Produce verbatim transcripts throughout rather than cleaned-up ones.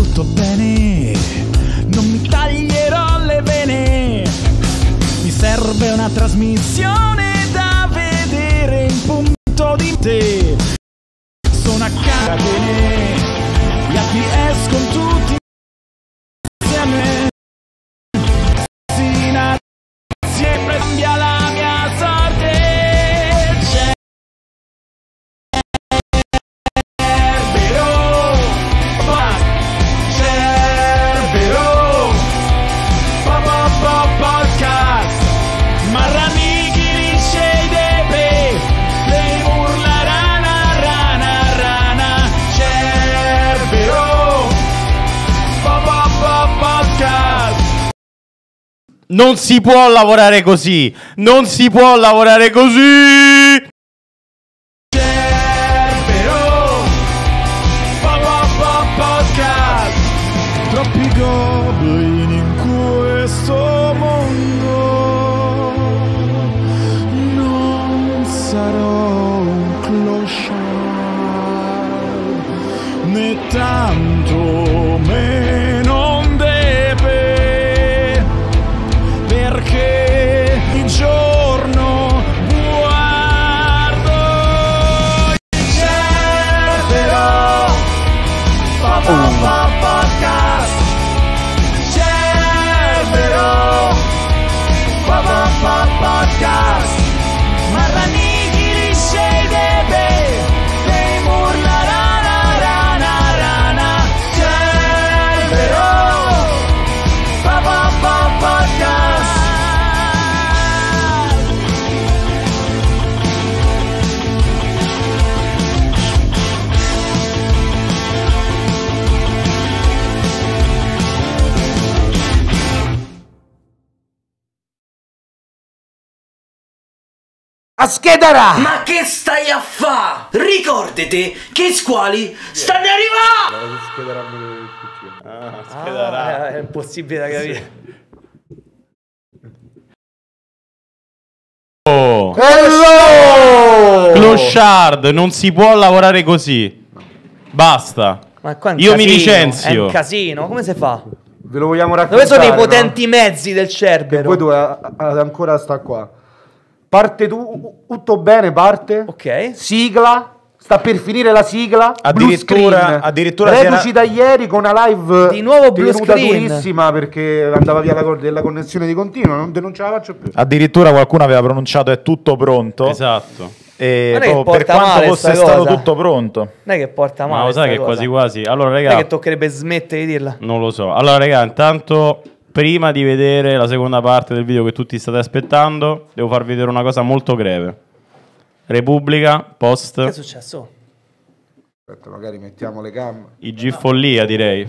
tutto bene, non mi taglierò le vene. Mi serve una trasmissione da vedere in punto di te. Sono a catene, gli A T S con tutti insieme. Sempre cambia la mia sorte. Cerbero, Cerbero, Papa Podcast, Marrani, Ghilisce, Depe, lei urla rana, rana, rana. Cerbero, Papa Podcast. Non si può lavorare così. Non si può lavorare così. Cerbero, Podcast. Troppi goblin in questo mondo. Non sarò un clochard, né tanto meno un Depe, perché di giorno guardo il Cerbero, Papa Podcast. Cerbero, Papa Podcast, Marrani, Ghilisce, Depe, Lemur, la rana, rana, rana. Cerbero, Papa Podcast. A schedara! Ma che stai a fa? Ricordati che i squali stanno arrivando! Ah, schederà. Ah, è impossibile da capire. Oh. Hello! Clochard, non si può lavorare così. Basta. Ma qua è un Io mi casino, licenzio. È un casino, come si fa? Ve lo vogliamo raccontare? Dove sono i no? potenti mezzi del Cerbero? Voi dove ancora sta qua. Parte tu, tutto bene, parte. Ok. Sigla. Sta per finire la sigla. Addirittura- Blue screen. addirittura Reduci si da ieri con una live Di nuovo blue tenuta screen. durissima perché andava via la, co- della connessione di continuo. Non, non ce la faccio più. Addirittura qualcuno aveva pronunciato è tutto pronto. Esatto. E Non è che proprio per porta quanto male fosse sta stato cosa. tutto pronto. Non è che porta male. Ma lo sai sta che cosa. quasi quasi. Allora, Non è raga, che toccherebbe smettere di dirla. non lo so. Allora, raga, intanto, prima di vedere la seconda parte del video che tutti state aspettando, devo farvi vedere una cosa molto greve. Repubblica, Che è post, successo? Aspetta, magari mettiamo le gambe. I G follia, direi.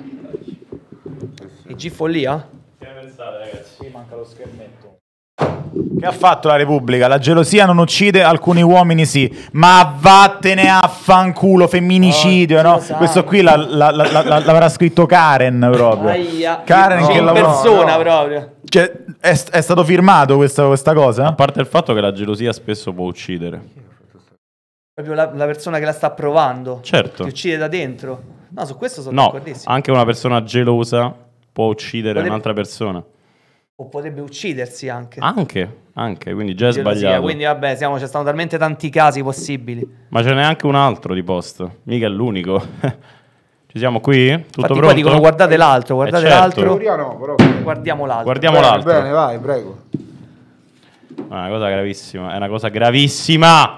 Il G follia? Che ne pensate, ragazzi? Sì, manca lo schermetto. Che ha fatto la Repubblica? La gelosia non uccide, alcuni uomini sì. Ma vattene a fanculo, femminicidio, Oh, no? Dio santo. Questo qui la- la- la- la- la- l'avrà scritto Karen proprio. Aia. Karen Sì, che in lavora- persona no. proprio. Cioè, è, è stato firmato questa, questa A cosa? parte il fatto che la gelosia spesso può uccidere. Proprio la, la persona che la sta provando. Certo. Ti uccide da dentro. No, su questo sono No, d'accordissimo. anche una persona gelosa può uccidere Potrebbe- un'altra persona. O potrebbe uccidersi anche. Anche, anche, quindi già è Gelosia, sbagliato. Quindi vabbè, siamo, ci stanno talmente tanti casi possibili. Ma ce n'è anche un altro di post, mica è l'unico. Ci siamo qui? Tutto Infatti pronto? poi dicono guardate l'altro, guardate Eh, certo. l'altro. Teoria no, però. Guardiamo l'altro. Guardiamo Bene, l'altro. bene, vai, prego. È una cosa gravissima, è una cosa gravissima.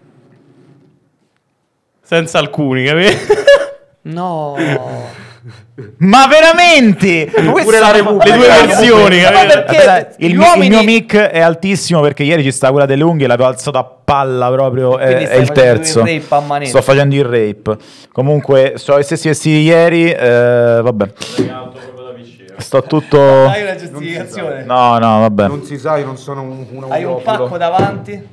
Senza alcuni, capito? No. Ma veramente? Pure la Repubblica. Le due versioni, Ma capito? perché Aspetta, gli il, mio, uomini- il mio mic è altissimo perché ieri ci sta quella delle unghie, l'avevo alzato a palla proprio, è, Quindi è stai il facendo terzo. il rape a manetta. Sto facendo il rape. Comunque, sto gli stessi vestiti di ieri, eh, vabbè. Sto tutto... Hai una giustificazione. No, no, vabbè. Non si sa, io non sono un, un Hai un audiofilo. pacco davanti.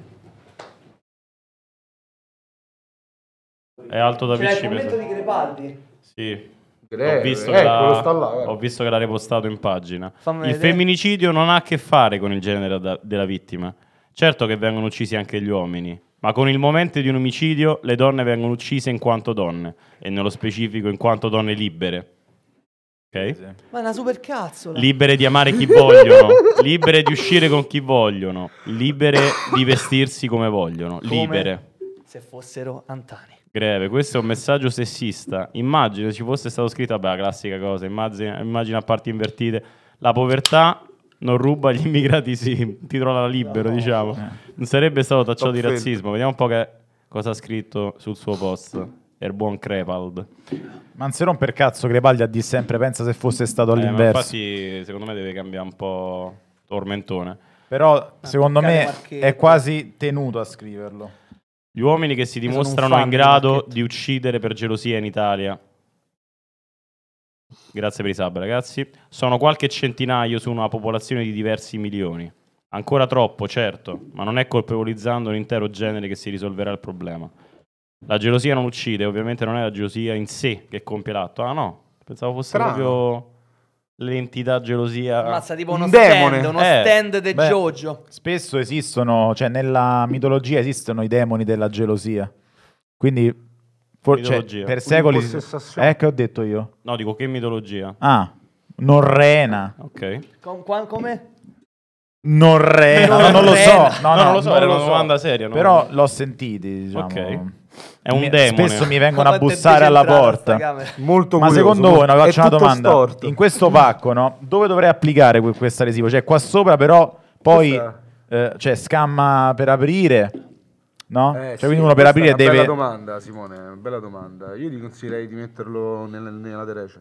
È alto da C'è il P C. commento penso. di Crepaldi. Sì. Greve, Ho visto, eh, che l'ha- quello sta là, guarda. ho visto che l'ha ripostato in pagina. Fammi Il vedere. femminicidio non ha a che fare con il genere da- della vittima. Certo che vengono uccisi anche gli uomini, Ma con il momento di un omicidio le donne vengono uccise in quanto donne, e nello specifico in quanto donne libere. Ok? Ma è una super cazzola. Libere di amare chi vogliono, libere di uscire con chi vogliono, libere di vestirsi come vogliono, Come libere. se fossero Antani. Greve, questo è un messaggio sessista. Immagina ci fosse stato scritto, vabbè, la classica cosa, immagina, immagina a parti invertite, la povertà non ruba, gli immigrati sì, titola libero, diciamo. Non sarebbe stato tacciato di Top razzismo. Vediamo un po' che cosa ha scritto sul suo post. È il buon Crepald. Ma non si rompe il cazzo Crepaldi a dire sempre pensa se fosse stato Eh, ma all'inverso. infatti, secondo me deve cambiare un po' tormentone. Però secondo toccare me Marchetto. è quasi tenuto a scriverlo. Gli uomini che si Io sono un dimostrano fan in di grado Marchetto. di uccidere per gelosia in Italia. Grazie per i sub, ragazzi. Sono qualche centinaio su una popolazione di diversi milioni. Ancora troppo, certo, ma non è colpevolizzando un intero genere che si risolverà il problema. La gelosia non uccide, ovviamente non è la gelosia in sé che compie l'atto. Ah no, pensavo fosse Strano. proprio l'entità gelosia. Ammazza tipo Un uno demone. stand, uno Eh, stand del beh. Jojo. Spesso esistono, cioè nella mitologia esistono i demoni della gelosia. Quindi for- cioè, Mitologia. per secoli... Un'impossessazione. Eh, che ho detto io? No, dico che mitologia. Ah, Norrena. Ok. Com- qua- come? Norrena, no, non lo so. Norrena. No, No, no, non lo so, non era lo una so. domanda seria. no? Però l'ho sentiti, diciamo. Ok. È un Mi- demone. Spesso mi vengono a Quanto è bussare alla decentrata sta porta. camera. Molto Ma curioso, secondo voi, molto- una, è faccio una tutto domanda, storto. in questo pacco, no? Dove dovrei applicare que- questo adesivo? Cioè qua sopra però poi Questa- eh, cioè scamma per aprire, no? Eh, cioè sì, quindi uno per questa aprire è una deve... bella domanda, Simone, è una bella domanda. Io ti consiglierei di metterlo nel- nella derecha.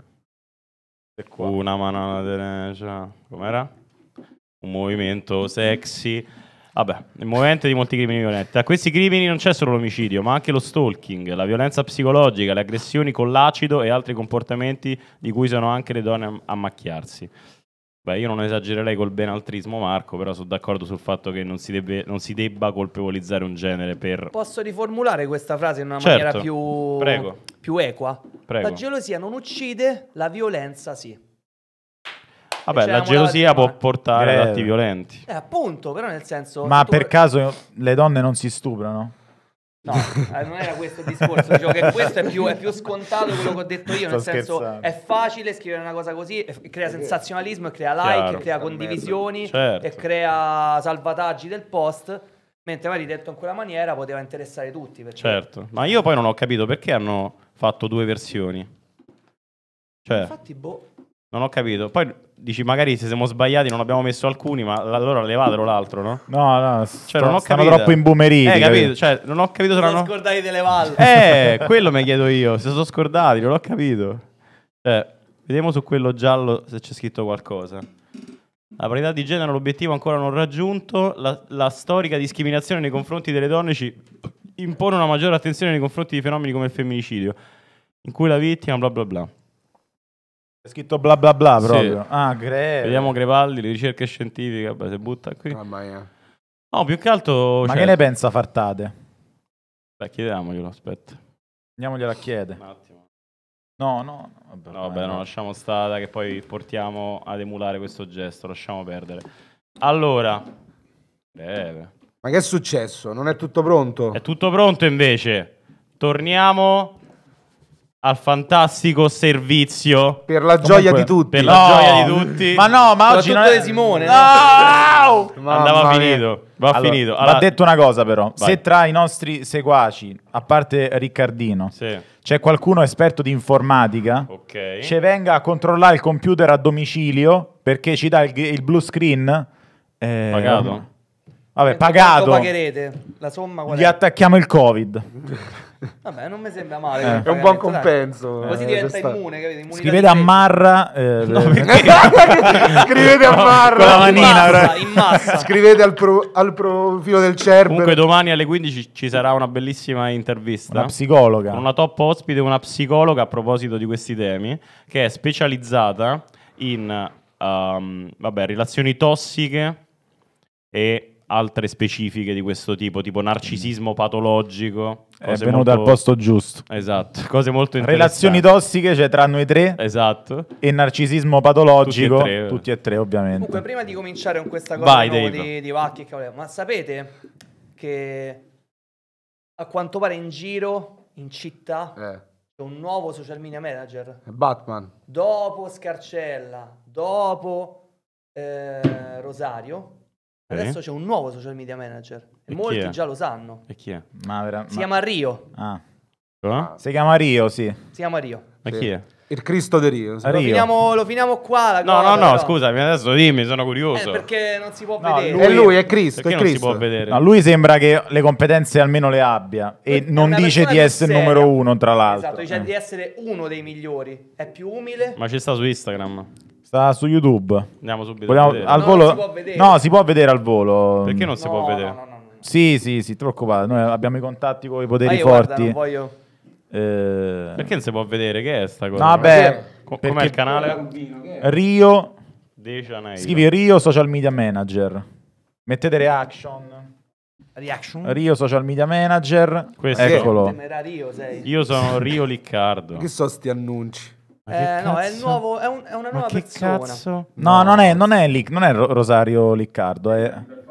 Una mano alla derecha. Com'era? Un movimento sexy. Vabbè, il movente di molti crimini violenti. A questi crimini non c'è solo l'omicidio, ma anche lo stalking, la violenza psicologica, le aggressioni con l'acido e altri comportamenti di cui sono anche le donne a- a macchiarsi. Beh, io non esagererei col benaltrismo, Marco, però sono d'accordo sul fatto che non si, debbe, non si debba colpevolizzare un genere per... Posso riformulare questa frase in una Certo. maniera più, Prego. più equa? Prego. La gelosia non uccide, la violenza sì. Vabbè, C'è la una gelosia molla può di- portare ad Greve. atti violenti. Eh, appunto, però nel senso... Ma se tu- per caso le donne non si stuprano? No, eh, non era questo il discorso. Dicevo che questo è più, è più scontato quello che ho detto io. Nel Sto senso, scherzando. è facile scrivere una cosa così, e f- crea sensazionalismo, e crea like, Chiaro. e crea condivisioni, Certo. e crea salvataggi del post. Mentre magari detto in quella maniera poteva interessare tutti. Perché... Certo. Ma io poi non ho capito perché hanno fatto due versioni. Cioè... Infatti, boh. Non ho capito. Poi dici, magari se siamo sbagliati non abbiamo messo alcuni, ma allora levatelo l'altro, no? No, no, Cioè, sto- non ho stanno capito. troppo imbumeriti. Eh, capito? capito? Cioè, non ho capito se Non erano... scordate delle valle. Eh, quello mi chiedo io. Se sono scordati, non ho capito. Cioè, vediamo su quello giallo se c'è scritto qualcosa. La parità di genere, l'obiettivo ancora non raggiunto. La, la storica discriminazione nei confronti delle donne ci impone una maggiore attenzione nei confronti di fenomeni come il femminicidio, in cui la vittima, bla bla bla. È scritto bla bla bla Sì. proprio. Ah, greve. Vediamo Crepaldi, le ricerche scientifiche, vabbè, si butta qui. Mamma mia. No, più che altro... Ma cioè- che ne pensa Fartate? Beh, chiediamoglielo, aspetta. Andiamoglielo a chiedere. Un attimo. No, no. Vabbè, No, vabbè, no, lasciamo stare che poi portiamo ad emulare questo gesto, lasciamo perdere. Allora, breve. Ma che è successo? Non è tutto pronto? È tutto pronto invece. Torniamo al fantastico servizio Per la gioia Comunque, di tutti. per la gioia di tutti. Ma no, ma oggi Soprattutto non è... di Simone, no? No! Mamma Andava mia. finito, va Allora, finito. Va Allora, detto una cosa però, Vai. se tra i nostri seguaci, a parte Riccardino, sì, c'è qualcuno esperto di informatica, ok. ci venga a controllare il computer a domicilio perché ci dà il, il blue screen. eh, Pagato? Vabbè, Quanto pagato. pagherete? La somma qual Gli è? attacchiamo il Covid. Vabbè, non mi sembra male. Eh. come È un buon pagamento, dai. compenso. Così eh, diventa questa- immune, capito? Immunità Scrivete a di Marra. eh, Scrivete a Marra. con la in manina. massa, però. in massa. Scrivete al, pro- al profilo del Cerber. Comunque domani alle quindici ci sarà una bellissima intervista. Una psicologa. Con una top ospite, una psicologa a proposito di questi temi, che è specializzata in um, vabbè, relazioni tossiche e altre specifiche di questo tipo, tipo narcisismo patologico. È cose venuta molto- al posto giusto. Esatto, cose molto Relazioni interessanti. tossiche, cioè tra noi tre, Esatto. e narcisismo patologico, Tutti e tre. tutti e tre, ovviamente. Comunque, prima di cominciare con questa cosa Vai, di nuovo Dave. di, di Vacchi e cavolo, ma sapete che a quanto pare in giro, in città, Eh, c'è un nuovo social media manager. Batman. Dopo Scarcella, dopo eh, Rosario, Sì. adesso c'è un nuovo social media manager. E E chi molti è? già lo sanno. E chi è? Ma vera- Si ma- chiama Rio. Ah. Eh? Si chiama Rio, sì. Si chiama Rio. Ma Sì. chi è? Il Cristo di Rio. Ah, Lo Rio. finiamo, lo finiamo qua. La No, cosa, no, no, però. scusami, adesso dimmi, sono Eh, curioso. perché non si può No, vedere. È lui, è Cristo, Perché è non si Cristo. può vedere? No, lui sembra che le competenze almeno le abbia e È non una dice persona di più essere il seria. numero uno, tra l'altro. Esatto, dice Eh. di essere uno dei migliori. È più umile. Ma ci sta su Instagram. Sta su YouTube. Andiamo subito Vogliamo- a vedere. al No, volo... non si può vedere. No, si può vedere al volo. Perché non si No, può no, vedere? no, no, no. Sì, sì, sì, ti preoccupare. Noi abbiamo i contatti con i Ma poteri io, guarda, forti. non voglio... Eh, Perché non si può vedere? Che è sta cosa? No, vabbè, Co- perché- com'è il canale? Rio, De Janeiro. scrivi Rio Social Media Manager. Mettete reaction. Reaction? Rio Social Media Manager. Questo- Eccolo. Era Rio, sei. Io sono Rio Liccardo. Che so sti annunci? Ma che Eh, no, è, il cazzo? nuovo, è, un- è una Ma nuova che persona. cazzo? No, non è, non è, Lic- non è Ro- Rosario Liccardo. È...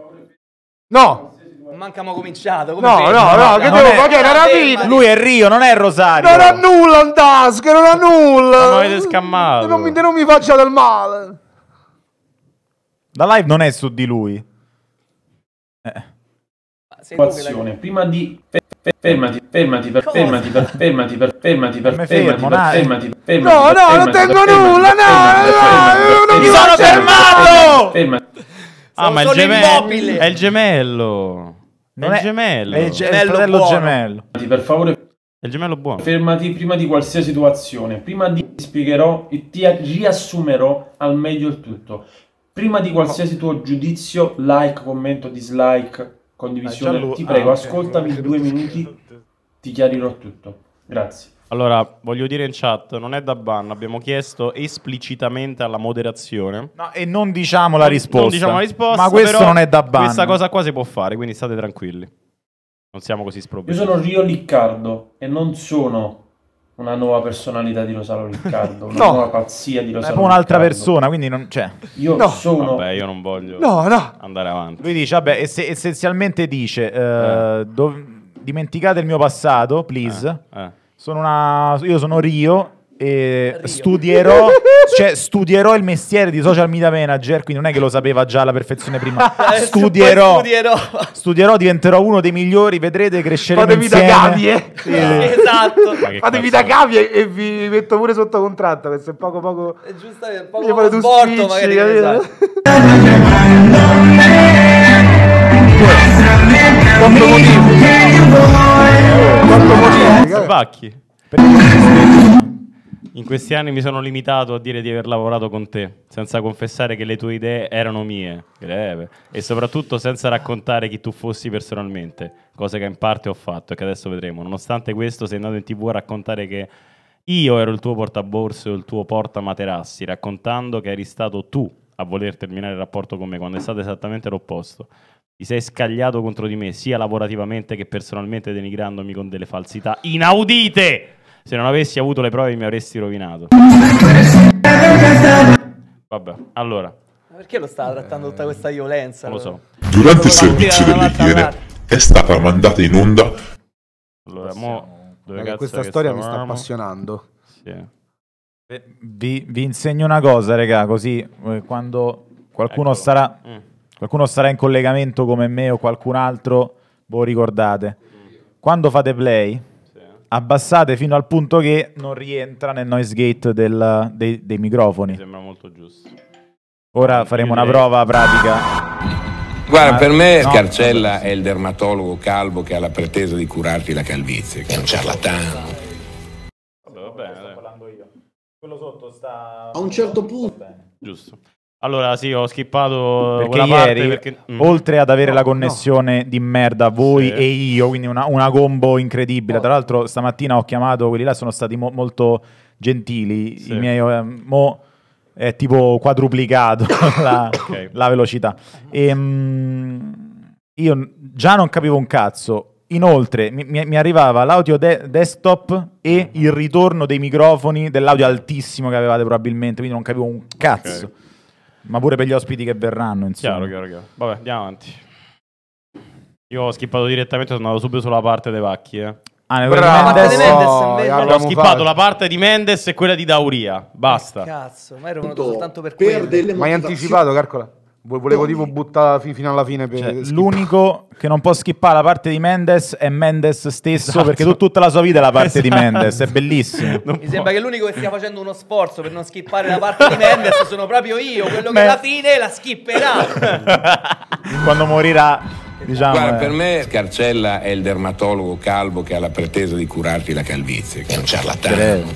No! Manca mo cominciato. come No, vedi? no, no, che non devo è- fare? Che era Fermati. rapito! Lui è Rio, non è Rosario. Non ha nulla in tasca, non ha nulla! Ma mi avete scammato. Non mi, non mi faccia del male! La live non è su di lui. Eh. Ma sei tu che l'hai- situazione prima di fe- fe- fermati fermati per Cosa? fermati per fermati per fermati per Mi fermati fermo, per dai. fermati per fermati No, per no, non fermati per tengo fermati nulla, per no, fermati per no, fermati io non per mi fermati sono per fermato! fermati. Ah, ma il Sono gemello. immobile. È il gemello. Non è il gemello. È il, ge- è il Gemello fratello buono. gemello. Per favore, È il gemello buono. fermati prima di qualsiasi situazione. Prima di ti spiegherò e ti riassumerò al meglio il tutto. Prima di qualsiasi tuo giudizio, like, commento, dislike, condivisione, Ah, già lui- ti prego, ah, ok. ascoltami due minuti, ti chiarirò tutto. Grazie. Allora, voglio dire in chat, non è da ban, abbiamo chiesto esplicitamente alla moderazione. No, e non diciamo la Non- risposta. Non diciamo la risposta, Ma questo però non è da ban. Questa cosa qua si può fare, quindi state tranquilli. Non siamo così Io sprovvisti. sono Rio Liccardo e non sono una nuova personalità di Rosario Liccardo, una No. nuova pazzia di È Rosario proprio un'altra Liccardo. persona, quindi non c'è. Io No. sono Vabbè, io non voglio No, no! andare avanti. Lui dice, vabbè, esse- essenzialmente dice, eh, dov- dimenticate il mio passato, please. Eh, eh. Sono una, io sono Rio e Rio. studierò, cioè, studierò il mestiere di social media manager, quindi non è che lo sapeva già alla perfezione prima. Eh, studierò, studierò. studierò, diventerò uno dei migliori, vedrete, cresceremo Fatevi da insieme. cavi, eh! Esatto. Ma che Fatevi cazzo da cavi e, e vi metto pure sotto contratto, questo è poco poco... È giusto, è Gli poco fate due sporto, spicci, magari. che capito? ne sai. Quattro motivi! Quattro motivi! Sbacchi. In questi anni mi sono limitato a dire di aver lavorato con te, senza confessare che le tue idee erano mie, greve, e soprattutto senza raccontare chi tu fossi personalmente, cosa che in parte ho fatto e che adesso vedremo. Nonostante questo sei andato in tv a raccontare che io ero il tuo portaborse o il tuo portamaterassi, raccontando che eri stato tu a voler terminare il rapporto con me, quando è stato esattamente l'opposto. Ti sei scagliato contro di me, sia lavorativamente che personalmente, denigrandomi con delle falsità inaudite! Se non avessi avuto le prove mi avresti rovinato. Vabbè, allora, Ma perché lo sta trattando tutta questa violenza? non lo so. Durante il Partita servizio da delle parte a fiere parte. è stata mandata in onda Allora, mo, dove Raga, cazzo questa che storia mi sta stavamo? appassionando. Sì. Eh, Vi, vi insegno una cosa, raga, così eh, quando qualcuno Eccolo. sarà, Mm. qualcuno sarà in collegamento come me o qualcun altro, voi ricordate. Quando fate play, Sì. abbassate fino al punto che non rientra nel noise gate del- dei, dei Mi microfoni. sembra molto giusto. Ora faremo una direi- prova pratica. Guarda, per me No. Scarcella è il dermatologo calvo che ha la pretesa di curarti la calvizie, che è un ciarlatano. Vabbè, va bene, dai. Quello sotto sta... A un certo punto. Giusto. Allora, sì, ho skippato Perché quella parte ieri, perché... Mm. oltre ad avere No, la connessione di merda, voi Sì. e io, quindi una, una combo incredibile. Tra l'altro, stamattina ho chiamato quelli là, sono stati mo- molto gentili. Sì. I miei, eh, mo è tipo quadruplicato la, Ok. la velocità. E, mm, io n- già non capivo un cazzo. Inoltre, mi, mi- mi arrivava l'audio de- desktop e il ritorno dei microfoni dell'audio altissimo che avevate probabilmente, quindi non capivo un cazzo. Ok. Ma pure per gli ospiti che verranno, insomma. Chiaro, chiaro, chiaro. Vabbè, andiamo avanti. Io ho skippato direttamente, sono andato subito sulla parte dei Vacchi. Eh. Ah, ne Bravo, Mendes, Mendes, Oh, invece. abbiamo Ho skippato fatto. la parte di Mendes e quella di Dauria. Basta. Cazzo, ma ero venuto Punto soltanto per, per quello. delle Ma hai motivazioni. anticipato, calcola? Vo- Volevo tipo buttare fi- fino alla fine per cioè, skip- l'unico che non può skippare la parte di Mendes è Mendes stesso, Esatto. perché tu- tutta la sua vita è la parte di Esatto. Mendes, è bellissimo. Non Mi può. sembra che l'unico che stia facendo uno sforzo per non skippare la parte di Mendes sono proprio io, quello che Beh. alla fine la skipperà. Quando morirà, diciamo... Guarda, eh, per me Scarcella è il dermatologo calvo che ha la pretesa di curarti la calvizie, che è un ciarlatano. Greve.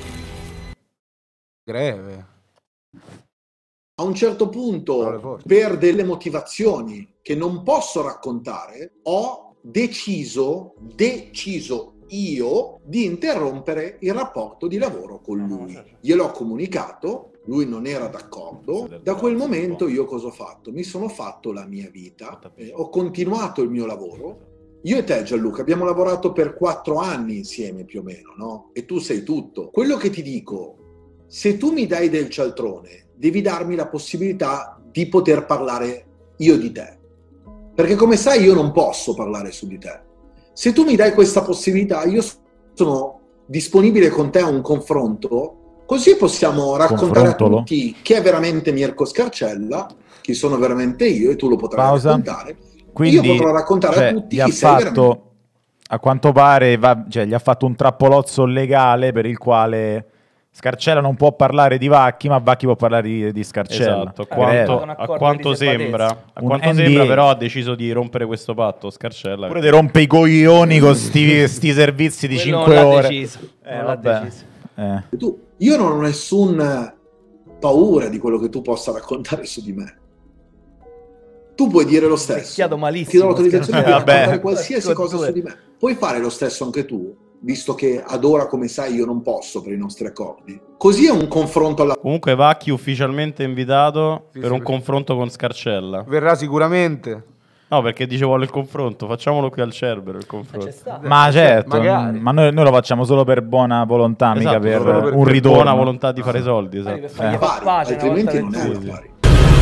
Greve. A un certo Parole punto, forti. per delle motivazioni che non posso raccontare, ho deciso, deciso io di interrompere il rapporto di lavoro con lui. Gliel'ho comunicato, lui non era d'accordo. Da quel momento io cosa ho fatto? Mi sono fatto la mia vita, eh, ho continuato il mio lavoro. Io e te, Gianluca, abbiamo lavorato per quattro anni insieme più o meno, no? E tu sei tutto. Quello che ti dico, se tu mi dai del cialtrone, devi darmi la possibilità di poter parlare io di te. Perché come sai io non posso parlare su di te. Se tu mi dai questa possibilità, io sono disponibile con te a un confronto, così possiamo raccontare a Confrontolo. tutti chi è veramente Mirko Scarcella, chi sono veramente io, e tu lo potrai Pausa. raccontare. Quindi, io potrò raccontare cioè, a tutti gli ha chi sei veramente. fatto, a quanto pare, va- cioè, gli ha fatto un trappolozzo legale per il quale Scarcella non può parlare di Vacchi, ma Vacchi può parlare di, di Scarcella. Esatto, a Eh, quanto, un a accordo quanto di riservatezza. sembra, a Un quanto N D A. sembra però ha deciso di rompere questo patto Scarcella. Pure ti rompe i coglioni con sti, sti servizi di Quello non cinque l'ha ore. deciso, Eh, non l'ha vabbè. deciso. Eh. Tu, io non ho nessun paura di quello che tu possa raccontare su di me. Tu puoi dire lo stesso. Picchiato malissimo, Ti do l'autorizzazione di Vabbè. raccontare qualsiasi Due, cosa due. su di me. Puoi fare lo stesso anche tu, visto che ad ora, come sai, io non posso per i nostri accordi. Così è un confronto alla... Comunque Vacchi ufficialmente invitato Sì, per sì, un sì. confronto con Scarcella. Verrà sicuramente. No, perché dice vuole il confronto, facciamolo qui al Cerbero il C'è confronto. stato. Ma certo, magari. ma noi, noi lo facciamo solo per buona volontà, mica Esatto, per, solo per- un per ritorno. Buona volontà di fare soldi, Magari esatto. per fargli Eh. far affari, pace una altrimenti volta non per è tutte. affari.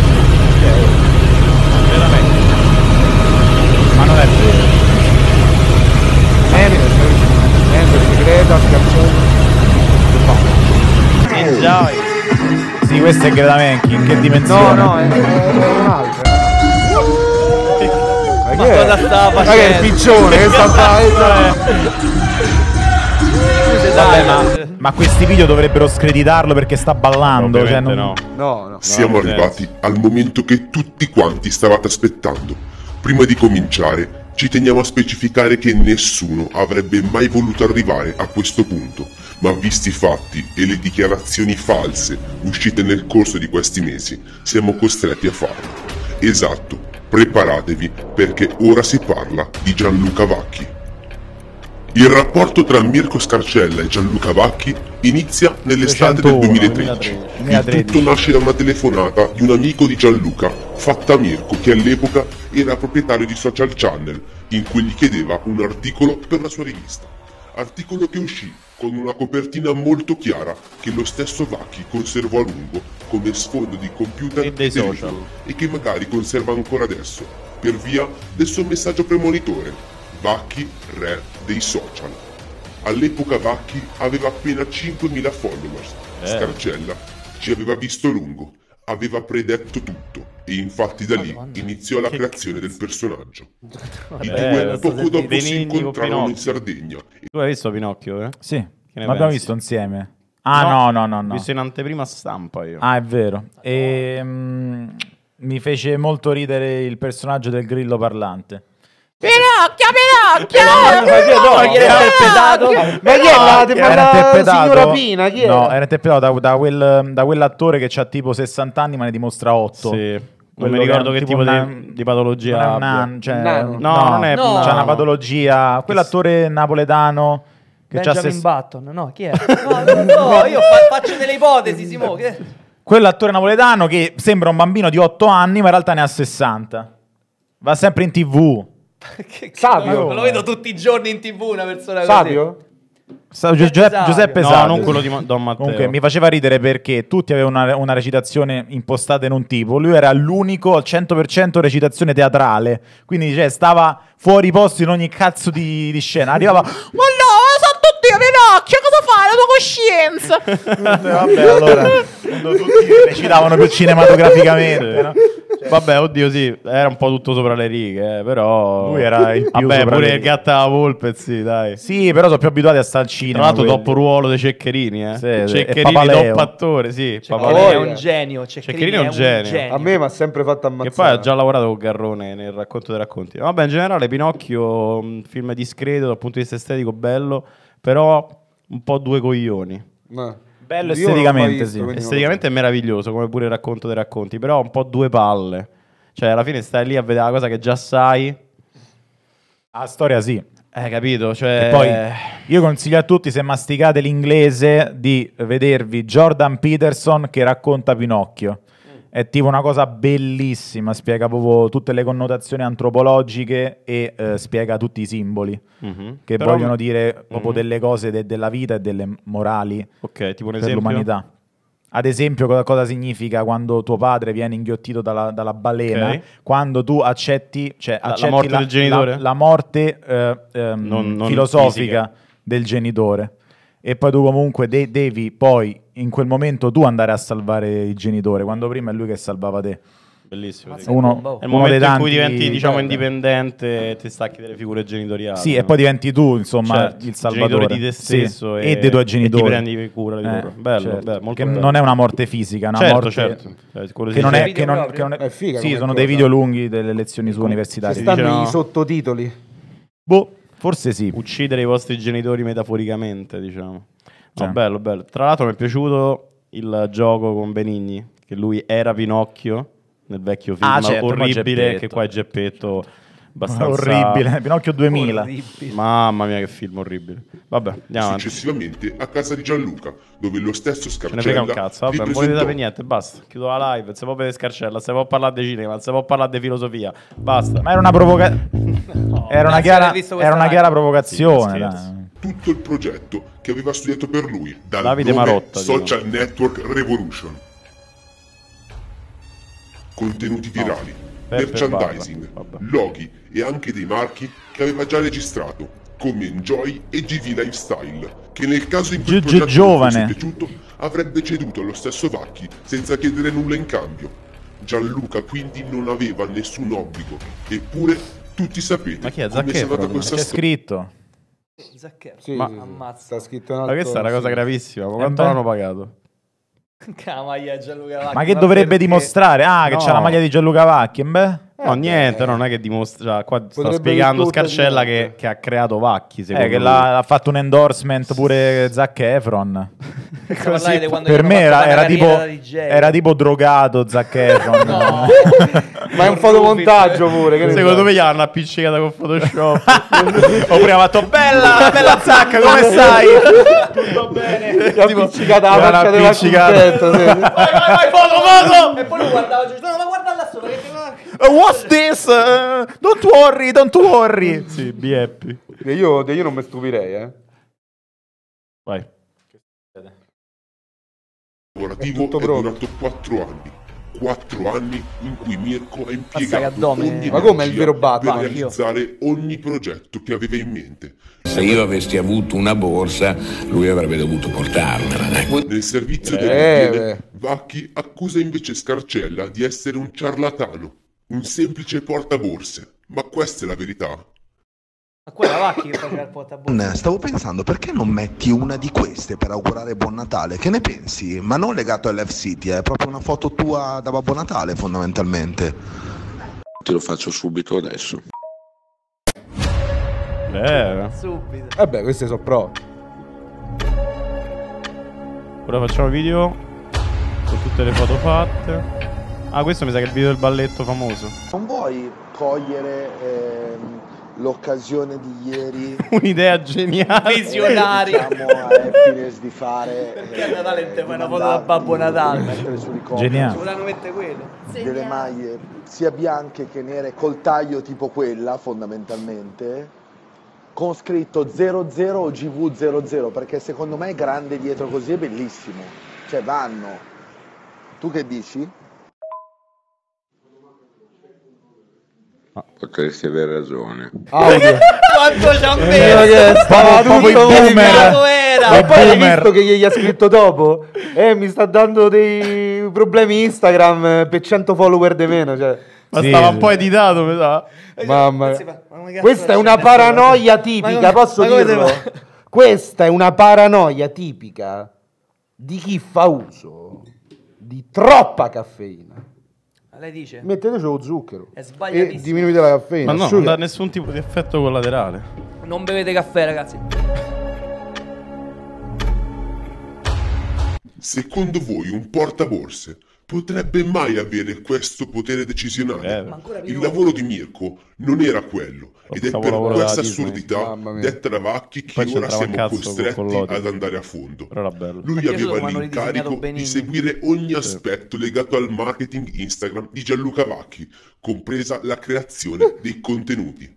Ma non è vero. Mendes, Mendes, Greta, Scarcella. Enjoy. Sì, questo è Greta Menchi, in che No, dimensione? no, è, è, è un altro. Ma, Ma che è? cosa stava Ma che è il facendo? piccione? Che sta facendo? Vabbè, ma, ma questi video dovrebbero screditarlo perché sta ballando. Cioè Ovviamente non... no. No, no. Siamo no, arrivati al momento che tutti quanti stavate aspettando. Prima di cominciare, ci teniamo a specificare che nessuno avrebbe mai voluto arrivare a questo punto, ma visti i fatti e le dichiarazioni false uscite nel corso di questi mesi, siamo costretti a farlo. Esatto, preparatevi perché ora si parla di Gianluca Vacchi. Il rapporto tra Mirko Scarcella e Gianluca Vacchi inizia nell'estate del duemilatredici. Il tutto nasce da una telefonata di un amico di Gianluca, fatta a Mirko, che all'epoca era proprietario di Social Channel, in cui gli chiedeva un articolo per la sua rivista. Articolo che uscì con una copertina molto chiara che lo stesso Vacchi conservò a lungo come sfondo di computer E dei televisivo, social. e che magari conserva ancora adesso, per via del suo messaggio premonitore. Vacchi, re dei social. All'epoca Vacchi aveva appena cinquemila followers. Eh. Scarcella ci aveva visto lungo, aveva predetto tutto e infatti da lì Madonna. iniziò la Che creazione del personaggio. I Vabbè, due lo poco sto dopo sentendo. si Benigni con incontrarono in Pinocchio. Sardegna. Tu hai visto Pinocchio, eh? Sì, Che ne l'abbiamo pensi? visto insieme. Ah no, no, no, Ho no. visto in anteprima stampa io. Ah, è vero. E, mm, mi fece molto ridere il personaggio del grillo parlante. Ma chi era interpretato? Ma chi è la, Era la interpretato, signora Pina? Chi è? no, era interpretato da, da quel, da quell'attore che ha tipo sessanta anni ma ne dimostra otto. Sì. Non Quello mi ricordo era che tipo tipo una- di, di patologia Non è un abbia. nan- cioè, Nano. No, non è- no. C'è una patologia. Quell'attore napoletano che c'ha Benjamin ses- Button, no, chi è? No, non lo so, io fa- faccio delle ipotesi, Simo. Che... Quell'attore napoletano che sembra un bambino di otto anni, ma in realtà ne ha sessanta. Va sempre in tivù. che Savio. cazzo, lo vedo tutti i giorni in tv una persona così. Savio? Sa- Gio- Giuseppe, Giuseppe No, Savio. non quello di Ma- Don Matteo. Comunque mi faceva ridere perché tutti avevano una, una recitazione impostata in un tipo, lui era l'unico al cento per cento recitazione teatrale, quindi cioè, stava fuori posto in ogni cazzo di, di scena, arrivava ma no, sono tutti a Pinocchio, cosa fai la tua coscienza? Vabbè, allora quando tutti recitavano più cinematograficamente, no? Vabbè, oddio, sì, era un po' tutto sopra le righe, eh, però... Lui era il più Vabbè, sopra pure le il righe. Gatto alla Volpe, sì, dai. Sì, però sono più abituati a stare al cinema. Tra l'altro quelli. dopo ruolo dei Ceccherini, eh. Sì, sì, e Ceccherini Papaleo. top attore, sì. Ceccherini Papaleo. è un genio. Ceccherini, Ceccherini è un genio. A me mi ha sempre fatto ammazzare. Che poi ha già lavorato con Garrone nel racconto dei racconti. Vabbè, in generale Pinocchio, un film discreto dal punto di vista estetico, bello, però un po' due coglioni. Ma- Bello Io non l'ho mai esteticamente, visto, sì. quindi non lo Esteticamente è meraviglioso, come pure il racconto dei racconti, però un po' due palle. Cioè, alla fine stai lì a vedere la cosa che già sai. La storia sì. Eh, capito? Cioè... E poi io consiglio a tutti, se masticate l'inglese, di vedervi Jordan Peterson che racconta Pinocchio. È tipo una cosa bellissima, spiega proprio tutte le connotazioni antropologiche e eh, spiega tutti i simboli Mhm. che Però- vogliono dire proprio Mhm. delle cose de- della vita e delle morali Ok, tipo un per esempio. l'umanità. Ad esempio, cosa, cosa significa quando tuo padre viene inghiottito dalla, dalla balena? Ok. Quando tu accetti, cioè, La- la accetti morte del genitore? la, la morte eh, ehm, Non- non filosofica fisica. del genitore. E poi tu comunque de- devi poi in quel momento tu andare a salvare il genitore, quando prima è lui che salvava te. Bellissimo. sì. Uno, È il uno momento dei in cui tanti- diventi, diciamo, Beh, indipendente e ti stacchi delle figure genitoriali. Sì, no? e poi diventi tu, insomma, Certo, il salvatore genitore di te Sì, stesso e, e- dei tuoi e ti genitori. prendi cura di loro. Bello, certo. bello, molto che bello. non è una morte fisica, è una Certo, morte certo. Eh, quello che si non dice- è, che non, che non è, È figa sì, come sono cosa. dei video lunghi delle lezioni su universitarie. Ci stanno dice no. i sottotitoli. Boh, forse sì. Uccidere i vostri genitori metaforicamente, diciamo. No, Sì. bello, bello. Tra l'altro mi è piaciuto il gioco con Benigni, che lui era Pinocchio nel vecchio film Ah, certo, poi orribile, Geppetto. che qua è Geppetto abbastanza... Orribile, Pinocchio duemila. Orribile. Mamma mia, che film orribile. Vabbè, andiamo avanti. Successivamente a casa di Gianluca, dove lo stesso Ce ne frega Scarcella un cazzo, vabbè, vi non volete presentò sapere niente, basta. Chiudo la live, se può vedere Scarcella, se può parlare di cinema, se può parlare di filosofia, basta. Ma era una provocazione. era, una grazie chiara, per aver visto questa era una live. chiara provocazione. Sì, dai. scherzo. tutto il progetto che aveva studiato per lui, dal Davide nome Marotta, Social Network Revolution. Contenuti virali, Peppe merchandising, Barba, vabbè. loghi e anche dei marchi che aveva già registrato, come Enjoy e G V Lifestyle, che nel caso in cui il Gi- gi- progetto non giovane. fosse piaciuto avrebbe ceduto allo stesso Vacchi senza chiedere nulla in cambio. Gianluca quindi non aveva nessun obbligo, eppure tutti sapete Ma chi è? come Zac sia andata Efron? questa C'è storia. scritto. Zacchero. Sì, Ma- sì, sì. Ammazza. Sta scritto in Ma alto. questa è una cosa sì. gravissima, ma Eh quanto beh. l'hanno pagato? Che la maglia di Gianluca Vacchi, Ma che dovrebbe perché? dimostrare? Ah, che No. c'ha la maglia di Gianluca Vacchi. Beh, No, niente, no, non è che dimostra. Cioè, qua sta Potrebbe spiegando tutto Scarcella niente. che, che ha creato Vacchi. Secondo eh, che lui. l'ha, ha fatto un endorsement pure Zac Efron. Stiamo parlando di quando Per gli me hanno era, fatto era la tipo, carriera da D J. era tipo drogato Zac Efron. No. Ma è un fotomontaggio pure. Che ne Secondo sai? me gli hanno appiccicata con Photoshop. Oppure ha fatto bella, bella Zac, come stai? Tutto bene. Gli ha appiccicata Gli la hanno faccia della appiccicato. cuccetta, sì. Vai, vai, vai, foto, foto! E poi lui guardava giù, no, ma guarda là sopra che Uh, what's this? Uh, don't worry, don't worry. Sì, be happy. Io, io non mi stupirei, eh. Vai. lavorativo tutto è pronto. durato quattro anni. Quattro anni in cui Mirko ha impiegato addome. ogni Ma come è il energia vero Batman? per Anch'io. realizzare ogni progetto che aveva in mente. Se io avessi avuto una borsa, lui avrebbe dovuto portarmela. ecco. Nel servizio Eh, delle beh. Miele, Vacchi accusa invece Scarcella di essere un ciarlatano, un semplice portaborse. Ma questa è la verità. Ma quella Vacchi che faceva il portaborse. Stavo pensando, perché non metti una di queste per augurare buon Natale? Che ne pensi? Ma non legato all'F City, è proprio una foto tua da Babbo Natale fondamentalmente. Te lo faccio subito adesso. Beh, Subito. Vabbè, queste sono pro. ora facciamo video con tutte le foto fatte. Ah, questo mi sa che è il video del balletto famoso. Non vuoi cogliere ehm, l'occasione di ieri? Un'idea geniale. Visionari. Diciamo a Happiness di fare Perché a Natale non ti eh, fai di una foto mandare- da Babbo Natale? di mettere sui ricordi Geniale. Ci volevano mettere quello. delle maglie sia bianche che nere col taglio tipo quella fondamentalmente, con scritto zero zero o G V zero zero, perché secondo me è grande dietro così, è bellissimo. Cioè vanno. Tu che dici? Potresti aver ragione. Audio. Quanto ci ha Eh, messo? che stava proprio tutto i boomer. modificato era. E poi hai boomer. visto che gli ha scritto dopo? Eh, mi sta dando dei problemi Instagram eh, per cento follower di meno. Cioè. Ma Sì, stava sì. un po' editato, mi sa. Mamma Cazzo, mia. ma come cazzo Questa è la una gente paranoia Ma tipica, come- posso ma come dirlo? te va? Questa è una paranoia tipica di chi fa uso di troppa caffeina. Ma lei dice? Mettete lo zucchero È e sbagliatissimo. diminuite la caffeina. Ma no, non sugar. dà nessun tipo di effetto collaterale. Non bevete caffè, ragazzi. Secondo voi un portaborse potrebbe mai avere questo potere decisionale? Eh, Ma ancora più. Il lavoro di Mirko non era quello ed è per capolavoro questa della Disney. assurdità Mamma mia. detta da Vacchi che Poi ora c'entrava siamo un cazzo con- costretti con Lodi. ad andare a fondo. Però era bello. Lui Ma piaciuto aveva come hanno ridisegnato l'incarico Benigni. di seguire ogni aspetto legato al marketing Instagram di Gianluca Vacchi, compresa la creazione dei contenuti.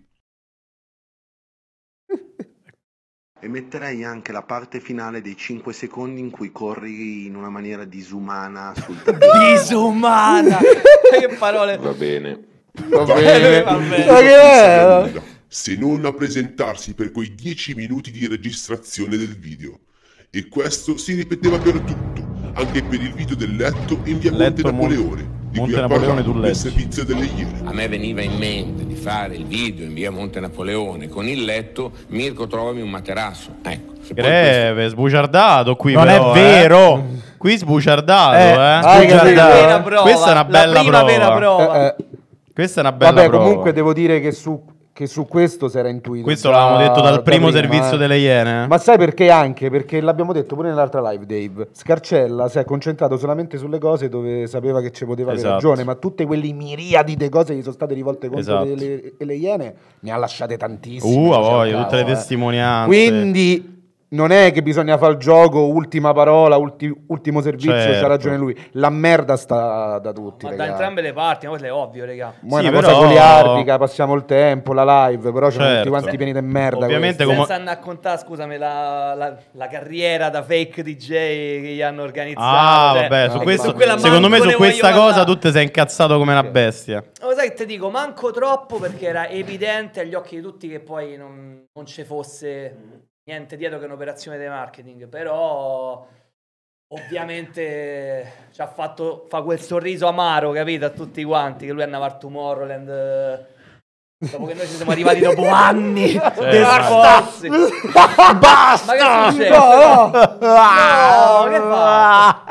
E metterei anche la parte finale dei cinque secondi in cui corri in una maniera disumana sul tappeto. Disumana. Che parole. Va bene. Va Vacchi bene. va non bene. poteva Ma che pensare è? a nulla, se non a presentarsi per quei dieci minuti di registrazione del video. E questo si ripeteva per tutto, anche per il video del letto in via Monte Letto Mon- Napoleone, di Monte cui ha Napoleone parlato tu nel leggi. servizio delle Iene. A me veniva in mente di fare il video in via Monte Napoleone con il letto. Mirko, trovami un materasso. Ecco. Se poi Greve, sbugiardato qui Non però, è vero. eh. Qui sbugiardato, Eh, eh. hai capito? Sbugiardato. Vera prova, Questa è una la bella prima prova. vera prova. Eh, eh. Questa è una bella Vabbè, prova. comunque devo dire che su, che su questo si era intuito. Questo già l'avevamo detto dal da primo prima, servizio eh. delle Iene. Ma sai perché anche? Perché l'abbiamo detto pure nell'altra live, Dave. Scarcella si è concentrato solamente sulle cose dove sapeva che ci poteva avere Esatto. ragione, ma tutte quelle miriadi di cose che gli sono state rivolte contro Esatto. le, le, le Iene ne ha lasciate tantissime. Uh, a diciamo, voglia, tutte le eh. testimonianze. Quindi non è che bisogna fare il gioco, ultima parola, ulti- ultimo servizio, Certo. c'ha ragione lui. La merda sta da tutti, Ma da raga. entrambe le parti, ma questo è ovvio, raga. Mo' è Sì, una però- cosa goliardica, passiamo il tempo, la live, però c'è Certo. tutti quanti pieni di merda. Ovviamente questi. come- Senza andare a contare, scusami, la, la, la carriera da fake D J che gli hanno organizzato. Ah, cioè, vabbè, su no, questo, su quella secondo me manco su ne questa voglio cosa parlare. tu ti sei incazzato come una bestia. Lo sai che ti dico, manco troppo perché era evidente agli occhi di tutti che poi non, non ci fosse niente dietro che un'operazione di marketing, però ovviamente ci ha fatto fa quel sorriso amaro, capito, a tutti quanti, che lui andava al Tomorrowland eh, dopo che noi ci siamo arrivati dopo anni di sforzi. Basta! Ma che succede? No, no. No, che fa?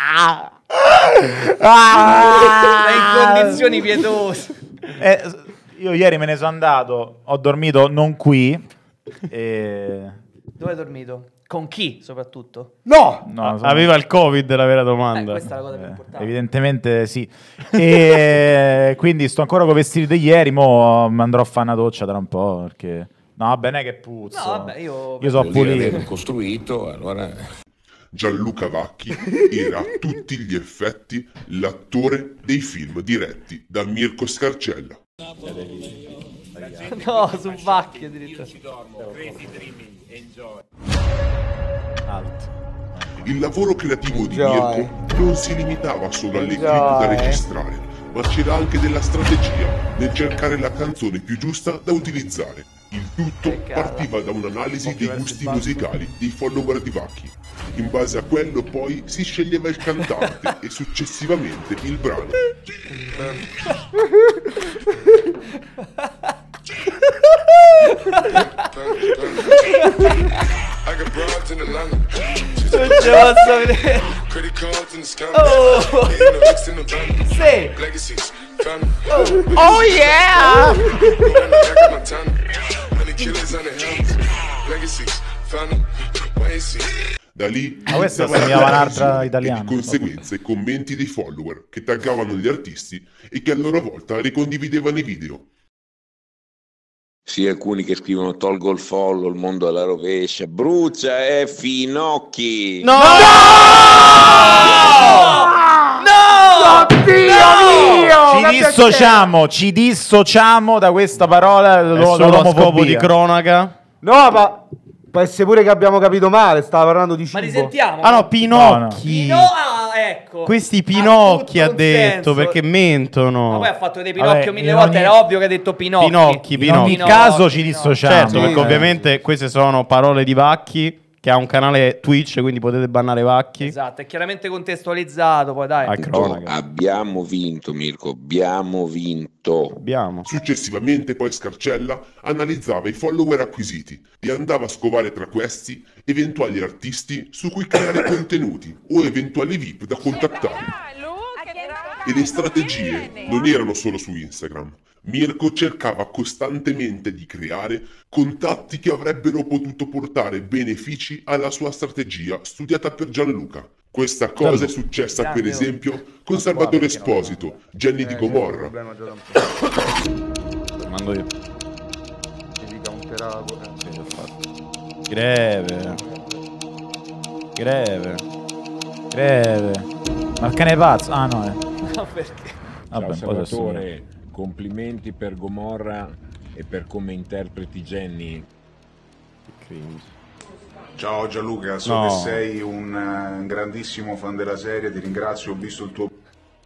Sei in condizioni pietose. Eh, io ieri me ne sono andato, ho dormito non qui. E... Dove hai dormito? Con chi, soprattutto? No! No, sono- Aveva il Covid, la vera Eh, domanda. questa è la cosa più Eh, importante. evidentemente sì. E quindi sto ancora con i vestiti di ieri, mo mi andrò a fare una doccia tra un po' perché... No, vabbè, non è che puzzo. No, vabbè, io... Io so Vuol dire pulito. averlo costruito, allora... Gianluca Vacchi era a tutti gli effetti l'attore dei film diretti da Mirko Scarcella. No, su Vacchi addirittura. Alto. Il lavoro creativo di Enjoy. Mirko non si limitava solo alle clip Enjoy. da registrare, ma c'era anche della strategia nel cercare la canzone più giusta da utilizzare. Il tutto partiva da un'analisi dei gusti musicali dei follower di Vacchi. In base a quello poi si sceglieva il cantante e successivamente il brano. Non ce la posso vedere. Oh! Sì! Oh yeah! Da lì Ma questa iniziava sembrava la un'altra visione italiana. e di conseguenza i commenti dei follower che taggavano gli artisti e che a loro volta ricondividevano i video. Sì, alcuni che scrivono tolgo il follow, il mondo alla rovescia, brucia, eh, finocchi. No! Ci dissociamo, ci dissociamo da questa parola, È lo- solo a dall'omofobia. scopo di cronaca. No, ma può essere pure che abbiamo capito male, stava parlando di cibo. Ma risentiamo. Ah no, Pinocchi. Pino- ah, ecco. Questi Pinocchi Ha ha, tutto un detto senso. perché mentono. Ma poi ha fatto dei Pinocchio Vabbè, mille in volte, ogni- era ovvio che ha detto Pinocchi. Pinocchi, In Pinocchi. ogni Pinocchi, caso ci Pinocchi. dissociamo. Certo, Sì, perché eh. ovviamente queste sono parole di Vacchi, che ha un canale Twitch, quindi potete bannare Vacchi. Esatto, è chiaramente contestualizzato, poi dai. A cronaca. Abbiamo vinto, Mirko, abbiamo vinto. Abbiamo. Successivamente poi Scarcella analizzava i follower acquisiti e andava a scovare tra questi eventuali artisti su cui creare contenuti o eventuali V I P da contattare. E le strategie non erano solo su Instagram. Mirko cercava costantemente di creare contatti che avrebbero potuto portare benefici alla sua strategia studiata per Gianluca. Questa cosa è successa per esempio con Salvatore Esposito, Jenny di Gomorra. Mando io. Greve. Greve. Greve. Ma il cane è pazzo? Ah no, eh. No, perché? Vabbè, Ciao un po' adesso. Salvatore, complimenti per Gomorra e per come interpreti Jenny. Ciao Gianluca, so No. che sei un eh, grandissimo fan della serie, ti ringrazio, ho visto il tuo...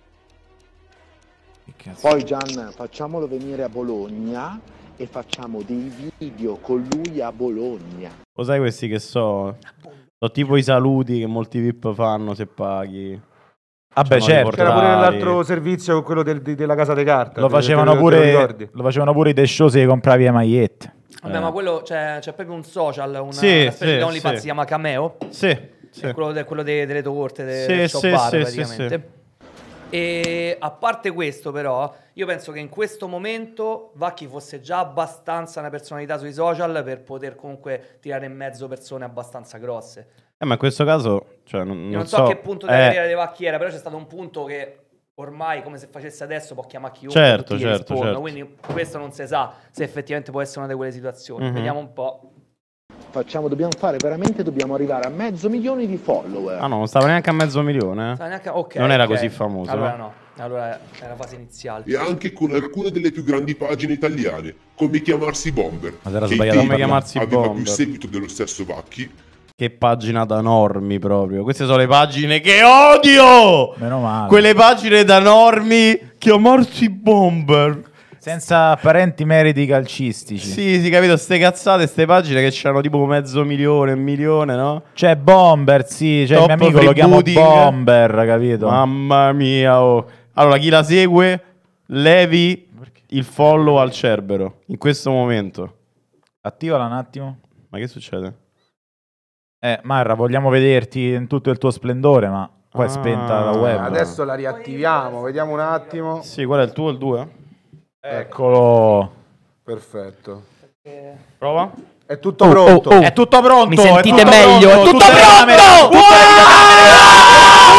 Poi Gian, facciamolo venire a Bologna e facciamo dei video con lui a Bologna. Lo sai questi che so? So tipo i saluti che molti V I P fanno se paghi. Vabbè, Sono certo. C'era pure riportati. nell'altro servizio con quello del- di- della casa di carta. Lo te- facevano te- te lo pure, ricordi? lo facevano pure i The Show se compravi le magliette. Vabbè, Eh. ma quello c'è, c'è proprio un social, una, Sì, una specie sì, di OnlyFans, sì. si chiama Cameo. Sì, sì. È quello, de- quello de- delle torte, de- Sì, del sì, shop bar, sì, praticamente. E a parte questo, però, io penso che in questo momento Vacchi fosse già abbastanza una personalità sui social per poter comunque tirare in mezzo persone abbastanza grosse. Eh, ma in questo caso, cioè, non, Io non non so, so che punto di eh, carriera di Vacchi era, però c'è stato un punto che ormai, come se facesse adesso, può chiamare chiunque, Certo, tutti gli certo, rispondono. certo. Quindi questo non si sa se effettivamente può essere una di quelle situazioni. Mhm. Vediamo un po'. Facciamo, dobbiamo fare veramente, dobbiamo arrivare a mezzo milione di follower. Ah no, non stava neanche a mezzo milione. eh. Sa neanche- ok, non era ok. così famoso. Allora eh. no, allora è la fase iniziale. E anche con alcune delle più grandi pagine italiane, come Chiamarsi Bomber, Ma era che ai sbagliato tempi Come Chiamarsi aveva Bomber. più seguito dello stesso Vacchi. Che pagina da normi proprio. Queste sono le pagine che odio! Meno male. Quelle pagine da normi Chiamarsi Bomber. Senza apparenti meriti calcistici. Sì, sì, capito, ste cazzate, ste pagine che c'hanno tipo mezzo milione, un milione, no? C'è Bomber, sì, c'è il mio Top amico, lo chiamo freebooting. Bomber, capito? Mamma mia, oh. Allora, chi la segue, levi il follow al Cerbero, in questo momento. Attivala un attimo. Ma che succede? Eh, Marra, vogliamo vederti in tutto il tuo splendore, ma qua è Ah. spenta la web. Adesso la riattiviamo, vediamo un attimo. Sì, qual è il tuo, il due? Eccolo. Perfetto. Prova. È tutto pronto. Oh, oh, È tutto pronto. Mi è sentite tutto meglio? È pronto, tutto tutte le pronto! camere, tutte le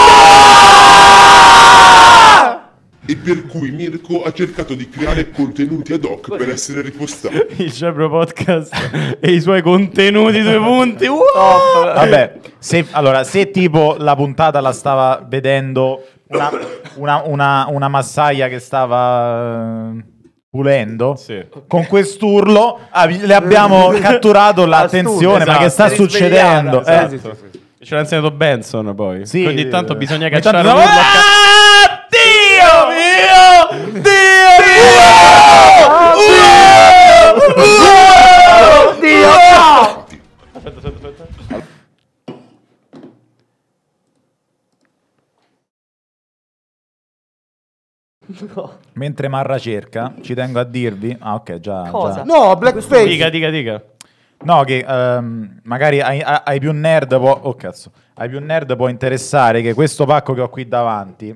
E per cui Mirko ha cercato di creare contenuti ad hoc per essere ripostati. Il Cerbero Podcast e i suoi contenuti, due punti. Wow! Vabbè, se, allora, se tipo la puntata la stava vedendo una, una, una, una massaia che stava eh, pulendo, Sì. con quest'urlo ah, le abbiamo catturato l'attenzione, ma che sta Esatto, succedendo? risvegliata, Eh, sì, Esatto. C'era insegnato Benson poi. Sì. Ogni tanto bisogna Ogni cacciare tanto- un urlo a ca- Dio mio! Dio mio! Dio! Aspetta, aspetta, aspetta. Mentre Marra cerca, ci tengo a dirvi. Ah, ok, già. Cosa? già. No, Blackface. Dica, dica, dica. No, che ehm, magari ai, ai- ai più nerd può. Oh, cazzo. Ai più nerd può interessare che questo pacco che ho qui davanti.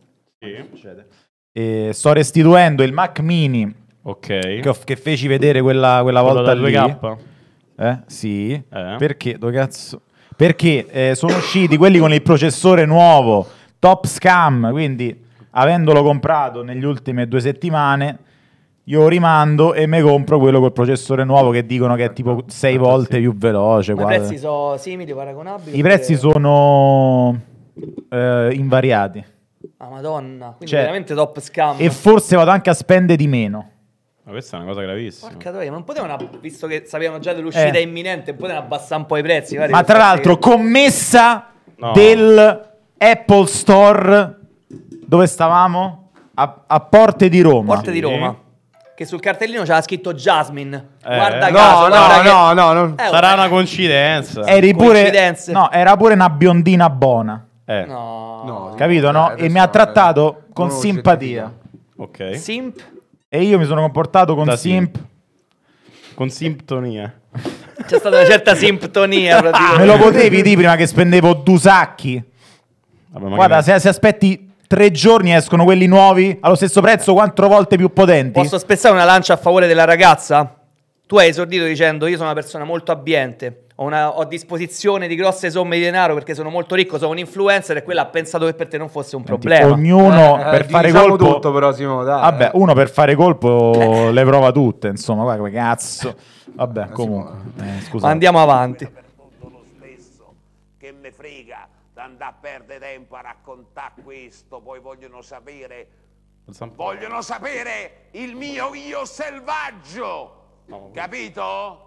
eh, sto restituendo il Mac Mini Ok. che, ho- che feci vedere quella, quella Quello volta da lì. due K? Eh? Sì. Eh. Perché? Dove cazzo? Perché eh, sono usciti quelli con il processore nuovo, top scam, quindi avendolo comprato negli ultime due settimane, io rimando e mi compro quello col processore nuovo che dicono che è tipo sei volte più veloce. Ma i guarda. prezzi sono simili, paragonabili? I prezzi sono eh, invariati Ah, madonna. Quindi Cioè, veramente top scam. e forse vado anche a spendere di meno. Ma questa è una cosa gravissima. Porca troia, ma non potevano, visto che sapevano già dell'uscita Eh. imminente, potevano abbassare un po' i prezzi. guardi, Ma per tra farsi- l'altro, commessa No. del Apple Store, dove stavamo? A, a Porte di Roma. Porte di Roma. Che sul cartellino c'era scritto Jasmine. Eh, Guarda no, caso, no, guarda che- no, no, no. Eh, Sarà vabbè. una coincidenza. Eri pure, Coincidenze. no, era pure una biondina buona. Eh, No. No, Capito, no? eh, E mi ha adesso- trattato con non ho simpatia. ok. Simp? E io mi sono comportato con Da simp. Con simptonia. C'è stata una certa simptonia. praticamente. Me lo potevi dire prima che spendevo due sacchi? Vabbè, ma Guarda, che- se, se aspetti tre giorni escono quelli nuovi allo stesso prezzo, quattro volte più potenti. Posso spezzare una lancia a favore della ragazza? Tu hai esordito dicendo: io sono una persona molto abbiente, ho, una, ho disposizione di grosse somme di denaro perché sono molto ricco, sono un influencer, e quella ha pensato che per te non fosse un problema. Ognuno Eh, per eh, fare diciamo colpo. tutto, però, Simo, dai. Vabbè, uno per fare colpo le prova tutte. Insomma, guarda come cazzo. Vabbè, comunque. Eh, scusa. Ma andiamo avanti. Che me frega da andare a perdere tempo a raccontare questo, poi vogliono sapere, vogliono sapere il mio io selvaggio, capito?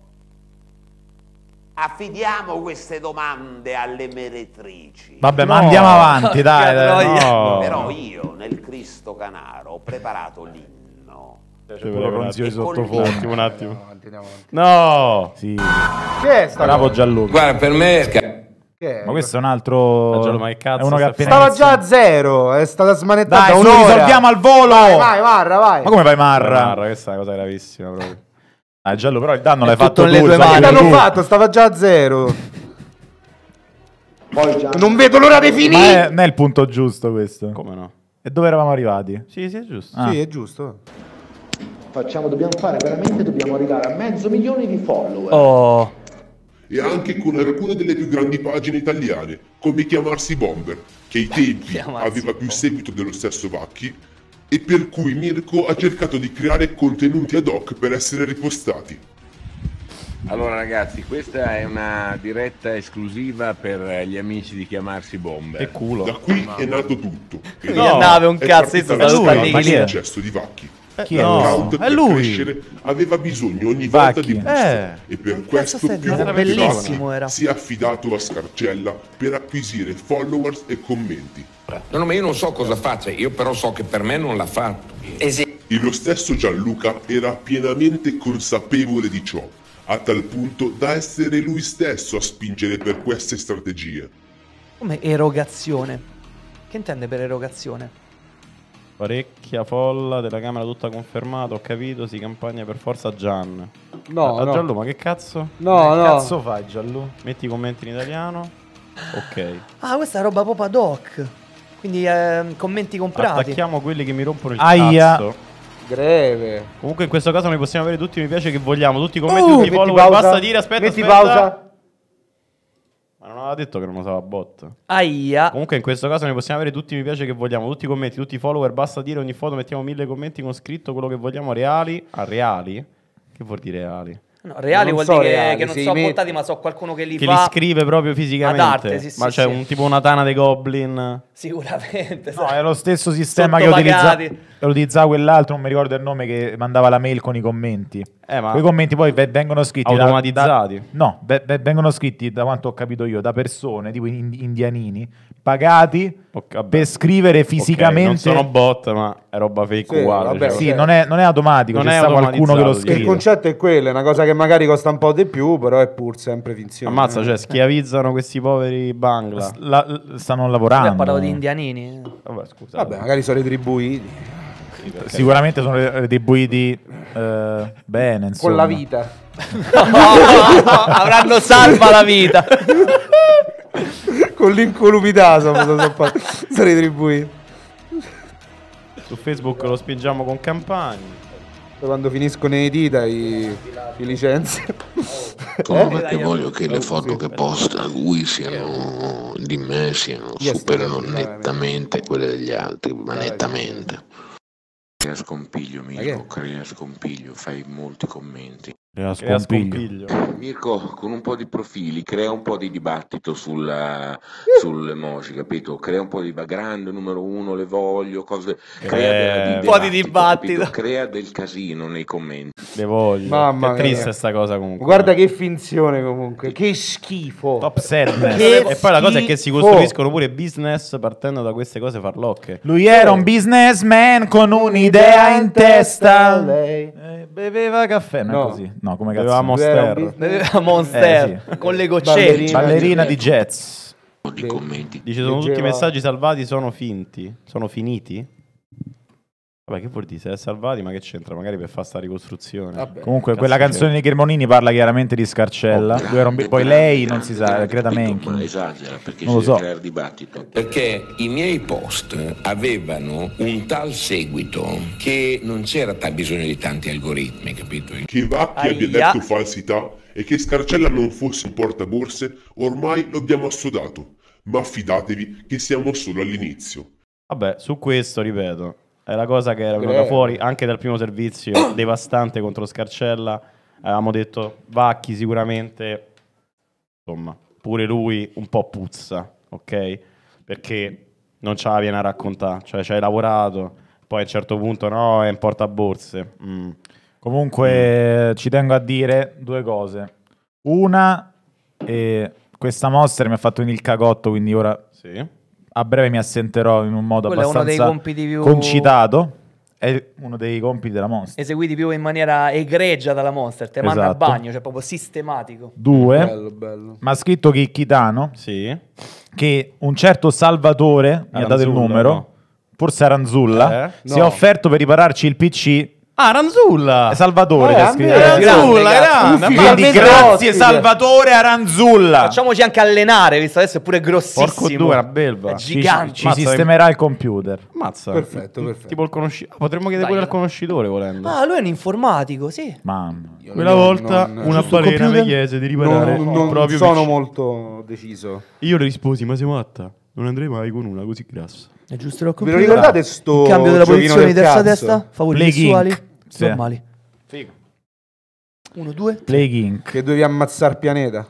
Affidiamo queste domande alle meretrici. Vabbè, ma andiamo avanti, dai. dai, no. Però io nel Cristo Canaro ho preparato l'inno. Cioè, pure Ronzio di un sottofondo. attimo, un attimo. No! Sì. Che è sta Bravo cosa? Gianluca. Guarda, per me... Che è? Ma questo è un altro. Ma Gianlu, ma che cazzo è uno che stai appena Stava iniziato. già a zero, è stata smanettata Dai, su, un'ora. risolviamo al volo. Vai, vai, Marra, vai. Ma come vai, Marra? Marra, questa è una cosa gravissima proprio. Ah, Giallo, però il danno È l'hai tutto fatto tu. nelle tue sai mani. che L'hanno tu- fatto, stava già a zero. Poi già. Non vedo l'ora di Ma finire. è, non è il punto giusto questo. Come no? E dove eravamo arrivati? Sì, sì, è giusto. Ah. Sì, è giusto. Facciamo, dobbiamo fare veramente, dobbiamo arrivare a mezzo milione di follower. Oh. E anche con alcune delle più grandi pagine italiane, come Chiamarsi Bomber, che ai tempi Chiamarsi aveva più seguito dello stesso Vacchi, e per cui Mirko ha cercato di creare contenuti ad hoc per essere ripostati. Allora ragazzi, questa è una diretta esclusiva per gli amici di Chiamarsi Bomber. Che culo. Da qui è nato tutto. E No, da- nave un è cazzo, io partita sono la stato storia lì. del Ma chi è? successo di Vacchi. Chi è? Il No, account è per lui. crescere aveva bisogno ogni volta Vacchi. di boost, Eh. e per cazzo questo stai più dicendo? volte Bellissimo Vacchi era. si è affidato a Scarcella per acquisire followers e commenti. No, no, ma io non so cosa faccia, io però so che per me non l'ha fatto. E lo stesso Gianluca era pienamente consapevole di ciò, a tal punto da essere lui stesso a spingere per queste strategie. Come erogazione? Che intende per erogazione? Parecchia folla della camera tutta confermata, ho capito, si campagna per forza Gian. No, Ah, no. Gianlu, ma che cazzo? No, Che no. cazzo fai, Giallo? Metti i commenti in italiano. Ok. Ah, questa è roba proprio ad hoc. Quindi ehm, commenti comprati. Attacchiamo quelli che mi rompono il Aia. cazzo. Greve. Comunque in questo caso noi possiamo avere tutti i mi piace che vogliamo, tutti i commenti, Uh, tutti i metti follower, pausa. basta dire aspetta, Metti aspetta. pausa. Ma non aveva detto che non usava bot. Aia. Comunque in questo caso noi possiamo avere tutti i mi piace che vogliamo, tutti i commenti, tutti i follower, basta dire ogni foto mettiamo mille commenti con scritto quello che vogliamo reali. A reali? Che vuol dire reali? No, reali Non vuol so dire che- reali, che non se so li metti- montati, ma so qualcuno che li Che fa. li scrive proprio fisicamente. ad arte, sì, sì, Ma c'è sì. un tipo una tana dei goblin. Sicuramente. No, è lo stesso sistema che utilizza, Sottopagati. che utilizzava quell'altro, non mi ricordo il nome, che mandava la mail con i commenti. Eh, ma Quei commenti poi ve- vengono scritti da- automatizzati. da- no, ve- ve- vengono scritti, da quanto ho capito io, da persone, tipo in- indianini, pagati Ok, vabbè. per scrivere Ok, fisicamente. non sono bot, ma è roba fake Sì, uguale. vabbè, cioè. Sì, ok. non è, non è automatico, Non c'è è sta qualcuno che lo automatizzato, Che il scrive. concetto è quello, è una cosa che magari costa un po' di più, però è pur sempre finzione. Ammazza, cioè schiavizzano questi poveri bangla. La- la- stanno Io lavorando. parlavo di indianini. Vabbè, scusa. Vabbè, magari sono retribuiti Sicuramente sono retribuiti eh, bene, insomma. con la vita. Avranno salva la vita. Con l'incolumità sono, sono, sono, sono retribuiti. Su Facebook lo spingiamo con campagne. Poi quando finiscono i dita i, i licenze. Solo perché voglio che le foto che posta lui siano di me siano superano nettamente quelle degli altri, ma nettamente. Crea scompiglio, Mirko, crea scompiglio, fai molti commenti. Era Crea scompiglio. Mirko, con un po' di profili, crea un po' di dibattito sul, sulle emoji, capito? Crea un po' di grande numero uno, le voglio, cose. Crea Eh, del- un po' di dibattito. capito? Crea del casino nei commenti. Le voglio. Mamma che triste mia. sta cosa comunque. Guarda che finzione comunque, che schifo. Top sadness. Che E poi la cosa è che si schifo. costruiscono pure business partendo da queste cose farlocche. Lui era un businessman con un'idea in testa. Lei. Eh, beveva caffè, non è No. così. No, come Beveva cazzo. Lui era un Monster. business- Beveva Monster Eh, sì. con le goccette. Ballerina di jazz. Di commenti. Dice sono tutti i Leggeva- messaggi salvati, sono finti. Sono finiti? Vabbè, che vuol dire? Se è salvati, ma che c'entra? Magari per fare sta ricostruzione. Vabbè. Comunque Cazzo quella c'è? canzone di Cremonini parla chiaramente di Scarcella. Oh, Lui era un bi- poi grande, lei non grande, si sa, grande, Greta capito? Mencken. Ma esagera perché Non lo si so. deve creare dibattito. Perché i miei post avevano un tal seguito che non c'era ta- bisogno di tanti algoritmi, capito? Che Vacchi abbia Aia. detto falsità e che Scarcella non fosse un portaborse, ormai lo abbiamo assodato. Ma fidatevi che siamo solo all'inizio. Vabbè, su questo, ripeto, è la cosa che era venuta Greve. fuori anche dal primo servizio devastante contro Scarcella. Avevamo detto Vacchi sicuramente, insomma, pure lui un po' puzza, ok? Perché non ce la viene a raccontare, cioè ci hai lavorato, poi a un certo punto no, è in portaborse. Mm. Comunque ci tengo a dire due cose. Una, eh, questa mostra mi ha fatto venire il cagotto, quindi ora Sì. a breve mi assenterò in un modo Quello è uno dei abbastanza compiti più- concitato. È uno dei compiti della mostra. Eseguiti più in maniera egregia dalla Monster. Te manda a Esatto. bagno, cioè proprio sistematico. Due, Bello, bello. mi ha scritto Chicchitano Sì. che un certo Salvatore mi ha dato il Aranzulla, numero, no? forse Aranzulla, Eh? si No. è offerto per ripararci il P C. Ah, Ranzulla! È Salvatore Eh, che ha a scritto. me- Ranzulla, grande, grande! Quindi Finalmente grazie ospite. Salvatore Aranzulla. Facciamoci anche allenare, visto adesso è pure grossissimo. Porco due, una belva. È Ci, gigante. ci Mazza, sistemerà il computer. Mazza. Perfetto, perfetto. Tipo il conoscitore. Potremmo chiedere Dai, pure al dai. conoscitore volendo. Ah, lui è un informatico, sì. Mamma. Quella Io volta non- una sul balena computer mi chiese di riparare Non, il non proprio sono P C. molto deciso. Io le risposi, ma sei matta? Non andrei mai con una così grassa. È giusto Ve lo ricordate sto Il cambio della giochino posizione di del terza cazzo? testa? Favori Play sessuali? King. Sì. Normali. Uno, due. Plague Inc. Che dovevi ammazzare il pianeta.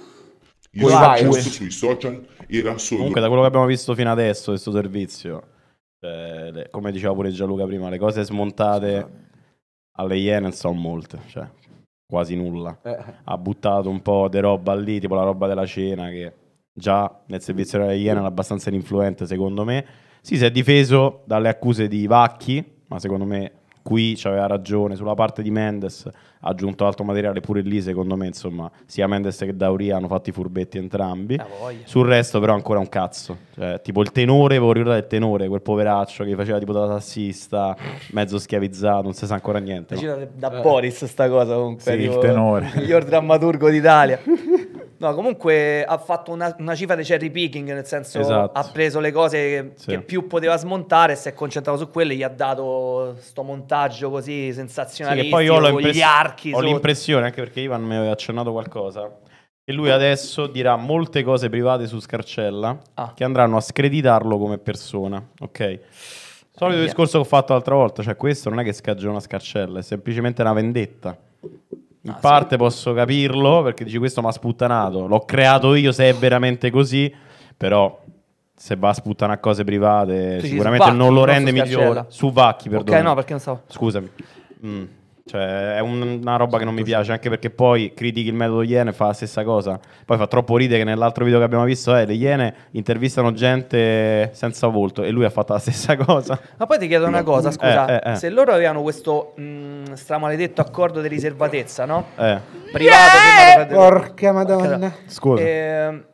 Il Poi suo vai, post due. sui social era solo Comunque, da quello che abbiamo visto fino adesso, questo servizio, cioè, le- come diceva pure Gianluca prima, le cose smontate alle Iene non sono molte, cioè quasi nulla. Eh. Ha buttato un po' di roba lì, tipo la roba della cena, che già nel servizio delle Iene era abbastanza influente, secondo me. Sì, si è difeso dalle accuse di Vacchi, ma secondo me qui c'aveva ragione. Sulla parte di Mendes ha aggiunto altro materiale pure lì, secondo me, insomma, sia Mendes che D'Auria hanno fatto i furbetti entrambi. Sul resto però ancora un cazzo. Cioè, tipo il tenore, volevo ricordare il tenore, quel poveraccio che faceva tipo da tassista, mezzo schiavizzato, non si sa ancora niente. no? Da, da Boris sta cosa comunque. Sì, tipo, il tenore. il miglior drammaturgo d'Italia. No, comunque ha fatto una, una cifra di cherry picking, nel senso Esatto. ha preso le cose che, Sì. che più poteva smontare e si è concentrato su quelle, gli ha dato sto montaggio così Sì, sensazionalistico, che poi io ho, con gli l'impress- archi ho sotto. l'impressione, anche perché Ivan mi aveva accennato qualcosa, che lui adesso dirà molte cose private su Scarcella Ah. che andranno a screditarlo come persona, ok? Solito Via. discorso che ho fatto l'altra volta, cioè questo non è che scagiona Scarcella, è semplicemente una vendetta. In Ah, parte posso capirlo, perché dici questo mi ha sputtanato, l'ho creato io se è veramente così, però se va a sputtanare a cose private dici sicuramente su Vacchi, non lo non rende su migliore. Scarcella. Su Vacchi, perdono. Ok, no, perché non stavo. Scusami. Mm. Cioè, è un- una roba che non mi piace, anche perché poi critichi il metodo Iene e fa la stessa cosa. Poi fa troppo ridere che nell'altro video che abbiamo visto è le Iene intervistano gente senza volto e lui ha fatto la stessa cosa. Ma poi ti chiedo una cosa, scusa, Eh, eh, eh. se loro avevano questo mh, stramaledetto accordo di riservatezza, no? Eh. Privato, firmato fra- Porca madonna. Scusa. E,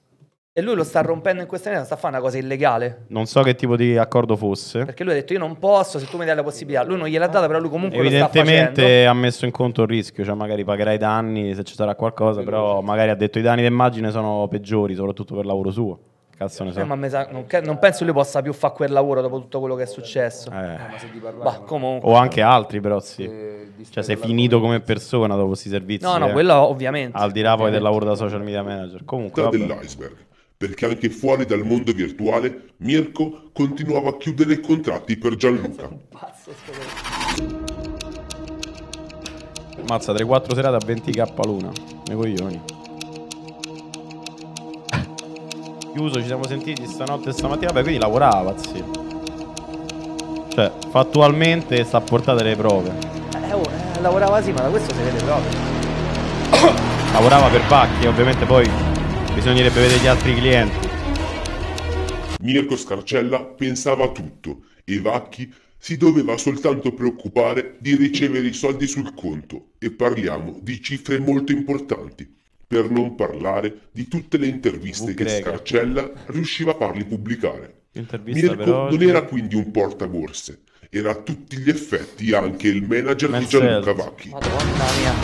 e lui lo sta rompendo in questa maniera, sta a fare una cosa illegale. Non so che tipo di accordo fosse. Perché lui ha detto io non posso, se tu mi dai la possibilità. Lui non gliel'ha data, però lui comunque lo sta Evidentemente facendo. ha messo in conto il rischio, cioè magari pagherai i danni se ci sarà qualcosa, però magari ha detto i danni d'immagine sono peggiori, soprattutto per lavoro suo. Cazzo ne so. Eh, ma me sa- non, che- non penso lui possa più fare quel lavoro dopo tutto quello che è successo. Eh. Bah, comunque. O anche altri, però sì. Cioè sei finito come persona dopo questi servizi. No, no, eh. quello ovviamente. Al di là poi del lavoro da social media manager. Comunque, punta vabbè. dell'iceberg, perché anche fuori dal mondo virtuale Mirko continuava a chiudere contratti per Gianluca. Mazza, tre quattro serate a venti k l'una. Ne coglioni. Chiuso, ci siamo sentiti stanotte e stamattina. Vabbè, quindi lavorava, sì. Cioè, fattualmente sta a portare le prove. Eh, oh, eh, lavorava sì, ma da questo si vede proprio. Lavorava per Vacchi, ovviamente poi bisognerebbe vedere gli altri clienti. Mirko Scarcella pensava a tutto e Vacchi si doveva soltanto preoccupare di ricevere i soldi sul conto, e parliamo di cifre molto importanti, per non parlare di tutte le interviste che Scarcella riusciva a farli pubblicare. Intervista per Mirko oggi. non era quindi un portaborse, era a tutti gli effetti anche il manager di Marcel. Gianluca Vacchi. Madonna mia.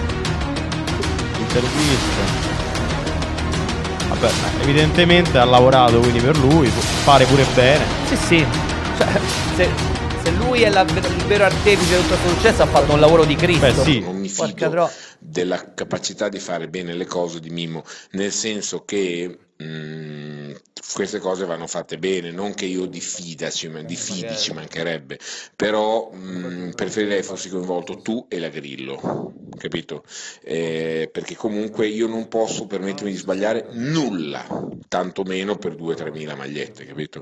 Intervista. Vabbè, ma evidentemente ha lavorato quindi per lui, pare pure bene. Sì, sì. Cioè, se, se lui è la, il vero artefice di tutto questo successo, ha fatto un lavoro di Cristo. Beh, sì. Non mi Porca fido tro- della capacità di fare bene le cose di Mimmo, nel senso che mh, queste cose vanno fatte bene, non che io diffida, ci, diffidi ci mancherebbe, però mh, preferirei fossi coinvolto tu e la Grillo, capito? Eh, perché comunque io non posso permettermi di sbagliare nulla, tantomeno per due o tre mila magliette, capito?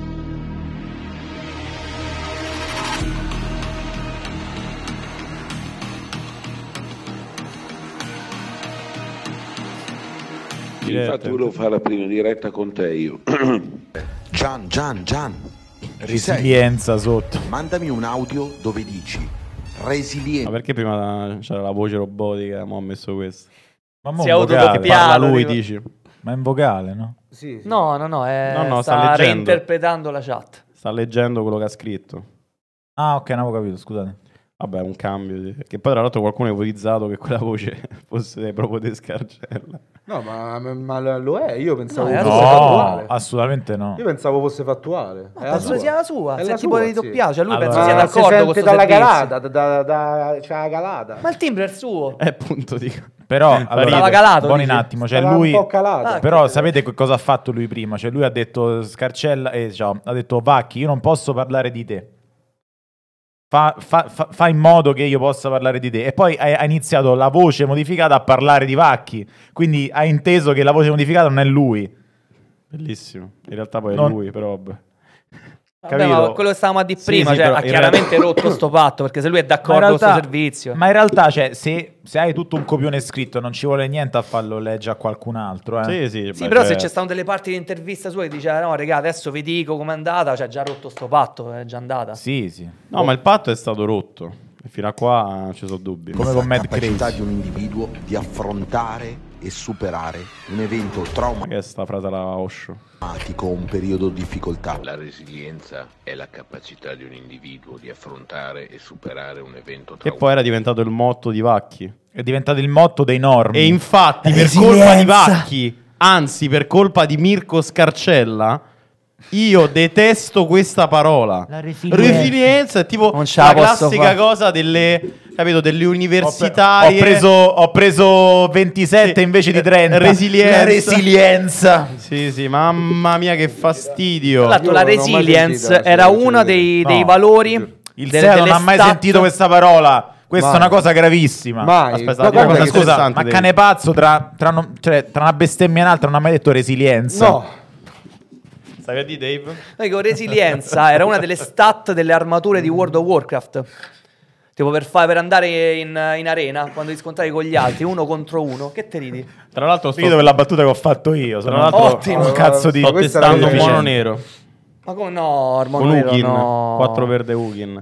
Infatti volevo fare la prima diretta con te io. Gian, Gian, Gian. Resilienza sotto. Mandami un audio dove dici Ma resilienza. perché prima c'era la voce robotica, mo' ha messo questo? Ma mo Si in è vocale. autodopiato, Parla lui, dico. dici. Ma in vocale, no? Sì, sì. No, no, no, è, No, no, sta sta leggendo. reinterpretando la chat. Sta leggendo quello che ha scritto. Ah, ok, non avevo capito, scusate. Vabbè, un cambio. Sì. Che poi tra l'altro qualcuno ha ipotizzato che quella voce fosse proprio di Scarcella. No, ma, ma- ma lo è. Io pensavo No, è fosse la sua. fattuale. assolutamente no. Io pensavo fosse fattuale. È la Penso sua. sia la sua, È se la tipo sua, di sì. doppiaggio, cioè lui Allora, penso sia Ma si d'accordo con sente questo dalla servizio. calata, da, da, da- c'è la calata. Ma il timbro è il suo. Eh, appunto, dico. Però, Fa allora, Stava calato, buoni un dici? attimo, cioè Stava lui... un po' calata. Ah, Però che- sapete che cosa ha fatto lui prima? Cioè lui ha detto Scarcella, eh, diciamo, ha detto Vacchi, io non posso parlare di te. Fa, fa- fa- fa in modo che io possa parlare di te. E poi ha, ha iniziato la voce modificata a parlare di Vacchi. Quindi ha inteso che la voce modificata non è lui. Bellissimo. In realtà poi è Non- lui, però vabbè. Vabbè, Capito? ma quello che stavamo a dire Sì, prima, sì, cioè, però ha in chiaramente realtà- rotto sto patto, perché se lui è Ma in d'accordo con questo realtà- servizio. Ma in realtà, cioè, se, se hai tutto un copione scritto, non ci vuole niente a farlo leggere a qualcun altro. Eh. Sì, sì. Sì, beh, però se certo. c'è stanno delle parti di intervista sua che dice "Ah, no, raga, adesso vi dico com'è andata", cioè già rotto sto patto, è già andata. Sì, sì. No, ma il patto è stato rotto. E fino a qua ci sono dubbi. Come con Mad capacità Crazy. di un individuo di affrontare e superare un evento Ma che è sta frase la Osho? traumatico, un periodo di difficoltà. La resilienza è la capacità di un individuo di affrontare e superare un evento Che traumatico. poi era diventato il motto di Vacchi. È diventato il motto dei normi. E infatti, per Resilienza. colpa di Vacchi, anzi per colpa di Mirko Scarcella, io detesto questa parola. La resilienza. Resilienza è tipo Non ce la la posso classica fare. cosa delle, capito, delle Ho, pre- universitarie. ho preso, ho preso ventisette Sì, invece di eh, trenta. resilienza. La resilienza. Sì, sì, mamma mia che fastidio. Tra l'altro Io la non ho mai resilience sentita era questa uno dei, No, dei valori. Il delle- S E A non delle ha mai stat- sentito questa parola. Questa Mai. è una cosa gravissima. Mai. Aspetta, Ma una guarda cosa che- Scusa, interessante, ma Dave. cane pazzo tra, tra, non- cioè, tra una bestemmia e un'altra non ha mai detto resilienza. No, Stavi a dire, Dave? No, dico, resilienza era una delle stat delle armature di World of Warcraft. Tipo per, fa- per andare in, in arena, quando ti scontravi con gli altri, uno contro uno. Che te ridi? Tra l'altro sto, Rido per la battuta che ho fatto io. tra Sono l'altro Ottimo. un cazzo di... sto questa era testando un deficiente. mono nero. Ma come no, Armando Con Nero, Ugin. no. quattro verde Ugin.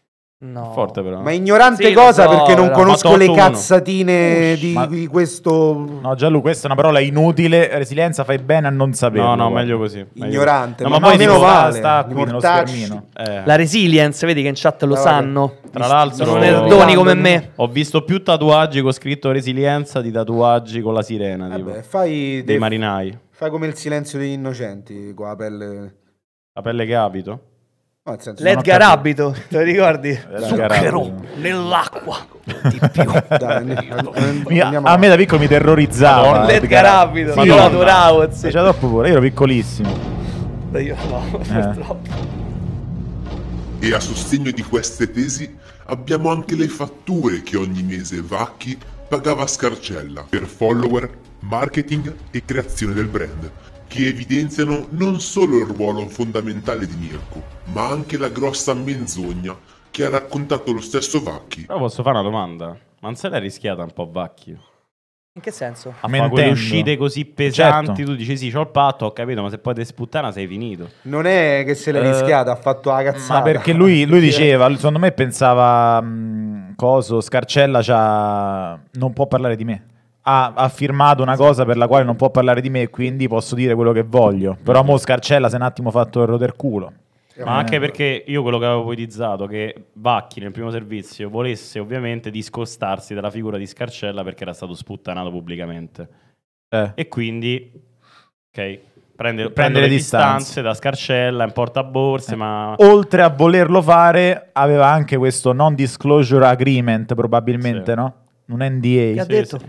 No. Forte però. ma ignorante Sì, lo cosa so, perché non però. conosco Fatto le otto uno. cazzatine di, Ma- di questo No, Gianlu, questa è una parola inutile. Resilienza fai bene a non saperlo. No, no, guarda. meglio così. meglio ignorante. così. ma, No, ma poi meno tipo, male. sta qui i nello mortacci. schermino. Eh, La resilience, vedi che in chat lo Ah, vabbè. sanno. tra l'altro Sono nerdoni come me. Ho visto più tatuaggi con scritto resilienza di tatuaggi con la sirena, tipo, Vabbè, fai, dei dei- marinai. fai come il silenzio degli innocenti con la pelle. La pelle che abito. No, nel senso, L'Edgar capito. Abito, te lo ricordi? Edgar Zucchero Abito. nell'acqua. Di più. dai, andiamo- Mi- andiamo a me da piccolo mi terrorizzava. Madonna. L'Edgar Abito, Sì, io lo Madonna. adoravo. Mi Sì. faceva troppo paura. Io ero piccolissimo. Io no, Eh. purtroppo. E a sostegno di queste tesi abbiamo anche le fatture che ogni mese Vacchi pagava a Scarcella per follower, marketing e creazione del brand, che evidenziano non solo il ruolo fondamentale di Mirko, ma anche la grossa menzogna che ha raccontato lo stesso Vacchi. Però posso fare una domanda? Ma non se l'è rischiata un po' Vacchi? In che senso? A fare quelle uscite così pesanti, tu dici sì, c'ho il patto, ho capito, ma se poi te sputtana sei finito. Non è che se l'è Eh, rischiata, ha fatto la cazzata. Ma perché lui, lui diceva, secondo me pensava, mh, coso, Scarcella c'ha, non può parlare di me. Ha, ha firmato una cosa per la quale non può parlare di me, quindi posso dire quello che voglio. Però mo Scarcella si è un attimo fatto il roterculo. Ma anche perché io quello che avevo ipotizzato che Vacchi nel primo servizio volesse ovviamente discostarsi dalla figura di Scarcella perché era stato sputtanato pubblicamente. Eh. E quindi, ok, prende, Prende le le distanze, distanze da Scarcella in portaborse, ma... Oltre a volerlo fare, aveva anche questo non disclosure agreement, probabilmente, Sì. no? Un N D A. Che ha detto?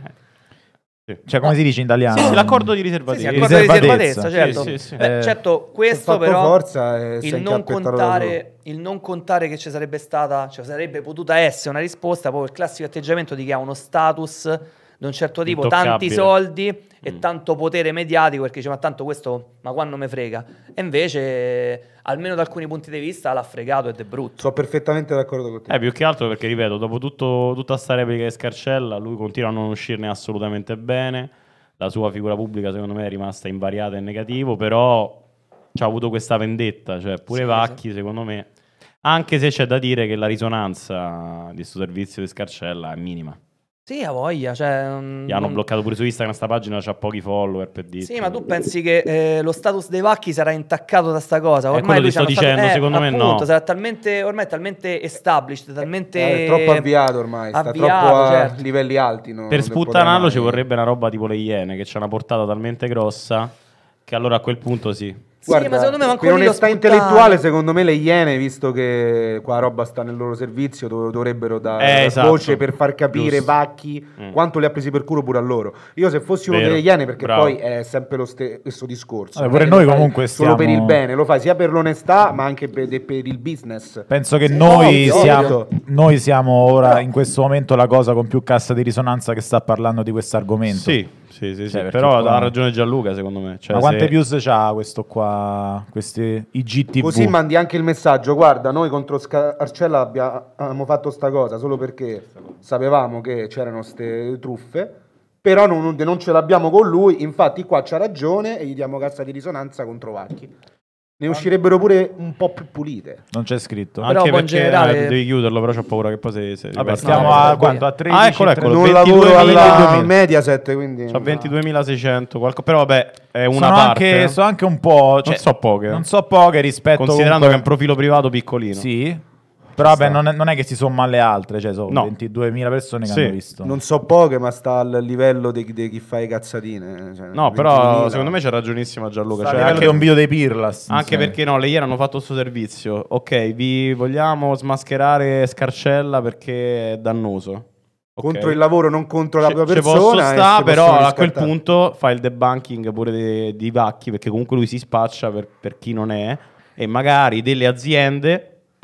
Cioè, come si dice in italiano? Sì, sì, l'accordo di riservatezza. Sì, sì, accordo di Riservatezza. riservatezza, certo. Sì, sì, sì. Beh, Eh, certo, questo fatto però forza, eh, si è il, non incappettato da contare, il non contare che ci sarebbe stata, cioè sarebbe potuta essere una risposta, proprio il classico atteggiamento di chi ha uno status di un certo tipo, tanti Intoccabile. soldi e Mm. tanto potere mediatico, perché dice ma tanto questo, ma quando me frega? E invece, almeno da alcuni punti di vista, l'ha fregato ed è brutto. Sono perfettamente d'accordo con te. Eh, più che altro perché, ripeto, dopo tutto, tutta sta replica di Scarcella, lui continua a non uscirne assolutamente bene. La sua figura pubblica, secondo me, è rimasta invariata in negativo, però c'ha avuto questa vendetta, cioè pure Sì, Vacchi, secondo me, anche se c'è da dire che la risonanza di questo servizio di Scarcella è minima. Sì, ha voglia, cioè... mm, Gli hanno non- bloccato pure su Instagram sta pagina, c'ha pochi follower per dire. Sì, ma tu pensi che eh, lo status dei Vacchi sarà intaccato da sta cosa? Ormai quello lui ti sto sarà stato- dicendo, eh, secondo me appunto, no. sarà talmente, ormai è talmente established, talmente... Eh, è troppo avviato ormai, sta avviato, troppo a certo. livelli alti. no- Per non potrà sputtanarlo mai- ci vorrebbe una roba tipo le Iene, che c'ha una portata talmente grossa che allora a quel punto sì. Guarda, ma secondo me manco per lì lo onestà sputtano. intellettuale, secondo me le Iene, visto che qua roba sta nel loro servizio, dov- dovrebbero dare Eh, esatto. voce per far capire Giusto. Vacchi Mm. quanto li ha presi per culo pure a loro. Io se fossi uno Vero, delle Iene, perché bravo. poi è sempre lo ste- stesso discorso. Vabbè, non pure è che noi lo fai comunque solo per il stiamo- bene, lo fai sia per l'onestà ma anche per, per il business. Penso che Sì, noi, ovvio, siamo, ovvio. noi siamo ora, in questo momento, la cosa con più cassa di risonanza che sta parlando di questo argomento. Sì, sì, sì, sì. Cioè, perché Però qua- ha ragione Gianluca, secondo me. Cioè, Ma quante se- views c'ha questo qua, questi I G T V? Così mandi anche il messaggio, guarda, noi contro Scarcella abbiamo fatto sta cosa solo perché sapevamo che c'erano ste truffe, però non, non ce l'abbiamo con lui, infatti qua c'ha ragione e gli diamo cassa di risonanza contro Vacchi. Ne uscirebbero pure un po' più pulite. Non c'è scritto. Anche Però, buon perché generale- eh, devi chiuderlo, però c'ho paura che poi se... se Vabbè, riparte- stiamo No, a no, quanto? A tredici? Ah, eccolo, eccolo. Non lavoro alla ventiduemila Mediaset, quindi... C'ha ventiduemilaseicento, qualco- però vabbè, è una sono, parte. anche, sono anche un po'... cioè, non so poche. Non so poche rispetto... Considerando che è un comunque- profilo privato piccolino. Sì, però vabbè, non è, non è che si somma alle altre, cioè sono No. ventiduemila persone che Sì. hanno visto. Non so poche, ma sta al livello di, di chi fa le cazzatine. Cioè, No, però ventiduemila. secondo me c'è ragionissima Gianluca. Sta a Cioè, livello anche, di un video dei Pirlas. anche insomma. perché no, le ieri hanno fatto questo servizio. Ok, vi vogliamo smascherare Scarcella perché è dannoso. Ok. Contro il lavoro, non contro la Ci- propria ci persona. posso e sta, si però possono a quel riscattare. punto fa il debunking pure di, di Vacchi, perché comunque lui si spaccia per, per chi non è, e magari delle aziende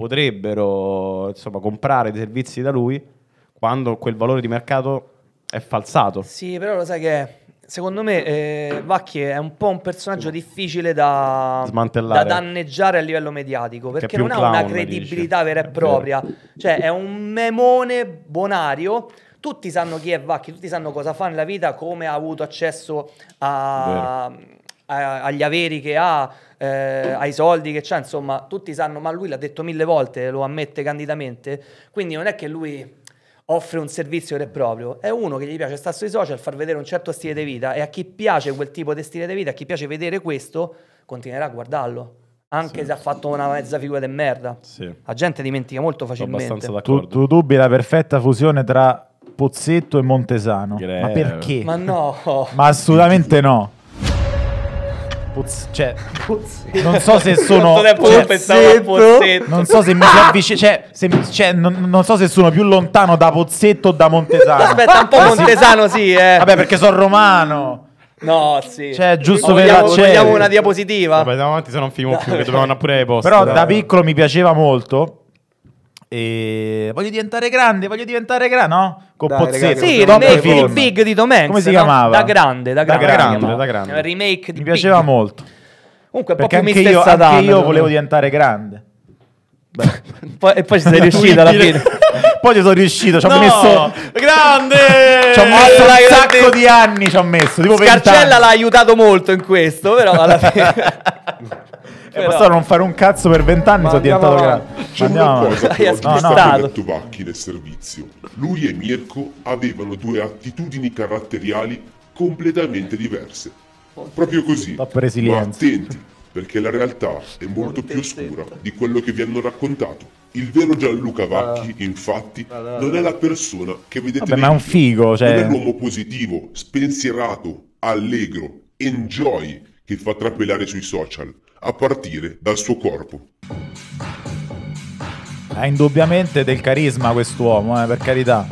potrebbero insomma comprare dei servizi da lui quando quel valore di mercato è falsato. Sì, però lo sai che è? Secondo me eh, Vacchi è un po' un personaggio difficile da, Smantellare. da danneggiare a livello mediatico, Che è perché più non un ha una clown, credibilità dici. vera e È propria. Cioè è un memone bonario. Tutti sanno chi è Vacchi, tutti sanno cosa fa nella vita, come ha avuto accesso a- a- agli averi che ha, eh, ai soldi che c'ha, insomma, tutti sanno, ma lui l'ha detto mille volte, lo ammette candidamente, quindi non è che lui offre un servizio vero e proprio, è uno che gli piace stare sui social, far vedere un certo stile di vita, e a chi piace quel tipo di stile di vita, a chi piace vedere questo, continuerà a guardarlo, anche Sì. se ha fatto una mezza figura di merda. Sì. La gente dimentica molto Sono facilmente. abbastanza Tu, d'accordo. tu dubbi la perfetta fusione tra Pozzetto e Montesano. Direi- Ma perché? Ma no, Ma assolutamente no. Poz- cioè, non so se sono. Quanto tempo cioè, io pensavo a Pozzetto? non so se mi si avvicina. Cioè, se mi- cioè, non, non so se sono più lontano da Pozzetto o da Montesano. Aspetta, un po' Ah, sì. Montesano sì, eh. Vabbè, perché sono romano. No, sì. Cioè, giusto Ma per vogliamo, la vogliamo una diapositiva? Vabbè, andiamo avanti se non finiamo più, che dobbiamo andare pure ai post. Però da piccolo mi piaceva molto. E voglio diventare grande, voglio diventare grande, no? Con Dai, Pozzetto. ragazzi, Sì, il Top remake Film. di Big di Tom Hanks, Come si no? chiamava? Da grande, da Da grande. grande, si chiamava. da grande. È un remake di Mi piaceva Big. molto. Comunque un po' Perché più anche mister io, Satan, anche io secondo volevo me. diventare grande. Poi- e poi ci sei riuscito alla fine. Poi ci sono riuscito, ci ho No, messo grande! ci ho messo Allora, un grande- sacco di anni, ci ho messo, tipo venti Scarcella anni. l'ha aiutato molto in questo, però alla fine... È passato a non fare un cazzo per vent'anni, Ma sono andiamo diventato avanti. grande. C'è Andiamo una avanti. cosa Hai che oggi aspettato. sta detto Vacchi nel servizio. Lui e Mirko avevano due attitudini caratteriali completamente diverse. Proprio così. Top Ma resilienza. attenti, perché la realtà è molto più oscura di quello che vi hanno raccontato. Il vero Gianluca Vacchi, infatti, non è la persona che vedete Vabbè, nei ma è un video. figo, cioè- Non è l'uomo positivo, spensierato, allegro, enjoy che fa trapelare sui social, a partire dal suo corpo. Ha indubbiamente del carisma quest'uomo, eh, per carità.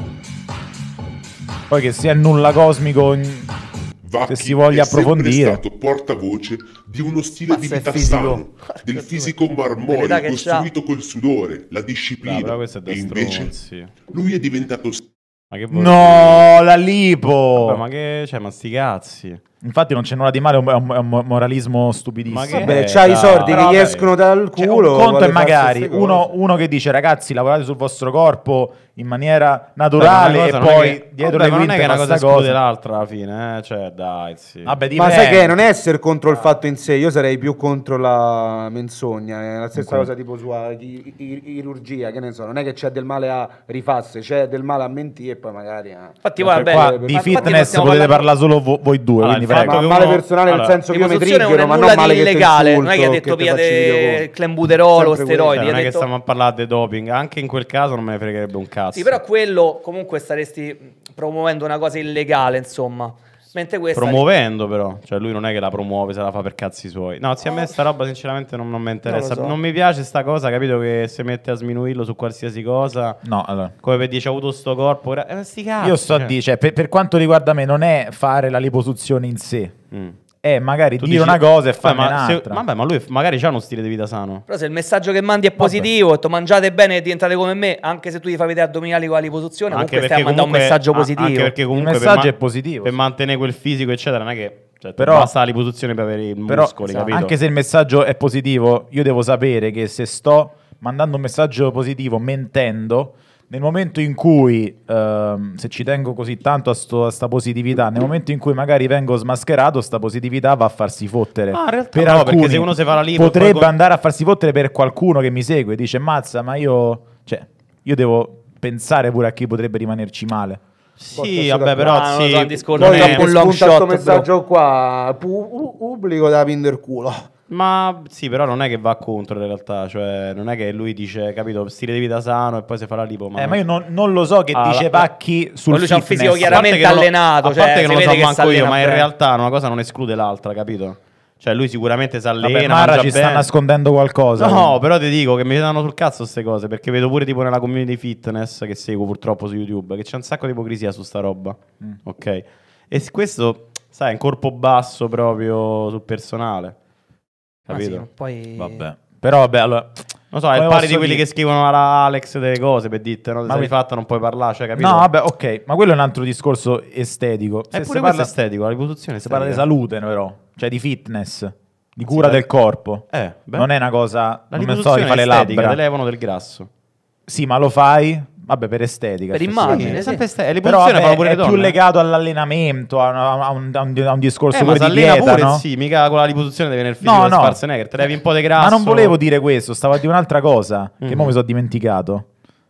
Poi che sia il nulla cosmico, in- Vacchi se si voglia è sempre approfondire. stato portavoce di uno stile di Mazza, è vita fisico. sano, del fisico L'età marmoreo che costruito col sudore, la No, disciplina. però questo è da e invece stronzi. lui è diventato Ma che vuoi No, la lipo. Vabbè, ma che... Cioè, ma sti cazzi. Infatti non c'è nulla di male, è un, è un- è un moralismo stupidissimo. Ma che- Vabbè, Eh, c'ha i dai. soldi Però, che gli vabbè, escono dal Cioè, culo. un conto vuole è magari farsi uno, queste cose. uno che dice ragazzi lavorate sul vostro corpo in maniera naturale Beh, e ma una cosa poi non è che- dietro Vabbè, le ma non quinte è che una fa cosa sta esclude l'altra alla fine, eh? Cioè, dai, sì. Vabbè, Ma dipende. sai che non è essere contro il fatto in sé, io sarei più contro la menzogna, è la stessa Ok. cosa tipo su uh, chi- chi- chirurgia, che ne so, non è che c'è del male a rifarsi, c'è del male a mentire e poi magari a... Infatti, guarda, Qua bene, di ma infatti fitness possiamo potete parlare- parlare solo vo- voi due, Allora, quindi il fatto prego. Ma che male uno- personale nel allora, senso che io mi Liposuzione triggero, non ma è non nulla male di che ti illegale, non è che insulto, ha detto che ti via faccio video de con- clenbuterolo, Sempre steroidi. Cioè, ha non è che detto- stiamo a parlare di doping, anche in quel caso non me ne fregherebbe un cazzo. Sì, però quello comunque staresti promuovendo una cosa illegale, insomma. Mentre questa... Promuovendo però, cioè lui non è che la promuove se la fa per cazzi suoi. No, sì, a me sta roba sinceramente non, non mi interessa. Non lo so. Non mi piace sta cosa, capito, che si mette a sminuirlo su qualsiasi cosa. No, allora. Come per dire, c'ha avuto sto corpo. gra- Eh, sti cazzi, Io sto a cioè. dire, cioè, per, per quanto riguarda me, non è fare la liposuzione in sé, Mm. è magari Tu dire dici- una cosa e Vabbè, farne ma, se- un'altra. vabbè, ma lui magari c'ha uno stile di vita sano. Però se il messaggio che mandi è positivo, detto mangiate bene e diventate come me, anche se tu gli fai vedere addominali con la liposuzione, Anche comunque stai a mandare un comunque- messaggio a- positivo. Anche perché comunque Il per messaggio ma- è positivo, Per sì. mantenere quel fisico, eccetera, non è che cioè, Però- basta la liposuzione per avere i Però, muscoli, esatto, capito? anche se il messaggio è positivo, io devo sapere che se sto mandando un messaggio positivo mentendo, nel momento in cui, ehm, se ci tengo così tanto a, sto, a sta positività, nel momento in cui magari vengo smascherato, sta positività va a farsi fottere. Ah, in realtà per no, alcuni, perché se uno si fa la lipo e potrebbe poi con- andare a farsi fottere per qualcuno che mi segue, dice mazza, ma io, cioè, io devo pensare pure a chi potrebbe rimanerci male. Sì, vabbè, però Ah, non lo sì, so, il discorso non Poi non è- è un spunta long sto shot, bro. messaggio qua, pu- pu- pubblico da pinder culo. Ma sì, però non è che va contro in realtà, cioè non è che lui dice, capito, stile di vita sano e poi si fa la lipo. Ma, Eh, ma io non, non lo so che Ah, dice la- Pacchi sul Ma lui c'ha un fitness. fisico chiaramente A parte che non lo- allenato, a cioè, parte che si non lo vede so che manco si io, allena ma in bene. realtà una cosa non esclude l'altra, capito? Cioè lui sicuramente si allena, Vabbè, Marra mangia ci sta bene. nascondendo qualcosa. No, però ti dico che mi danno sul cazzo queste cose, perché vedo pure tipo nella community fitness che seguo purtroppo su YouTube, che c'è un sacco di ipocrisia su sta roba. Mm. Ok. E s- questo, sai, è un corpo basso proprio sul personale. Ma sì, Capito? poi... Vabbè. Però vabbè, allora... Non so, è il come pari posso di quelli dire? che scrivono alla Alex delle cose per dirti, no? Se Ma sei que- fatta non puoi parlare, cioè, capito? No, vabbè, ok, ma quello è un altro discorso estetico. È Se pure si questo parla, estetico, la riproduzione si parla di estetica. salute, però, cioè di fitness, di cura la- del corpo. Eh, beh. Non è una cosa... La non me so di riproduzione fare le estetica, labbra. te levano del grasso. Sì, ma lo fai, vabbè, per estetica. Per effettivamente. immagine, È sì. sempre este- e le Però posizioni fanno vabbè, pure è le più donne. legato all'allenamento, a, a- a un, a un- a un discorso Eh, ma pure si di allena dieta, pure, no? sì, mica con la liposuzione deve nel fisico No, di no. Schwarzenegger, te levi un po' di grasso. Ma non volevo dire questo, stavo a dire un'altra cosa, che Mhm. mo mi sono dimenticato.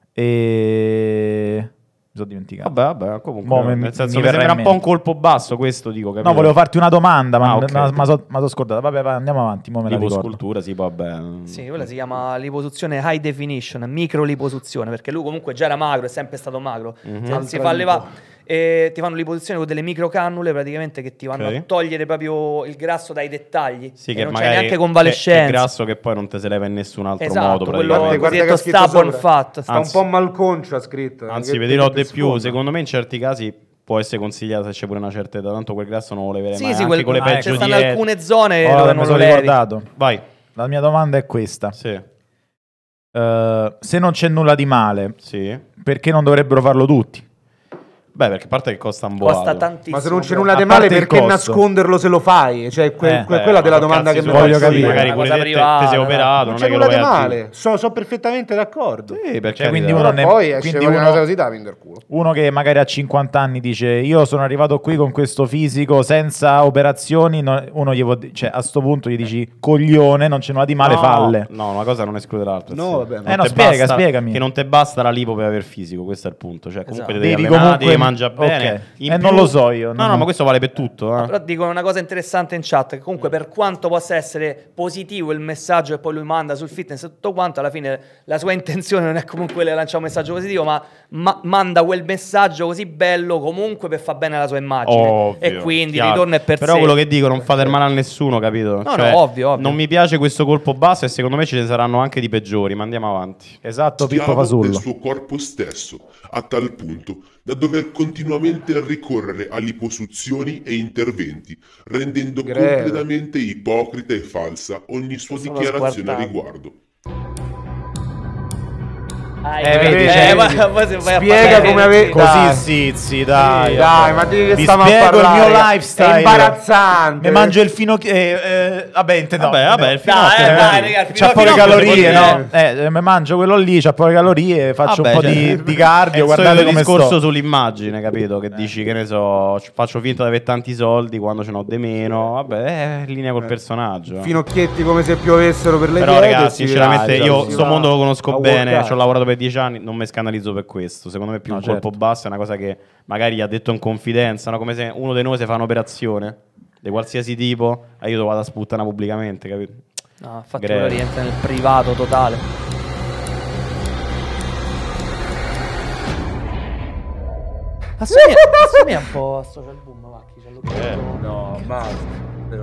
E... Mi sono dimenticato. Vabbè, vabbè, comunque, Mo mi- nel senso mi mi verrà sembra in un po' un mente. colpo basso questo, dico, capito? No, volevo farti una domanda, ma Ah, mi ok. sono scordato. Vabbè, vai, andiamo avanti, mo me la ricordo. Liposcultura, sì, vabbè. Sì, quella si chiama liposuzione high definition, micro liposuzione, perché lui comunque già era magro, è sempre stato magro. Mhm. Se Altra si fa lipo. leva- e ti fanno liposuzione con delle microcannule praticamente che ti vanno Ok. a togliere proprio il grasso dai dettagli. Sì, e che non c'è magari neanche è- convalescenza. È grasso che poi non te se leva in nessun altro Esatto, modo, quello- praticamente. Guarda, cosiddetto che ha scritto stubborn sopra. fat. Sta Anzi- un po' malconcio ha scritto. Anzi, che- vi dirò che di più, sfonda. secondo me in certi casi può essere consigliata se c'è pure una certa età, tanto quel grasso non lo leverei Sì, mai, sì, anche quel- con le ah, peggio ci stanno diete. alcune zone Oh, dove mi non sono lo levi. ricordato. Vai. La mia domanda è questa. Sì. Eh, se non c'è nulla di male, Sì. perché non dovrebbero farlo tutti? Beh, perché a parte che costa un Costa boato. tantissimo. Ma se non c'è però. nulla A di male, parte il perché costo. nasconderlo se lo fai? Cioè, que- Eh, que- Eh, quella della ma domanda cazzi che mi suoi, voglio faccio capire. io. Magari Una pure cosa te, te, privata, te sei no? operato, Non non c'è è che nulla lo di vai a male, sono so perfettamente d'accordo. Sì, per Cioè, quindi carità. uno ne- Poi esce quindi fuori uno- una così da vendere culo. Uno che magari a cinquanta anni dice io sono arrivato qui con questo fisico senza operazioni, no- uno gli può di- cioè, a sto punto gli dici coglione, non c'è nulla di male, No, falle. No, una cosa non esclude l'altra. No, sì. vabbè, Non Eh, no, te spiega, basta- spiegami. Che non ti basta la lipo per aver fisico, questo è il punto. Cioè, comunque Esatto. devi Devi allenare, comunque- devi mangiare bene. ok. In Eh, più- non lo so io, No, non- no, ma questo vale per tutto. Eh. Però dicono una cosa interessante in chat, che comunque per quanto possa essere positivo il messaggio che poi lui manda sul fitness e tutto quanto, alla fine la sua intenzione non è comunque quella di lanciare un messaggio positivo, ma, ma- manda quel messaggio così bello comunque per far bene alla sua immagine. Ovvio, e quindi chiaro. il ritorno è per Però sé. quello che dico, non fate il male a nessuno, capito? No, Cioè, no, ovvio, ovvio. Non mi piace questo colpo basso e secondo me ce ne saranno anche di peggiori, ma andiamo avanti. Esatto, Pippo Schiavo del Fasullo. suo corpo stesso, a tal punto da dover continuamente ricorrere a liposuzioni e interventi, rendendo Greve. completamente ipocrita e falsa ogni sua Sono dichiarazione a sguardato. riguardo. Ah, Eh, vedi, eh, cioè, ma- poi se vai a spiega parlare- come ave- Così Dai. zizi, dai. Sì, dai, ma di che Vi stiamo a spiego il parlare? mio È lifestyle. imbarazzante. Mi mangio il finocchio. Eh, eh, vabbè, intendo. Vabbè, vabbè, il Dai, finocchio, eh, eh. dai, raga, il C'ha poche finocchio calorie, si può no? Eh, mi mangio quello lì, c'ha poche calorie, faccio Vabbè, un po' cioè, di, di È cardio, il guardate solito come discorso sto. sull'immagine, capito? Che dici, che ne so, c- faccio finta di avere tanti soldi quando ce n'ho di meno. Vabbè, è in linea col personaggio. Finocchietti come se piovessero per le Però, piede. ragazzi, si sinceramente, vede, io si sto va mondo lo conosco a bene. workout. Ci ho lavorato per dieci anni. Non mi scandalizzo per questo. Secondo me, più No, un colpo certo. basso è una cosa che magari gli ha detto in confidenza. No? Come se uno di noi si fa un'operazione di qualsiasi tipo. E io lo vado a sputtana pubblicamente, capito? No, infatti Greve. quello rientra nel privato totale. Assomiglia, assomiglia un po' a Social Boom, Macchi, c'ha l'occhietto. No, basta.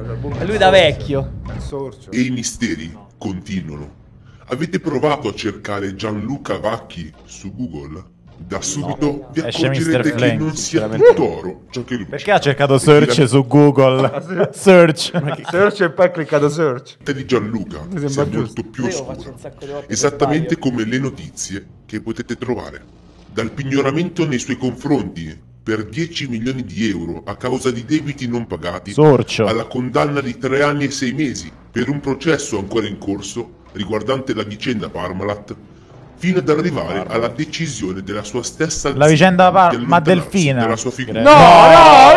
È lui da vecchio. Il sorcio. E i misteri continuano. Avete provato a cercare Gianluca Vacchi su Google? Da subito vi Esce accorgerete mister che Flame, non sia veramente. tutto oro ciò che luce. Perché ha cercato search su Google? Search. Search e poi ha cliccato search. La vita di Gianluca Mi sembra sia giusto. molto più Io faccio oscura, un sacco di volte per esattamente sbaglio. come le notizie che potete trovare. Dal pignoramento nei suoi confronti per dieci milioni di euro a causa di debiti non pagati, Sorcio. alla condanna di tre anni e sei mesi per un processo ancora in corso riguardante la vicenda Parmalat, fino ad arrivare alla decisione della sua stessa La vicenda Par- di ma allontanarsi Delfina. dalla sua figura. No, no,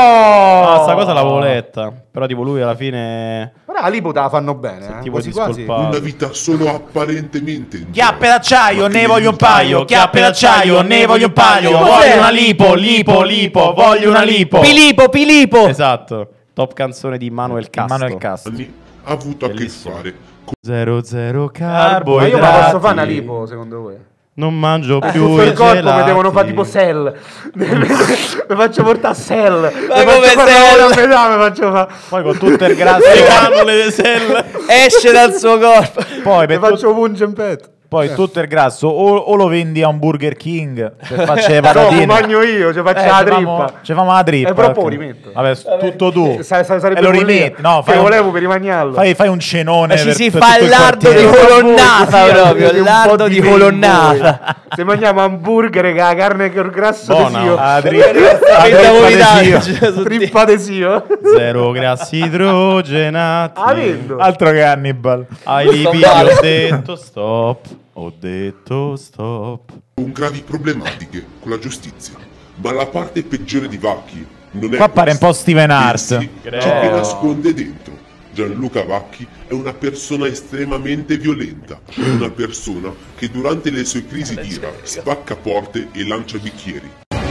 no! Ah, sta cosa l'avevo letta. Però, tipo, lui alla fine. Però la lipo te la fanno bene, eh. Tipo Quasi di quasi. scolpato. Una vita solo apparentemente in Chiappe d'acciaio, ma ne che voglio un risulta- paio. Chiappe d'acciaio, ne voglio un paio. Voglio una lipo, lipo, lipo. Voglio una lipo. Pilipo, Pilipo! Esatto. Top canzone di Manuel Castro. Manuel Castro. anni ha avuto Bellissimo. a che fare con Zero zero Ma carboidrati. io ma posso fare una lipo, secondo voi? Non mangio Eh, più tutto i il corpo gelati. mi devono fare tipo Cell. Mi faccio portare a Cell. Mi come faccio fare Cell? una metà, mi faccio fare. Poi con tutto il grasso. Le cannule di sella. Esce dal suo corpo. Poi Mi per faccio punge in petto. Poi tutto il grasso o, o lo vendi a un Burger King per farci le No, patatine. lo magno io, ci faccio Eh, la ci famo- trippa. Ci famo la trippa. Eh, però poi ecco. rimetto. Vabbè, s- tutto tu. Sa- sa- sarebbe e lo follia. rimetti. No, Che fai un, volevo per rimagnarlo. fai, fai un cenone. Ma ci per- si per fa tutto il lardo di quartiere. colonnata Così, proprio, un il po' lardo di vento colonnata. voi. Se mangiamo hamburger, che la carne che il grasso Buona. adesivo. Ah, tri- Trippa adesivo. Trippa adesivo. Zero grassi idrogenati. Ah, vendo. Altro che Hannibal. Ai lipidi ho detto stop. Ho detto stop. con gravi problematiche con la giustizia. Ma la parte peggiore di Vacchi non è Qua pare un po' questa, Steven Hart. bensì ciò che nasconde dentro. Gianluca Vacchi è una persona estremamente violenta, una persona che durante le sue crisi d'ira spacca porte e lancia bicchieri.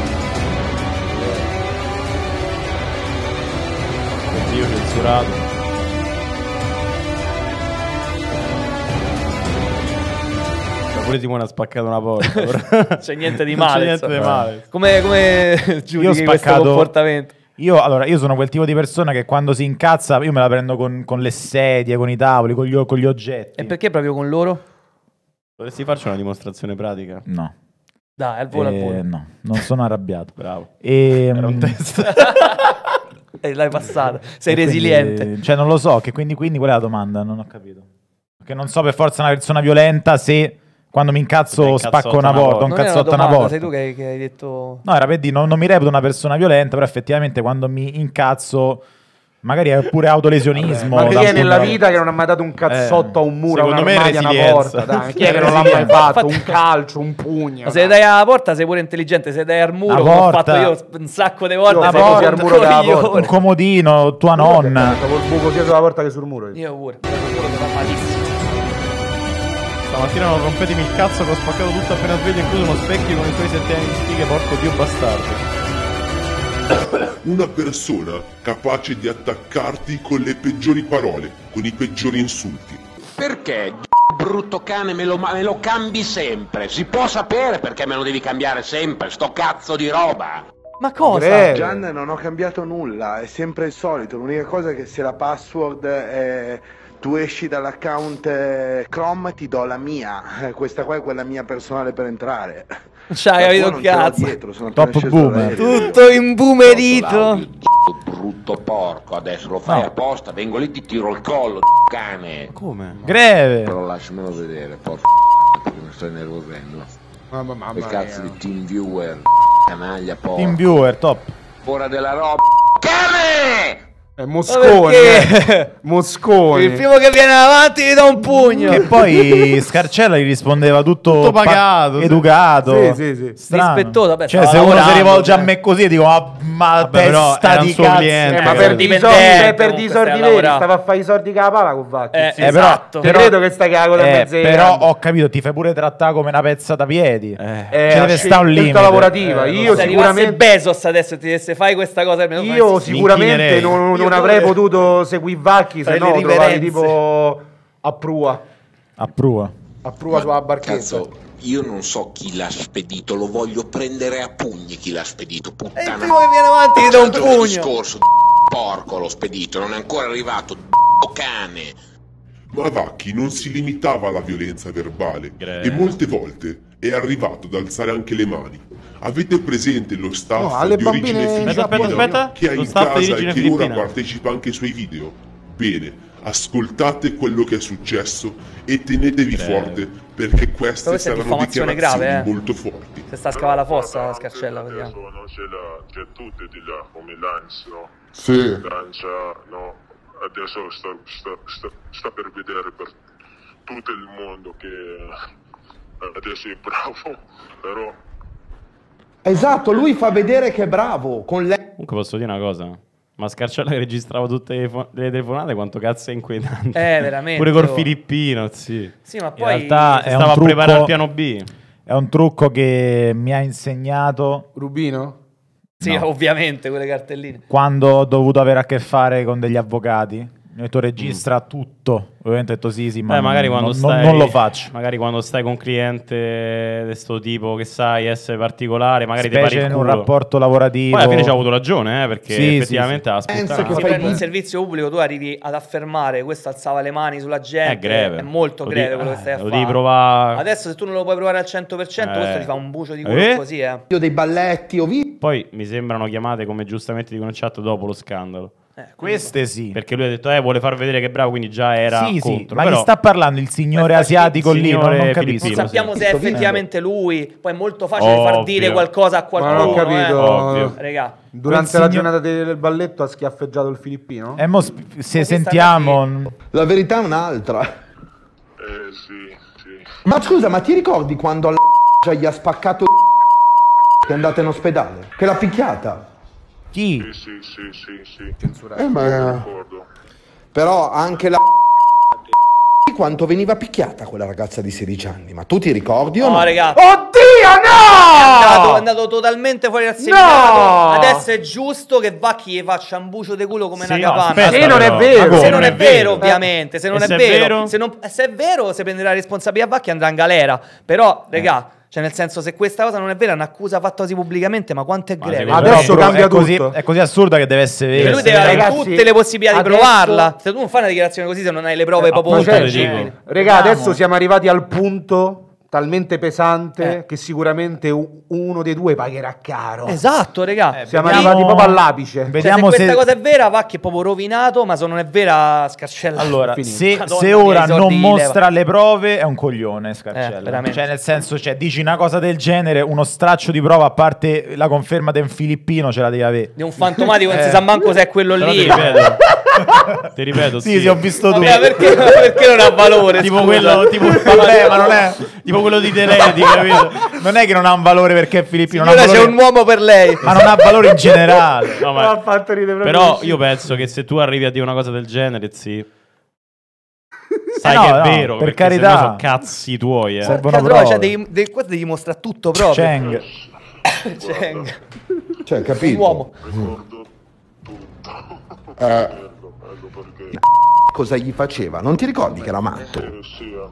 Oddio, censurato. Pure Simone ha spaccato una porta. però. C'è niente di Non c'è male. niente insomma. di male. Come, come Io ho giudichi questo spaccato. comportamento? Io, allora, io sono quel tipo di persona che quando si incazza, io me la prendo con, con le sedie, con i tavoli, con gli, con gli oggetti. E perché proprio con loro? Dovresti farci una dimostrazione pratica. No. Dai, al volo, Eh, al volo. No, non sono arrabbiato. Bravo. E, Era un mm, test. E l'hai passata. Sei e quindi- resiliente. cioè, non lo so. Che quindi, quindi qual è la domanda? Non ho capito. Perché non so per forza una persona violenta se quando mi incazzo spacco una porta, un Non è una cazzotto a una domanda, porta. sei tu che hai, che hai detto... No, era per dire, non, non mi reputo una persona violenta, però effettivamente quando mi incazzo, magari è pure autolesionismo. Ma chi da è un nella punto- vita che non ha mai dato un cazzotto Eh, a un muro, a secondo me è un'armadia, a una resilienza. porta? Dai, chi è che non l'ha mai Resilienza. fatto? Un calcio, un pugno. Ma se le dai alla porta sei pure intelligente, se dai al muro, La come ho porta. fatto io un sacco di volte, Io sei così proprio al un muro della coglione. porta. un comodino, tua nonna. Col buco sia sulla porta che sul muro. Io pure, sul muro mi fa malissimo. Stamattina non rompetemi il cazzo che ho spaccato tutto appena sveglio, incluso uno specchio con i suoi sette anni di sfighe, porco dio bastardo. Una persona capace di attaccarti con le peggiori parole, con i peggiori insulti. Perché, brutto cane, me lo, me lo cambi sempre? Si può sapere perché me lo devi cambiare sempre, sto cazzo di roba? Ma Gian, non ho cambiato nulla, è sempre il solito. L'unica cosa è che se la password è tu esci dall'account eh, Chrome, ti do la mia. Eh, Questa qua è quella mia personale per entrare. C'hai Da capito qua non ce l'ho cazzo. dietro, sono Top appena sceso boomer. dall'aereo. Tutto imbumerito. Brutto porco, adesso lo fai No. apposta, vengo lì ti tiro il collo, cane. Come? Greve. Però lasciamelo vedere, porco perché mi sto innervosendo. Mamma, mamma Che cazzo mia. di team viewer, canaglia porco. Team viewer, top. Ora della roba. Cane! È Moscone. perché? Moscone. Il primo che viene avanti gli dà un pugno. Che poi Scarcella gli rispondeva tutto, Tutto pa- pagato, sì. educato. Sì, sì, sì. Strano. Rispettoso, vabbè, Cioè, stava se uno si lavorando, rivolge cioè. a me così, dico, ma, ma Vabbè, però testa era un di suo cazzo. cliente. Eh, ma Eh, per di soldi, dipendente, per di comunque soldi stai veri lavorando. stava a fare i soldi con la pala con Vacchi. Eh, Sì, Eh, esatto. Te credo che stai cagando da Eh, mezzo però ho capito, ti fai pure trattare come una pezza da piedi. Eh. Eh, Ci deve ha stare un scelta limite. lavorativa. Eh, io Se arrivasse sicuramente Bezos adesso e ti disse fai questa cosa almeno fai io sì, sì. sicuramente inchinerei. non, Io non avrei pure. potuto seguire Vacchi, se Fai no le trovavi riverenze. tipo a prua. A prua. A prua sulla barchetta. Cazzo, io non so chi l'ha spedito, lo voglio prendere a pugni chi l'ha spedito, E il puttana. primo che viene avanti gli dà un Giovedì pugno. scorso, porco l'ho spedito, non è ancora arrivato, cane. Ma Vacchi non si limitava alla violenza verbale Greve. e molte volte è arrivato ad alzare anche le mani. Avete presente lo staff No, alle di Origine bambine Filippina Aspetta, aspetta, aspetta. che ha Lo in staff di casa e Origine che Filippina. ora partecipa anche ai suoi video? Bene, ascoltate quello che è successo e tenetevi Greve. forte perché queste Questa è saranno diffamazione dichiarazioni grave, eh. molto forti. Se sta a scavare la fossa, la Scarcella, vediamo. non c'è la c'è tutte di là come Lance, no? Sì. Lancia, no? Adesso sta, sta, sta, sta per vedere per tutto il mondo che adesso è bravo, però Esatto, lui fa vedere che è bravo con lei. Comunque posso dire una cosa? Ma Scarcella che registrava tutte le, fo- le telefonate, quanto cazzo è inquietante. Eh, veramente, Pure col oh. filippino, sì. Sì, ma In poi realtà è Stava un a trucco, preparare il piano B. È un trucco che mi ha insegnato Rubino? sì, no. ovviamente quelle cartelline. quando ho dovuto avere a che fare con degli avvocati. Mi ha detto registra tutto. Ovviamente ho detto sì, sì, ma Beh, magari quando non, stai, non lo faccio. Magari quando stai con un cliente di sto tipo che sai essere particolare, magari ti pari Specie il in un culo. rapporto lavorativo. Poi alla fine ci ha avuto ragione, eh, perché Sì, effettivamente ha Penso sputtato. che Sì, fai però in un di- servizio pubblico tu arrivi ad affermare questo alzava le mani sulla gente. È greve. È molto Lo greve devi- quello che stai a lo fare. devi provare. Adesso se tu non lo puoi provare al cento per cento, Eh. questo ti fa un bucio di culo Eh? così, eh. Io dei balletti, ho visto. Poi mi sembrano chiamate, come giustamente dicono in chat, dopo lo scandalo. Eh, Queste sì. Perché lui ha detto, eh, vuole far vedere che è bravo, quindi già era Sì, sì, contro. ma Però chi sta parlando? Il signore Beh, asiatico lì? Non, signore non Non capisco. filippino, sappiamo sì. se è Sto vedendo. effettivamente lui. Poi è molto facile far Ovvio. dire qualcosa a qualcuno. Ma non ho capito. Eh. Regà. Durante Quel la signor- giornata del balletto ha schiaffeggiato il filippino? E mo sp- se Ma chi sentiamo... La verità è un'altra. eh sì, sì. Ma scusa, ma ti ricordi quando alla gli ha spaccato il che è andata in ospedale? Che l'ha picchiata? Chi? Sì, sì, sì, sì, sì. Eh, ma... Ricordo. Però anche la quanto veniva picchiata quella ragazza di sedici anni. Ma tu ti ricordi o no? No, regà. Oddio, È andato, no! è andato totalmente fuori dal segnato. No! Adesso è giusto che Vacchi gli faccia un bucio di culo come Sì, una no, capanna. aspetta, Se non è però. vero. Ma come Se non è vero, ovviamente, se non E è se è vero, vero? Se, non- se è vero, se prenderà la responsabilità Vacchi andrà in galera. Però, regà, cioè nel senso, se questa cosa non è vera, è un'accusa fatta così pubblicamente, ma quanto è Ma greve? secondo Adesso Però, cambia è così, tutto. è così assurda che deve essere Cioè, vero. lui deve avere Ragazzi, tutte le possibilità di adesso- provarla. Se tu non fai una dichiarazione così, se non hai le prove proprio appunto, tangibili. te dico. Raga, adesso siamo arrivati al punto talmente pesante Eh. che sicuramente u- uno dei due pagherà caro. Esatto, regà. Siamo vediamo- arrivati proprio all'apice. Cioè, Vediamo se questa se- cosa è vera, Vacchi è proprio rovinato, ma se non è vera, Scarcella. Allora, finito. se, Madonna se mia, ora i soldi non li mostra le prove, è un coglione, Scarcella. Eh, veramente. Cioè, nel senso, cioè, dici una cosa del genere, uno straccio di prova, a parte la conferma di un filippino, ce la devi avere. Di un fantomatico, non Eh. si sa manco se è quello Però lì. ti ripeto, ti ripeto, Sì, sì, ho visto tu. Vabbè, perché, perché non ha valore? tipo scusa? quello, tipo, Vabbè, ma non è tipo quello di Teleti, capito? non è che non ha un valore perché è filippino, non ha Signora, c'è valore- un uomo per lei. ma non ha valore in generale. No, ma- Ha fatto ridere proprio Però così. io penso che se tu arrivi a dire una cosa del genere, sì, sai Eh no, che è no, vero, per perché carità. sennò sono cazzi tuoi, eh. Servono Porca troia, prove. cioè, devi, devi, questo devi mostrare tutto proprio. Cheng. Cheng. Cioè, capito? Uomo. Eh, cosa gli faceva? Non ti ricordi che era matto? Eh, sì, eh.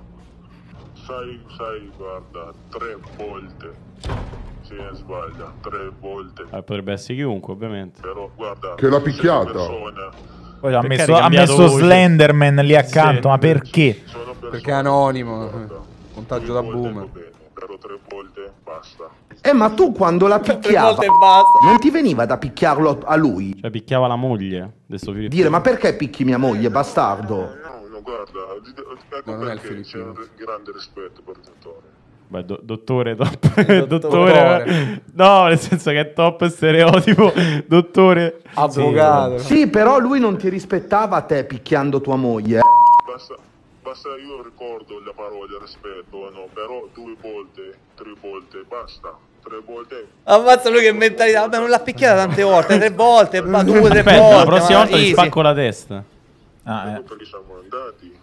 sai, sai, guarda, tre volte, sì, sbaglia, tre volte, Eh, potrebbe essere chiunque, ovviamente. però guarda, Che l'ha queste picchiata. persone Poi ha Perché messo, hai ha cambiato messo voce? Slenderman lì accanto, Sì. ma perché? sono persone Perché è anonimo. guarda, Montaggio due da volte boomer. va bene, però tre volte basta. Eh, ma tu quando la Tre picchiava, volte e basta. non ti veniva da picchiarlo a lui? Cioè, picchiava la moglie del suo figlio. Dire, ma perché picchi mia moglie, bastardo? No, no, guarda, ecco No, non è il perché c'è filippino. un grande rispetto per il dottore. Beh, do- dottore, top. Dottore. dottore. No, nel senso che è top stereotipo. Dottore. Avvocato. Sì, però lui non ti rispettava a te picchiando tua moglie. Basta, basta io ricordo la parola rispetto, no, però due volte, tre volte, basta. Tre volte. Ammazza lui che mentalità. Vabbè, non l'ha picchiata tante volte, tre volte, ma due, tre Aspetta, volte. la prossima ma volta gli easy. spacco la testa. Ah, eh. Perché siamo andati.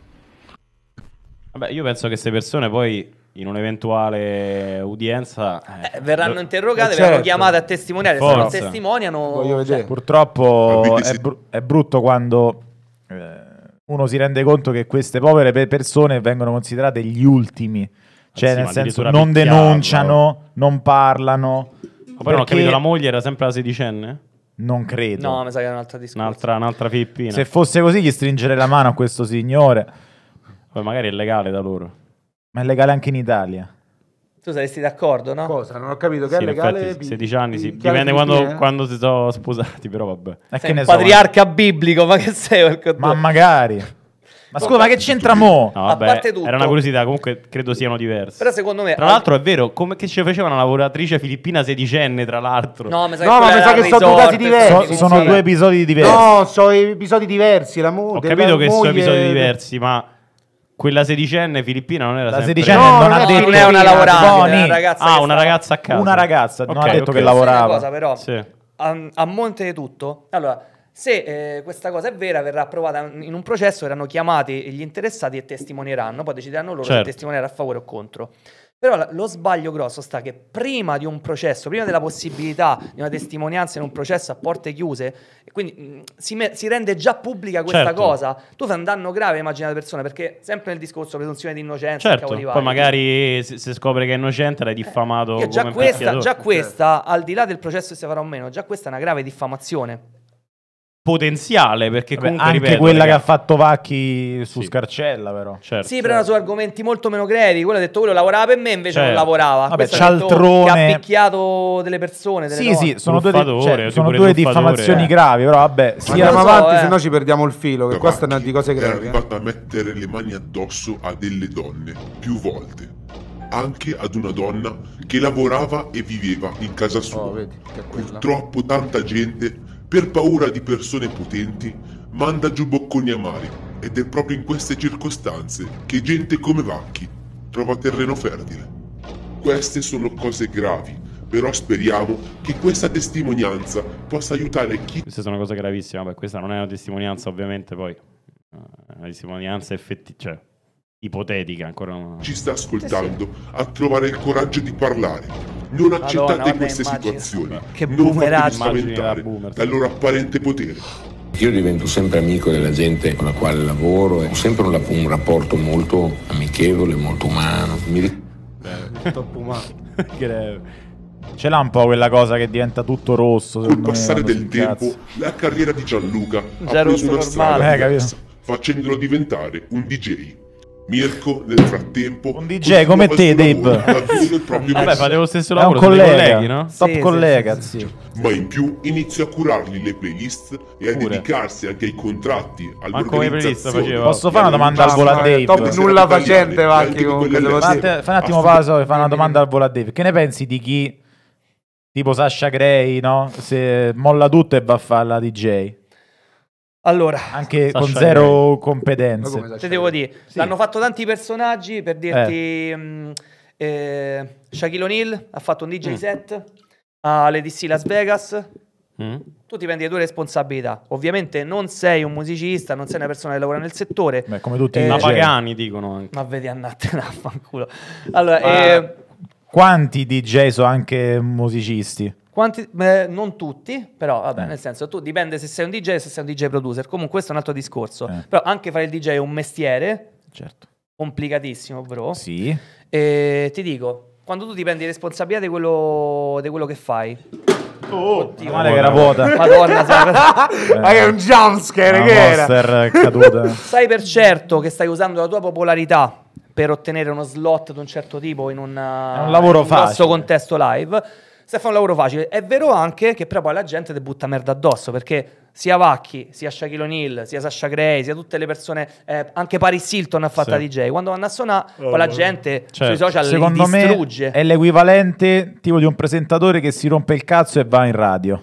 Vabbè, io penso che queste persone poi in un'eventuale udienza eh, Eh, verranno lo- interrogate, Eh, verranno certo. chiamate a testimoniare. Se Forza. non testimoniano, Voglio vedere. Purtroppo Avete è, se- bru- è brutto quando eh, uno si rende conto che queste povere pe- persone vengono considerate gli ultimi. Cioè, sì, nel ma senso, addirittura non picchiarlo. denunciano, non parlano. Ma poi non ho perché- capito, la moglie era sempre la sedicenne? Non credo. no, mi sa che è un altro discorso. Un'altra, un'altra filippina. Se fosse così, gli stringerei la mano a questo signore. Poi magari è legale da loro. Ma è legale anche in Italia. Tu saresti d'accordo, no? Cosa? Non ho capito che Sì, è in legale. effetti, pi- sedici anni, sì. picchiare Dipende quando, filippine? quando si sono sposati, però vabbè. E Sei che un ne so, ma- patriarca biblico, ma che sei? porco ma due? magari. Ma scusa, ma che c'entra mo? No, A vabbè, parte tutto- era una curiosità, comunque credo siano diversi. Però secondo me... Tra l'altro è vero, come che ci faceva una lavoratrice filippina sedicenne, tra l'altro. No, mi sa che, No, ma quella mi sa era che sono due resort, casi diversi. So- sì, sono sì. due episodi diversi. No, sono episodi diversi. La mo- Ho della capito che sono moglie- episodi diversi, ma quella sedicenne filippina non era La sempre... sedicenne No, non no, ha no, detto non è una Boni. lavorante, è una ragazza Ah, che una sta- ragazza a casa. Una ragazza, non Ok, ha detto ok. che Posso dire una lavorava. cosa, però, Sì. a, a monte di tutto, allora, se eh, questa cosa è vera, verrà approvata in un processo, verranno chiamati gli interessati e testimonieranno, poi decideranno loro Certo. se testimoniare a favore o contro. Però la- lo sbaglio grosso sta che prima di un processo, prima della possibilità di una testimonianza in un processo a porte chiuse, e quindi mh, si, me- si rende già pubblica questa Certo. cosa, tu fai un danno grave immagina alle persone, perché sempre nel discorso presunzione di innocenza, Certo, cavoli poi vari. magari se, se scopre che è innocente l'hai diffamato Io già come questa, picchiatore. già questa, al di là del processo che si farà o meno, già questa è una grave diffamazione. Potenziale, perché Vabbè, comunque anche ripeto, quella raga, che ha fatto Vacchi su Sì. Scarcella, però. certo. Sì, però su argomenti molto meno grevi. Quello ha detto quello lavorava per me, invece Certo. non lavorava. Vabbè, Questo ha detto cialtrone. che ha picchiato delle persone. Delle Sì, donne. sì, sono due, Truffatore, cioè, tipo sono pure due truffatore, diffamazioni eh. gravi, però vabbè, Ma sia andiamo lo so, avanti, eh. se no ci perdiamo il filo. Che qua stanno di cose È gravi. eh. arrivata a mettere le mani addosso a delle donne più volte, anche ad una donna che lavorava e viveva in casa sua. Oh, vedi, che è quella. Purtroppo tanta gente, per paura di persone potenti, manda giù bocconi amari, ed è proprio in queste circostanze che gente come Vacchi trova terreno fertile. Queste sono cose gravi, però speriamo che questa testimonianza possa aiutare chi Queste sono cose gravissime. Vabbè, questa non è una testimonianza, ovviamente, poi. È una testimonianza effettiva, cioè, ipotetica, ancora non... ci sta ascoltando a trovare il coraggio di parlare. Non accettate vabbè, queste immagino. situazioni, Che non boomeraggi. fatevi Immagini da spaventare boomer, sì. dal loro apparente potere. Io divento sempre amico della gente con la quale lavoro e ho sempre un, un rapporto molto amichevole, molto umano. Mi ri- Top umano. Greve. ce l'ha un po' quella cosa che diventa tutto rosso. Col secondo me, passare quando del si tempo, incazza. la carriera di Gianluca Già ha rosso preso una normale. strada Eh, diversa, capito. facendolo diventare un D J. Mirko nel frattempo un D J come te, Dave. Vabbè, fate lo stesso È lavoro, un siete collega, colleghi, no? top Sì, collega, sì, sì. Ma in più inizia a curargli le playlist e a Pure. dedicarsi anche ai contratti, Manco le playlist all'organizzazione. faceva. Posso fare una domanda al volo a Dave? Top nulla facente, Vacchi, comunque, devo Fate- dire. Fai un attimo pausa e fai una domanda al volo a Dave. Che ne pensi di chi, tipo Sasha Grey, no? Se molla tutto e va a fare la D J? Allora, Anche Sasha con zero competenze. te devo dire, Sì. l'hanno fatto tanti personaggi per dirti. mh, eh, Shaquille O'Neal ha fatto un D J Mm. set alle D C Las Vegas. Mm? Tu ti prendi le tue responsabilità. Ovviamente non sei un musicista, non sei una persona che lavora nel settore. Beh, come tutti i Eh, Ma D J. Pagani dicono anche. Ma vedi, andattene a fanculo. Allora, Ma eh, quanti D J sono anche musicisti? quanti, eh, non tutti, però vabbè, Eh. nel senso, tu dipende se sei un D J o se sei un D J producer. Comunque questo è un altro discorso. Eh. Però anche fare il D J è un mestiere Certo. complicatissimo, bro. Sì. E ti dico, quando tu ti prendi responsabilità di quello, di quello che fai. Oddio, Male che era vuota. Madonna, sai, Ma che è un jumpscare, Una che era? monster è caduta. sai per certo che stai usando la tua popolarità per ottenere uno slot di un certo tipo in, una, È un lavoro in un grosso facile. contesto live. Se fa un lavoro facile, è vero anche che però poi la gente ti butta merda addosso, perché sia Vacchi, sia Shaquille O'Neal, sia Sasha Grey, sia tutte le persone, eh, anche Paris Hilton ha fatto Sì. D J, quando vanno a suonare, poi la gente Certo. sui social li Secondo me distrugge. è l'equivalente tipo di un presentatore che si rompe il cazzo e va in radio.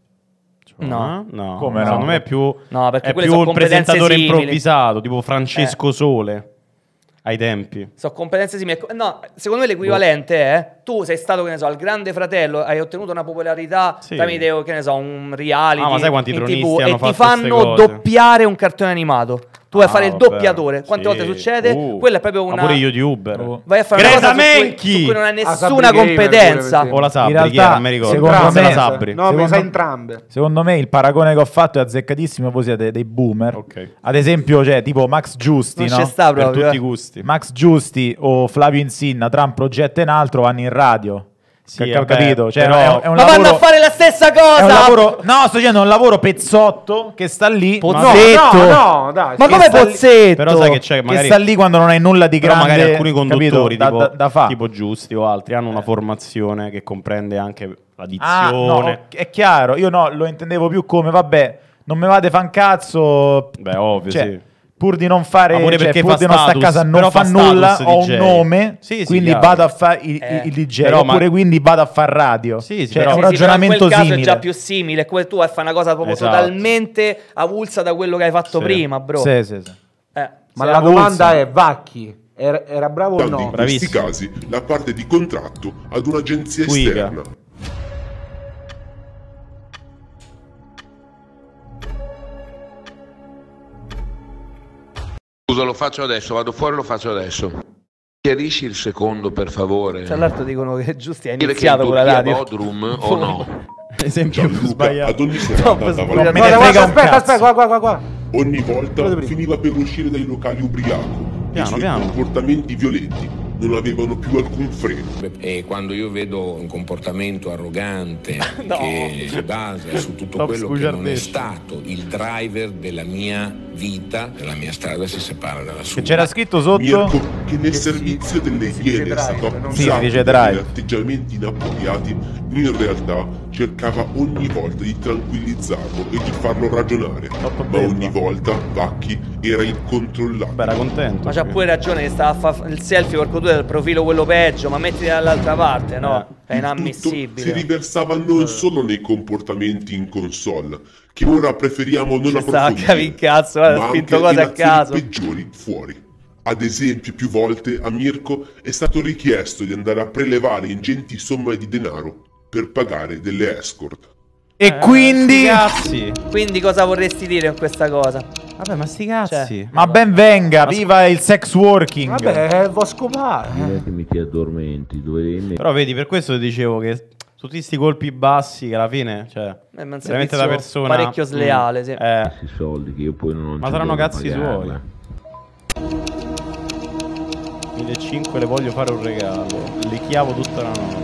No. no. Come no? Secondo me è più, No, perché è quelle più sono un competenze presentatore simili. improvvisato, tipo Francesco Eh. Sole ai tempi. So competenze simili. No, secondo me l'equivalente è tu sei stato, che ne so, al Grande Fratello, hai ottenuto una popolarità Sì. tramite, che ne so, un reality Ah, ma sai quanti in tronisti T V hanno e fatto ti fanno ste cose? doppiare un cartone animato. Tu vai a Ah, fare il vabbè. doppiatore. Quante Sì. volte succede? Uh, Quella è proprio ma una pure youtuber. Oh. Vai a fare Greta una cosa su cui, Menchi! su cui non hai Ah, nessuna Sabri Gamer, competenza. pure, O la Sabri, In realtà, chi era? Non mi ricordo. secondo Forse me- la Sabri. No, mi Secondo- sa entrambe. Secondo me il paragone che ho fatto è azzeccatissimo, voi siete dei boomer. Ok. Ad esempio, cioè, tipo Max Giusti, Non no? c'è sta Per proprio. tutti i eh. gusti. Max Giusti o Flavio Insinna tra un progetto e un altro vanno in radio. Sì, Ca- vabbè, capito? Cioè, però- è, un- è un Ma lavoro, vanno a fare la stessa cosa! è un lavoro, no, sto dicendo è un lavoro pezzotto che sta lì. Pozzetto. No, no, no, dai. Ma che come sta lì- Pozzetto? Però sai che c'è, magari che sta lì quando non hai nulla di però grande, magari alcuni conduttori capito? tipo, da, da, da fa. tipo Giusti o altri hanno una formazione che comprende anche la Ah, dizione. no, è chiaro, io no, lo intendevo più come, vabbè, non me vade fan cazzo. Beh, ovvio, cioè, sì. pur di non fare, Ma pure cioè, perché pur fa di non stare a status, casa, non però fa fa nulla, status ho D J. un nome, Sì, sì, quindi chiaro. vado a fare il, Eh. il D J, Però oppure ma- quindi vado a fare radio. Sì, sì, Cioè, però- è un Sì, sì, però in ragionamento quel caso simile. è già più simile. Come tu fai una cosa proprio Esatto. totalmente avulsa da quello che hai fatto Sì. prima, bro. Sì, sì, sì. Eh. Ma Sì, la avulsa. domanda è, Vacchi, era, era bravo o Dando no? in questi Bravissimo. casi la parte di contratto ad un'agenzia Quiga. esterna. Scusa, lo faccio adesso, vado fuori, lo faccio adesso. Chiarisci il secondo, per favore. Tra l'altro dicono che Giusti ha Dire che iniziato in con la Turchia radio. Bodrum o no? Esempio più Gianluca sbagliato. ad ogni serata Troppo andava sbagliato. là. Me ne Guarda, frega guarda, un aspetta, cazzo. aspetta, qua, qua, qua, qua. Ogni volta Guarda prima. finiva per uscire dai locali ubriaco. Piano, I suoi piano. comportamenti violenti non avevano più alcun freno. E quando io vedo un comportamento arrogante No. che si basa su tutto Top quello che non è sbugiardesco. stato il driver della mia vita, la mia strada si separa dalla sua. Che c'era scritto sotto? Mirko, che nel servizio delle Iene è stato Sì, accusato dice degli drive. atteggiamenti inappropriati, in realtà cercava ogni volta di tranquillizzarlo e di farlo ragionare. Troppo Ma bello. ogni volta Vacchi era incontrollabile. Beh, era contento. Ma c'ha pure ragione che stava a fare il selfie col computer del profilo quello peggio, ma mettiti dall'altra parte, no? È Il tutto si inammissibile. riversava non solo nei comportamenti in console, che ora preferiamo non Ci stava a approfondire, cavi il cazzo, guarda, ma ha spinto anche cose in a caso. azioni peggiori fuori. Ad esempio, più volte a Mirko è stato richiesto di andare a prelevare ingenti somme di denaro per pagare delle escort. E quindi... Cazzi. Quindi cosa vorresti dire con questa cosa? Vabbè, ma sti cazzi. Ma ben venga, viva il sex working. Vabbè, eh, Voscopà. Eh. Che mi ti addormenti, dovevi Però vedi, per questo ti dicevo che tutti sti colpi bassi che alla fine, cioè, Eh, ma è un veramente servizio da persona parecchio sleale, mm, sì. eh, questi soldi che io poi non ma ci saranno devo cazzi pagarla. suoi. millecinquecento le voglio fare un regalo. Le chiavo tutta la notte.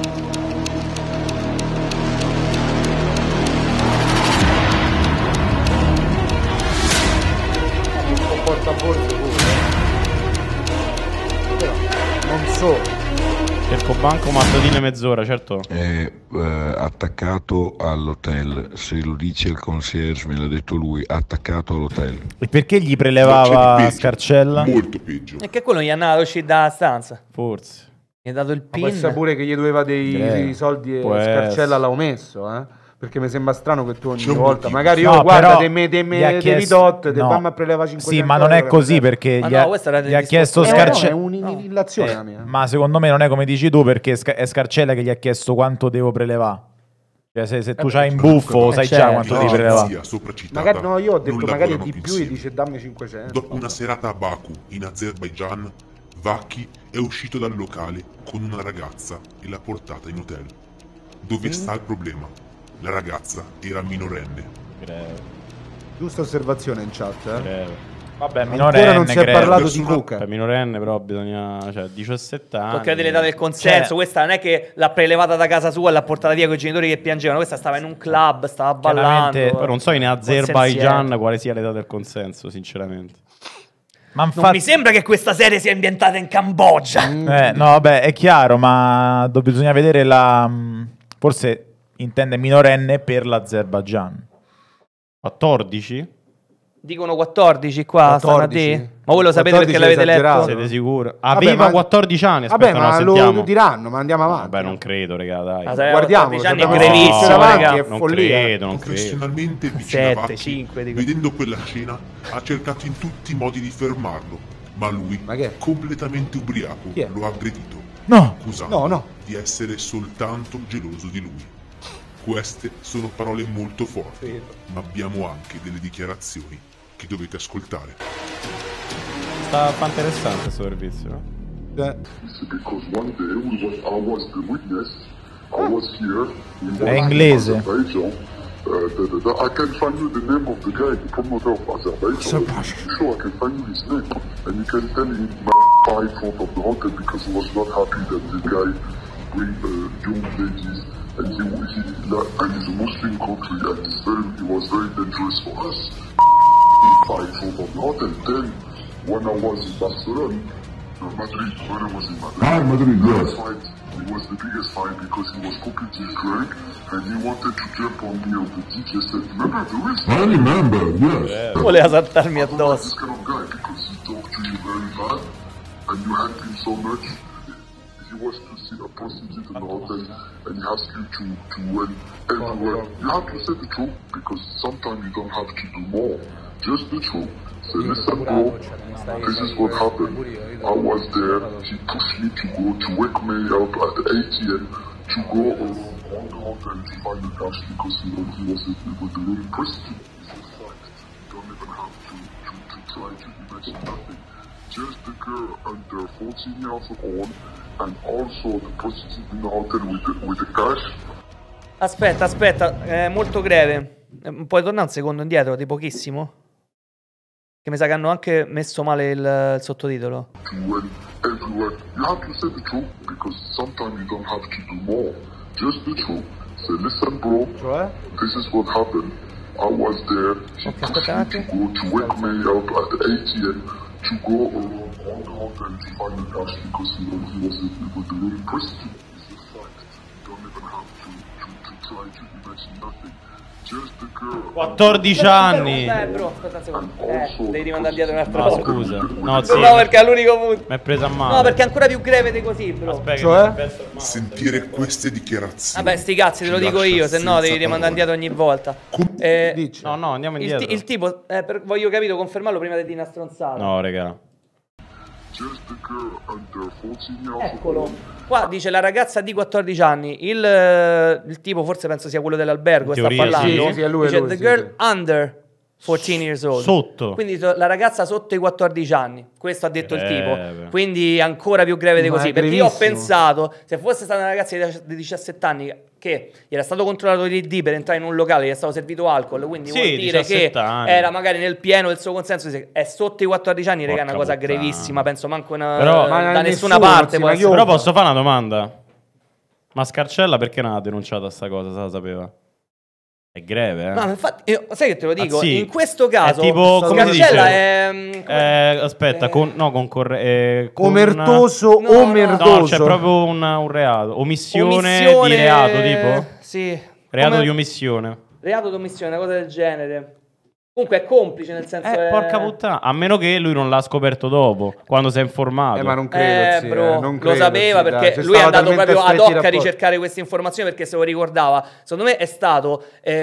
solo. Cerco banco, mattotine mezz'ora, certo. È eh, attaccato all'hotel. Se lo dice il concierge, me l'ha detto lui, attaccato all'hotel. E perché gli prelevava Scarcella? Molto peggio. E che quello gli è andato uscire dalla stanza. Forse. Gli ha dato il Ma pin. può essere pure che gli doveva dei, Direi. dei soldi e Può Scarcella essere. l'ha omesso, eh? Perché mi sembra strano che tu ogni C'è un volta, motivo. magari No, io guarda, però te me, te gli me, ha te chiesto- ridotte, te no. fammi a preleva cinquecento Sì, ma non è euro, così per perché Ma gli no, ha, questa era gli ha del chiesto discorso- Eh, no, Scarcella. è un'illazione la mia. Ma secondo me non è come dici tu, perché Sca- è Scarcella che gli ha chiesto quanto devo prelevare. Cioè, se, se tu Eh, c'hai in certo. buffo, Eh, sai certo. già quanto No, devi prelevare. Zia sopracitata Magari no, io ho detto non magari lavorano di più più e insieme. dice dammi cinquecento. Dopo una serata a Baku, in Azerbaigian, Vacchi è uscito dal locale con una ragazza e l'ha portata in hotel. Dove Mm. sta il problema? La ragazza era minorenne. Greve. Giusta osservazione in chat, eh? Greve. Vabbè, Ancora minorenne, non si è greve. parlato di Persona- coca. Per minorenne però bisogna... Cioè, diciassette anni. Tocca delle date del consenso. Cioè- Questa non è che l'ha prelevata da casa sua e l'ha portata via con i genitori che piangevano. Questa stava in un club, stava ballando. Chiaramente- Però non so in Azerbaijan Consenziente. quale sia l'età del consenso, sinceramente. Ma Non infatti, mi sembra che questa serie sia ambientata in Cambogia. eh, no, vabbè, è chiaro, ma do- bisogna vedere la... mh, Forse intende minorenne per l'Azerbaijan. quattordici? Dicono quattordici qua, stanno a quattordici? dire. Ma voi lo sapete perché quattordici l'avete è esagerato. letto? Siete sicuri? Vabbè, Aveva ma- quattordici anni, Vabbè, aspetta, ma no, lo, sentiamo. lo diranno, ma andiamo avanti. Vabbè, non credo, raga, dai. Ah, sai, Guardiamo, quattordici anni è abbiamo grevissimo, visto davanti, raga. è non follia. credo, non credo. Professionalmente vicino a Sette, Vacchi, cinque, dico. vedendo quella scena, ha cercato in tutti i modi di fermarlo, ma lui, Ma che è? completamente ubriaco, Chi è? lo ha aggredito, No! accusando No, no. di essere soltanto geloso di lui. Queste sono parole molto forti, ma abbiamo anche delle dichiarazioni che dovete ascoltare. Sta fa interessante questo servizio, no? Eh, Because one day we was, I was the witness. I was here. We È was inglese. in Azerbaijan. Uh, da, da, da. I can find you the name of the guy, the promoter of Azerbaijan. Sure, I can find you his name. And you can tell him my in front of the hotel because he was not happy that the guy bring uh, young ladies. And he, he, and it's a Muslim country and it's very, it was very dangerous for us. In front of the hotel. Then, when I was in Barcelona, uh, Madrid, when I was in Madrid, Ah, Madrid, yes. fight, it was the biggest fight because he was completely drunk and he wanted to jump on me on the D J set. Remember the risk? I remember, yes. Voleva saltarmi I'm not addosso. this kind of guy because he talked to you very bad and you helped him so much. He was to see a prostitute in the hotel and he asked you to, to win everywhere. You have to say the truth because sometimes you don't have to do more. Just the truth. Say, listen bro, this is what happened. I was there, he pushed me to go, to wake me up at the A T M, to go around all the hotel to find the cash because he, he was a, he was a little prostitute. It's a fact. You don't even have to, to, to try to imagine nothing. Just the girl under fourteen years old and also the prostitute in the hotel with the, with the cash. Aspetta, aspetta, è molto greve. Eh, Puoi tornare un secondo indietro, di pochissimo? Che mi sa che hanno anche messo male il, il sottotitolo. To win everywhere. You have to say the truth because sometimes you don't have to do more. Just the truth. Say, listen, bro, cioè? this is what happened. I was there. He Ok, pushed aspetta un me to attimo. go to wake me up at the A T M to go around all the hotel to find the cash because he was he was a, he was a little prostitute. It's a fact. You don't even have to, to, to try to imagine nothing. Just the girl. quattordici anni. Eh, bro, aspetta un secondo. Eh, devi rimandare indietro un'altra No, volta. scusa. No, No, sì. no, perché è l'unico punto. Mi è presa a mano. No, perché è ancora più greve di così, bro. Aspetta, Cioè? che mi è perso- Sentire queste dichiarazioni. Vabbè, sti cazzi, te lo ci dico lascia io, se no senza devi rimandare indietro parole. ogni volta. Eh, Dici. No, no, andiamo il, indietro. ti- il tipo, eh, per- voglio capito, confermarlo prima di dire una stronzata. No, raga. Just the girl under fourteen years Eccolo. old. Qua dice la ragazza di quattordici anni. Il, eh, il tipo, forse penso sia quello dell'albergo, In sta teoria, parlando. sì, sì, sì, è lui, è dice lui, the sì, girl sì. under fourteen years old. Sotto. Quindi so- la ragazza sotto i quattordici anni. Questo ha detto il tipo. Greve. Quindi ancora più greve di Ma così. è Perché io ho grevissimo. pensato, se fosse stata una ragazza di di diciassette anni che gli era stato controllato l'I D per entrare in un locale, gli è stato servito alcol, quindi Sì, vuol dire che diciassette anni. era magari nel pieno del suo consenso. Se è sotto i quattordici anni, raga, è una Porca cosa puttana. grevissima. Penso manco una, Però- Ma da nessuno, nessuna parte. sì, può ma essere. io- Però posso fare una domanda? Ma Scarcella perché non ha denunciato sta cosa? Se la sapeva? È greve, eh? No, infatti, io, sai che te lo dico? Ah, sì. In questo caso, è tipo, come si Scarcella dice? è... mm, Eh, aspetta, con, no, concorre... Eh, con Omertoso No, o no. merdoso? No, c'è proprio un, un reato. Omissione, Omissione- di reato, tipo? Sì. Reato Come- di omissione. Reato d'omissione, una cosa del genere. Comunque è complice, nel senso... Eh, è... porca puttana. A meno che lui non l'ha scoperto dopo, quando si è informato. Eh, ma non Eh, credo, sì, bro, eh, non lo credo, sapeva sì, perché dai, c'è lui è stava andato talmente proprio ad stretti hoc a rapporti. ricercare queste informazioni perché se lo ricordava. Secondo me è stato,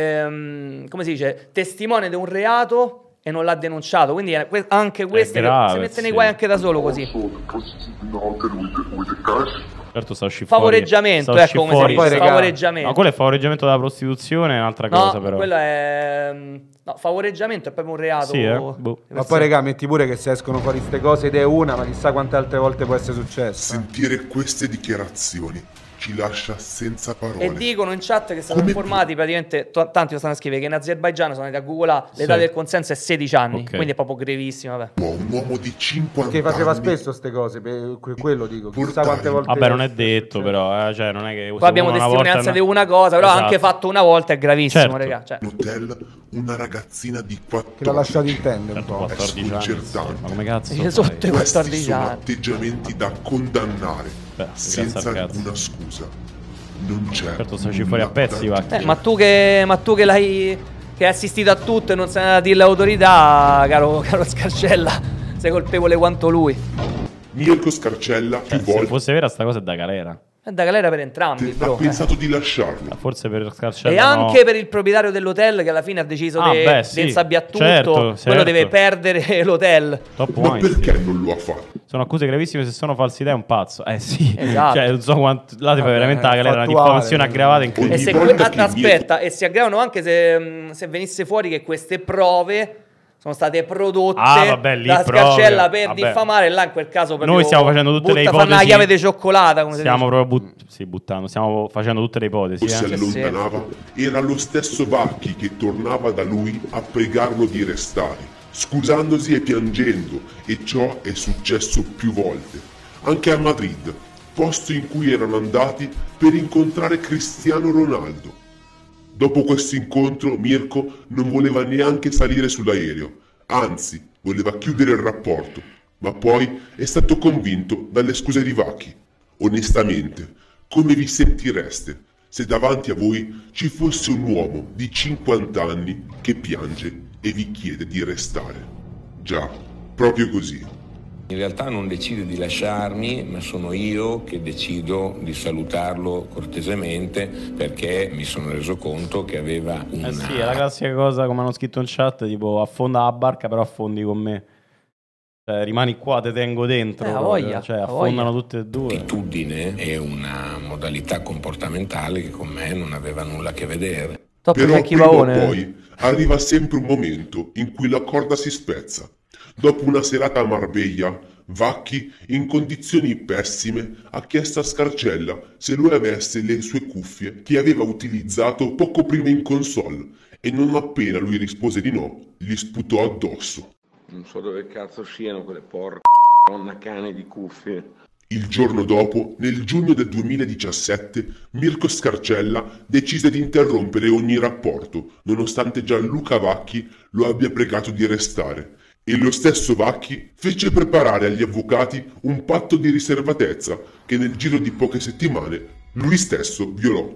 ehm, come si dice, testimone di un reato e non l'ha denunciato. Quindi è que- anche questo grave, si mette nei sì. guai anche da solo così. So the prostitute been out there with the, with the cash. Certo, sta uscendo Favoreggiamento, fuori. ecco come si dice, favoreggiamento. Ma quello è favoreggiamento della prostituzione, è un'altra No, cosa però. quello è... No, favoreggiamento è proprio un reato. Sì, eh? Boh. Ma poi, regà, metti pure che se escono fuori ste cose ed è una, ma chissà quante altre volte può essere successo. Sentire queste dichiarazioni ci lascia senza parole. E dicono in chat che sono informati praticamente, t- tanti lo stanno a scrivere, che in Azerbaigian sono andati a Google, l'età Sì. del consenso è sedici anni, Ok. quindi è proprio grevissimo. Vabbè. Un uomo di cinquanta Che faceva anni spesso ste cose, per que- quello dico, chissà quante volte... Vabbè, non è detto però, eh, cioè non è che Qua abbiamo testimonianza di una cosa, però Esatto. anche fatto una volta è gravissimo, Certo. raga. Cioè. in hotel una ragazzina di quattordici Che l'ha lasciato intendere un po'. quattordici anni. sconcertante. Ma come cazzo? Dice sotto i Questi quattordici sono anni. atteggiamenti da condannare Beh, senza grazie al cazzo. alcuna scusa. Non c'è Certo, sta uscendo fuori a pezzi, va. Eh, ma tu che, ma tu che l'hai che hai assistito a tutto e non sei andato a dire alle autorità, caro, caro Scarcella, sei colpevole quanto lui. Mirko Scarcella più Se volte fosse vera sta cosa è da galera. È da galera per entrambi, ha bro. pensato di lasciarlo. Forse per Scarcella E anche no. per il proprietario dell'hotel che alla fine ha deciso Ah, di beh, sì. insabbiare tutto, Certo, quello certo. deve perdere l'hotel. Top Ma Weinstein. perché non lo ha fatto? Sono accuse gravissime, se sono falsità è un pazzo. Eh sì. Esatto. Cioè, non so quanto là ti fai Vabbè, veramente la galera, una fattuale, diffamazione aggravata E incredibile. se volta que- che aspetta, e si aggravano anche se, mh, se venisse fuori che queste prove sono state prodotte Ah, vabbè, lì da prove, Scarcella per vabbè. diffamare, là in quel caso proprio Noi stiamo facendo tutte le butta- fanno ipotesi. una chiave di cioccolata, come si Stiamo dice. proprio but- sì, buttando, stiamo facendo tutte le ipotesi. Si Eh. allontanava, era lo stesso Vacchi che tornava da lui a pregarlo di restare, scusandosi e piangendo, e ciò è successo più volte, anche a Madrid, posto in cui erano andati per incontrare Cristiano Ronaldo. Dopo questo incontro Mirko non voleva neanche salire sull'aereo, anzi voleva chiudere il rapporto, ma poi è stato convinto dalle scuse di Vacchi. Onestamente, come vi sentireste se davanti a voi ci fosse un uomo di cinquanta anni che piange e vi chiede di restare? Già, proprio così. In realtà non decide di lasciarmi, ma sono io che decido di salutarlo cortesemente perché mi sono reso conto che aveva una... Eh sì, è la classica cosa, come hanno scritto in chat, tipo affonda la barca però affondi con me. Cioè, rimani qua, te tengo dentro. Eh, ha proprio. voglia, Cioè, ha affondano voglia. tutte e due. Attitudine è una modalità comportamentale che con me non aveva nulla a che vedere. Top Però Jackie prima o Paone. poi arriva sempre un momento in cui la corda si spezza. Dopo una serata a Marbella, Vacchi, in condizioni pessime, ha chiesto a Scarcella se lui avesse le sue cuffie che aveva utilizzato poco prima in console e non appena lui rispose di no, gli sputò addosso. Non so dove cazzo siano quelle porca donna cane di cuffie. Il giorno dopo, nel giugno del duemiladiciassette, Mirko Scarcella decise di interrompere ogni rapporto, nonostante Gianluca Vacchi lo abbia pregato di restare. E lo stesso Vacchi fece preparare agli avvocati un patto di riservatezza che nel giro di poche settimane lui stesso violò.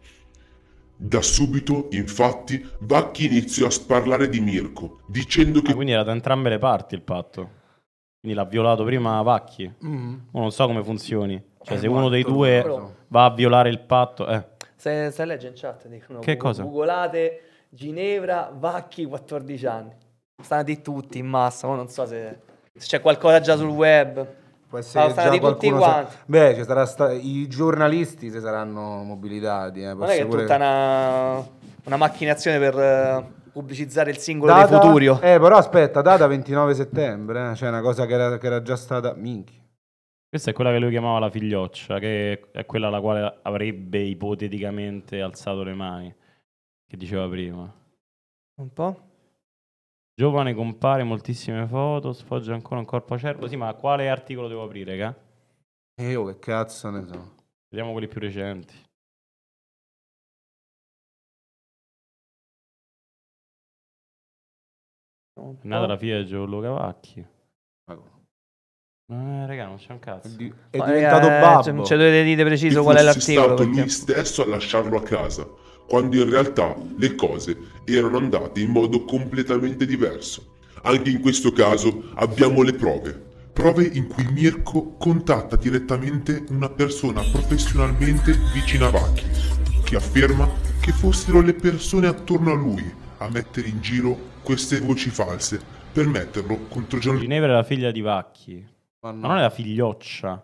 Da subito, infatti, Vacchi iniziò a sparlare di Mirko, dicendo che... Ah, quindi era da entrambe le parti il patto. Quindi l'ha violato prima Vacchi. Mm. Mo non so come funzioni. Cioè, Eh, se uno dei quanto due però. va a violare il patto... Eh. Se, se legge in chat dicono Che cosa? Googolate Ginevra Vacchi quattordici anni. Stanno di tutti in massa, ma non so se, se c'è qualcosa già sul web. Può essere Ah, stanno già di tutti qualcuno sa- quanti. Beh, ci sarà sta- i giornalisti si saranno mobilitati. Eh. Non è che è pure- tutta una, una macchinazione per eh, pubblicizzare il singolo Data- dei Futurio. Eh, però aspetta, data ventinove settembre, eh. Cioè una cosa che era, che era già stata... Minchia. Questa è quella che lui chiamava la figlioccia, che è quella alla quale avrebbe ipoteticamente alzato le mani, che diceva prima. Un po'? Giovane, compare moltissime foto, sfoggia ancora un corpo acerbo. Sì, ma quale articolo devo aprire, ca? E io che cazzo ne so. Vediamo quelli più recenti. Un È nata po'. la figlia di Gianluca Vacchi. Eh, raga, non c'è un cazzo. È Ma, diventato eh, babbo. cioè, non ci dovete dire preciso Che qual è fosse l'articolo. stato Perché... lui stesso a lasciarlo a casa, quando in realtà le cose erano andate in modo completamente diverso. Anche in questo caso abbiamo le prove. Prove in cui Mirko contatta direttamente una persona professionalmente vicina a Vacchi, che afferma che fossero le persone attorno a lui a mettere in giro queste voci false per metterlo contro Gianluca. Ginevra è la figlia di Vacchi. Ma non è la figlioccia.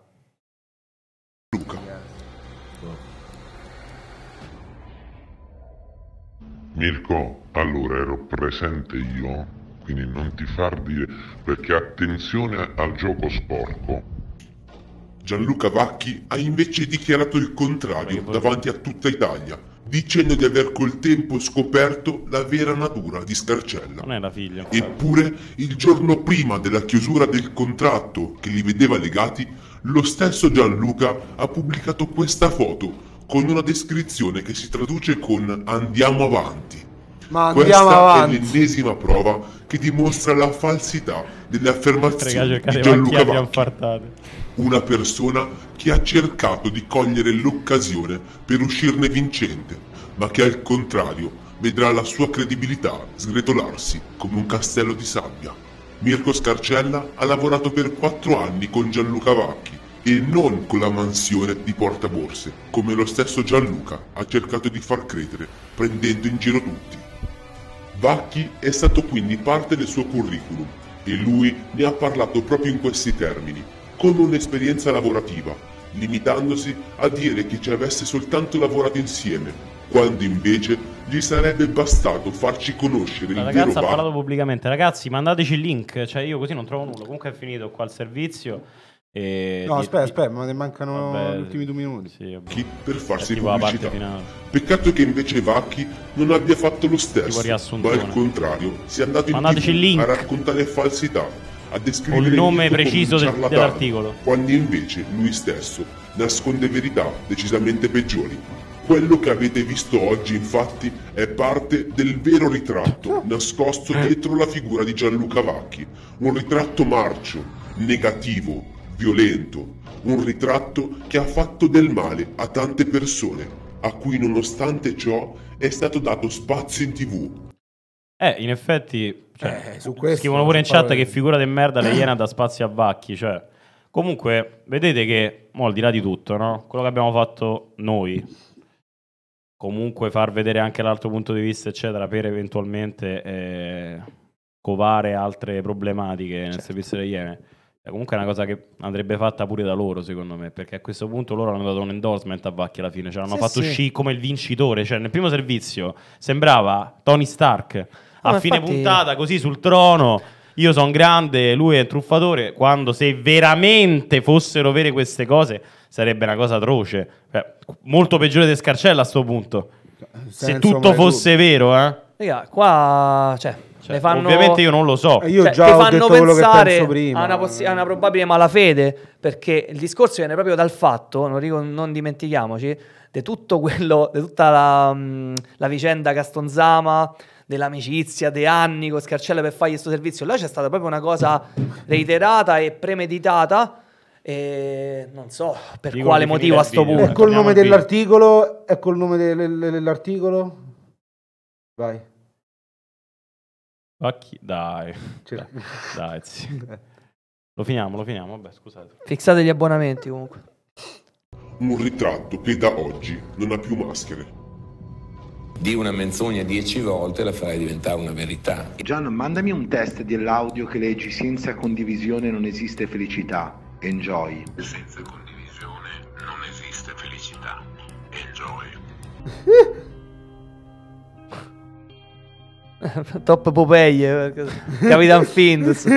Mirko, allora ero presente io, quindi non ti far dire, perché attenzione al gioco sporco. Gianluca Vacchi ha invece dichiarato il contrario davanti a tutta Italia, dicendo di aver col tempo scoperto la vera natura di Scarcella. Non è la figlia. Eppure, il giorno prima della chiusura del contratto che li vedeva legati, lo stesso Gianluca ha pubblicato questa foto con una descrizione che si traduce con "andiamo avanti". Ma andiamo Questa avanti. è l'ennesima prova che dimostra la falsità delle affermazioni Raga, di cercate Gianluca Vacchi abbiamo Vacchi. fartate. Una persona che ha cercato di cogliere l'occasione per uscirne vincente, ma che al contrario vedrà la sua credibilità sgretolarsi come un castello di sabbia. Mirko Scarcella ha lavorato per quattro anni con Gianluca Vacchi e non con la mansione di Portaborse, come lo stesso Gianluca ha cercato di far credere, prendendo in giro tutti. Vacchi è stato quindi parte del suo curriculum e lui ne ha parlato proprio in questi termini, come un'esperienza lavorativa, limitandosi a dire che ci avesse soltanto lavorato insieme, quando invece gli sarebbe bastato farci conoscere La il vero ragazza ha Vacchi. parlato pubblicamente. Ragazzi, mandateci il link. Cioè, io così non trovo nulla. Comunque è finito qua il servizio. E No, di- aspetta, di- aspetta, ma ne mancano Vabbè, gli ultimi due minuti. Sì, vabbè. Chi per farsi È tipo la parte pubblicità. finale. Peccato che invece Vacchi non abbia fatto lo Tipo stesso, ma riassuntone. al contrario sia andato in Mandateci il T V link. a raccontare falsità, a descrivere Con il nome Mirko come preciso un del- ciarlatano, dell'articolo. quando invece lui stesso nasconde verità decisamente peggiori. Quello che avete visto oggi, infatti, è parte del vero ritratto nascosto dietro la figura di Gianluca Vacchi. Un ritratto marcio, negativo, violento. Un ritratto che ha fatto del male a tante persone, a cui nonostante ciò è stato dato spazio in tv. Eh, in effetti, cioè, Eh, su questo scrivono pure in non si chat parla che di- figura di merda le Iena dà spazio a Vacchi. Cioè, comunque, vedete che, mo, al di là di tutto, no? Quello che abbiamo fatto noi, comunque far vedere anche l'altro punto di vista, eccetera, per eventualmente eh, covare altre problematiche nel servizio degli Iene. Eh, Comunque è una cosa che andrebbe fatta pure da loro, secondo me, perché a questo punto loro hanno dato un endorsement a Vacchi alla fine, cioè l'hanno Sì, fatto sì. uscire come il vincitore, cioè nel primo servizio sembrava Tony Stark a ma fine infatti- puntata così sul trono, io sono grande, lui è il truffatore, quando se veramente fossero vere queste cose sarebbe una cosa atroce. Cioè, molto peggiore di Scarcella a sto punto. Se Senza tutto ombra di fosse vero, eh. Raga, qua, cioè, ne fanno... Ovviamente io non lo so. Eh, io Cioè, già ti ho fanno detto quello che pensare penso prima. a una, possi- a una probabile malafede, perché il discorso viene proprio dal fatto, non, ric- non dimentichiamoci, di tutto quello, di tutta la, mh, la vicenda Castonzama, dell'amicizia, dei anni con Scarcella per fargli questo servizio. Là c'è stata proprio una cosa reiterata e premeditata, e non so per Dico quale di motivo a finire sto il video. punto. Ecco il Torniamo nome al video. dell'articolo. Ecco il nome del- dell'articolo. Vai. Vacchi, dai. C'è- Dai, sì. Lo finiamo, lo finiamo, vabbè, scusate. Fissate gli abbonamenti comunque. Un ritratto che da oggi non ha più maschere. Di una menzogna dieci volte la farai diventare una verità. Gian, mandami un test dell'audio che leggi: senza condivisione non esiste felicità. Enjoy. Senza condivisione non esiste felicità. Enjoy. Top Popeye, eh, Capitan Findus.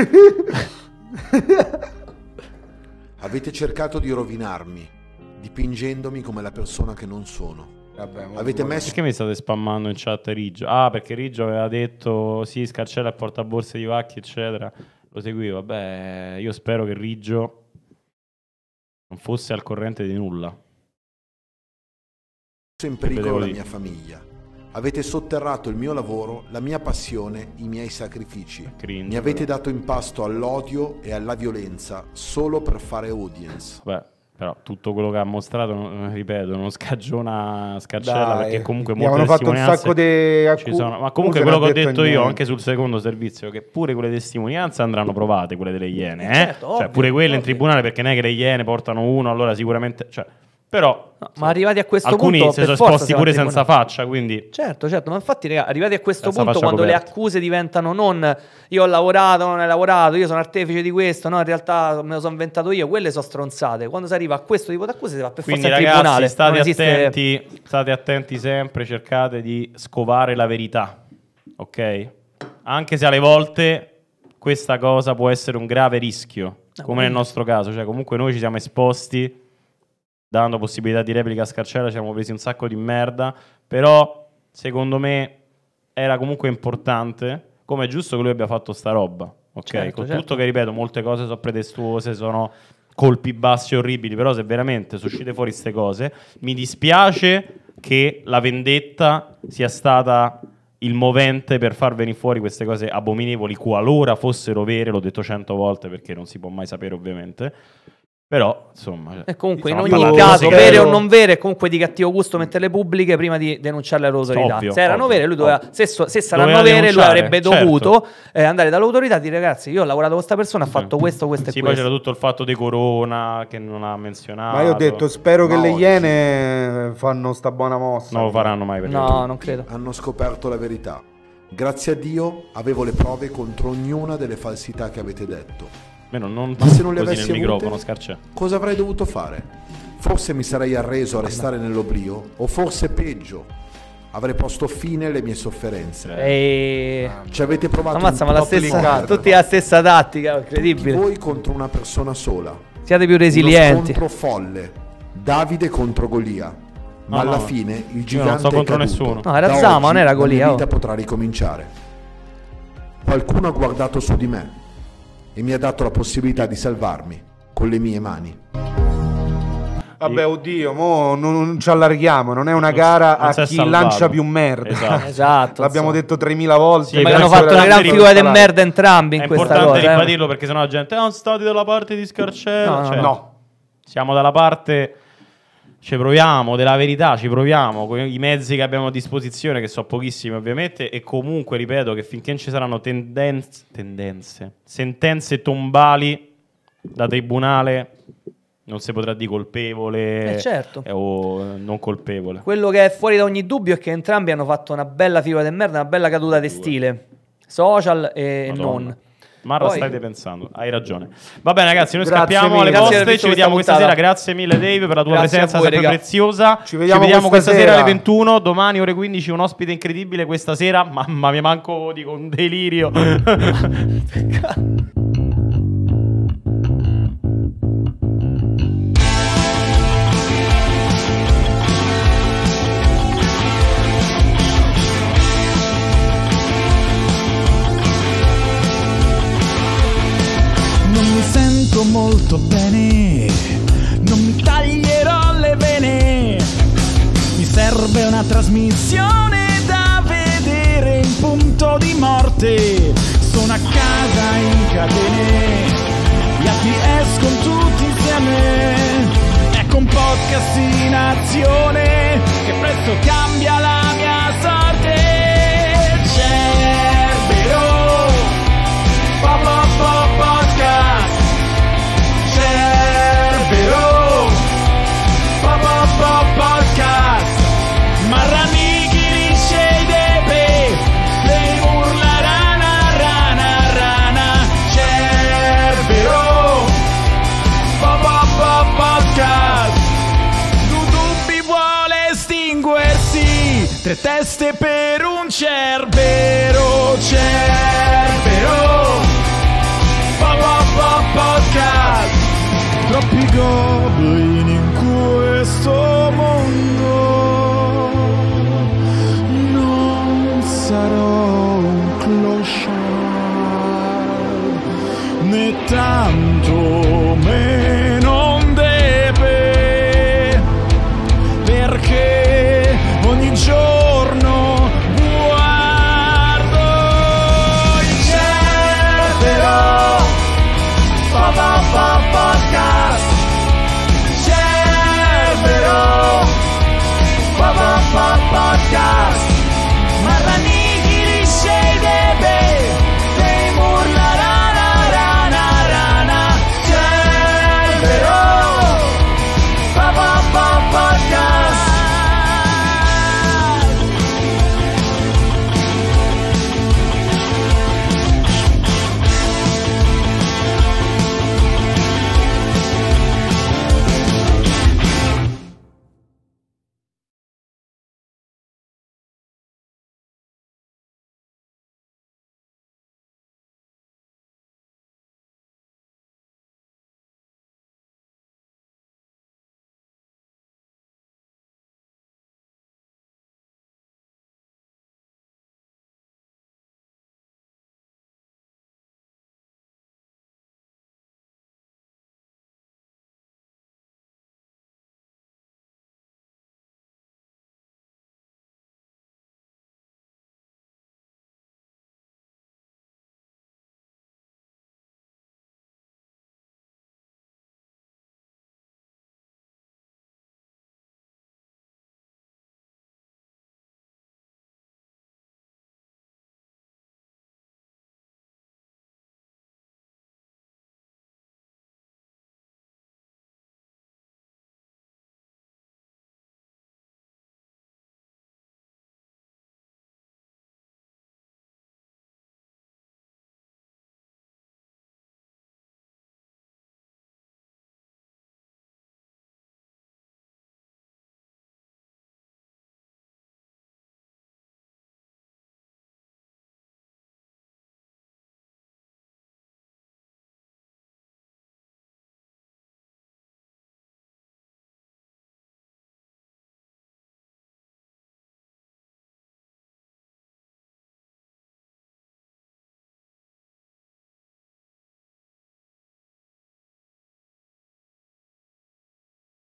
Avete cercato di rovinarmi, dipingendomi come la persona che non sono. Vabbè, ma- Avete messo Perché mi state spammando in chat Riggio? Ah, perché Riggio aveva detto sì, Scarcella è portaborse di Vacchi, eccetera. Lo seguivo, vabbè, io spero che Riggio non fosse al corrente di nulla. in pericolo Vedevo la lì. mia famiglia. Avete sotterrato il mio lavoro, la mia passione, i miei sacrifici. Cringe, Mi avete però. dato in pasto all'odio e alla violenza solo per fare audience. Beh, però tutto quello che ha mostrato, non- ripeto, non scagiona Scacciella, Dai, perché comunque abbiamo molte fatto un testimonianze sacco di accu- ci sono. Ma comunque accuse, quello non che ho ha detto detto io niente. anche sul secondo servizio, che pure quelle testimonianze andranno provate, quelle delle Iene, eh? certo, cioè ovvio, pure quelle in ovvio. tribunale, perché non è che le Iene portano uno, allora sicuramente, cioè, però Ma arrivati a questo alcuni punto, si sono per forza esposti siamo pure al senza tribunale. faccia, quindi Certo, certo, ma infatti, raga, arrivati a questo Senza punto, faccia quando le coperta. accuse diventano non io ho lavorato, non hai lavorato, io sono artefice di questo, no, in realtà me lo sono inventato io, quelle sono stronzate. Quando si arriva a questo tipo di accuse si va per Quindi forza al ragazzi, tribunale. state non esiste... attenti, state attenti sempre, cercate di scovare la verità, ok? Anche se alle volte questa cosa può essere un grave rischio, come nel nostro caso, cioè comunque noi ci siamo esposti dando possibilità di replica a Scarcella, ci siamo presi un sacco di merda, però secondo me era comunque importante, come è giusto che lui abbia fatto sta roba, ok? Certo, Con certo. tutto che, ripeto, molte cose sono pretestuose, sono colpi bassi orribili, però se veramente sono uscite fuori queste cose, mi dispiace che la vendetta sia stata il movente per far venire fuori queste cose abominevoli, qualora fossero vere, l'ho detto cento volte perché non si può mai sapere ovviamente, però insomma... cioè, E comunque in stiamo ogni parlando caso, di vere cose- o non vere, è comunque di cattivo gusto metterle pubbliche prima di denunciarle all'autorità. Ovvio, se erano ovvio, vere, lui doveva, ovvio. se, so- se saranno Doveva vere, lui denunciare, avrebbe certo. dovuto eh, andare dall'autorità e dire ragazzi, io ho lavorato con questa persona, ha fatto questo, questo Sì, e poi questo. c'era tutto il fatto di Corona che non ha menzionato. Ma io ho detto, spero che Ma le oggi- Iene fanno sta buona mossa. Non lo faranno mai per No, non credo. Hanno scoperto la verità. Grazie a Dio avevo le prove contro ognuna delle falsità che avete detto. Meno non Ma se non le così avessi nel avute, microfono, Scarcè. cosa avrei dovuto fare? Forse mi sarei arreso a restare nell'oblio, o forse peggio, avrei posto fine alle mie sofferenze. E... Ci avete provato Ammazza, un ma la po' stessa, applicato. tutti la stessa tattica, incredibile. Voi contro una persona sola. Siate più Uno resilienti. scontro folle. Davide contro Golia. Ma No, alla no, fine il io gigante non sto è contro caduto. nessuno. No, era Da Zama, oggi non era la mia Golia, oh. vita potrà ricominciare. Qualcuno ha guardato su di me e mi ha dato la possibilità di salvarmi con le mie mani. Vabbè, oddio, mo non, non ci allarghiamo, non è una gara non a si è chi salvato. lancia più merda. Esatto. Esatto, L'abbiamo insomma. detto tremila volte. Sì, Ma però hanno è fatto una gran importante figura di ricordare- merda entrambi in È questa importante cosa. eh. ribadirlo perché sennò la gente non state dalla parte di Scarcella. No, no, Cioè, no. Siamo dalla parte, ci proviamo, della verità, ci proviamo con i mezzi che abbiamo a disposizione, che sono pochissimi ovviamente, e comunque ripeto che finché non ci saranno tendenze, tendenze sentenze tombali da tribunale, non si potrà dire colpevole Eh, certo. eh, o non colpevole. Quello che è fuori da ogni dubbio è che entrambi hanno fatto una bella figura di merda, una bella caduta di stile, social e Madonna. non. Marra, Poi- state pensando, hai ragione. Va bene, ragazzi, noi Grazie scappiamo mille. alle Grazie per vostre. aver Ci visto vediamo questa questa sera. puntata. Grazie mille, Dave, per la tua Grazie a presenza voi, sempre raga. preziosa. Ci vediamo questa questa sera alle sera. ventuno. Domani, ore quindici, un ospite incredibile. Questa sera, mamma mia, manco dico un delirio. Non mi sento molto bene, non mi taglierò le vene. Mi serve una trasmissione da vedere in punto di morte. Sono a casa in catene, gli altri escono tutti insieme. Ecco un podcast in azione che presto cambia la mia sorte. Cerbero, po po po podcast. Cerbero, po po po podcast. Marranichi lisce i depe, le urla rana rana rana. Cerbero, po po po podcast. Dudubi vuole estinguersi, tre teste per un cerbero. Cerbero, po po po podcast. Troppi goblin in questo mondo, non sarò un clochard né tanto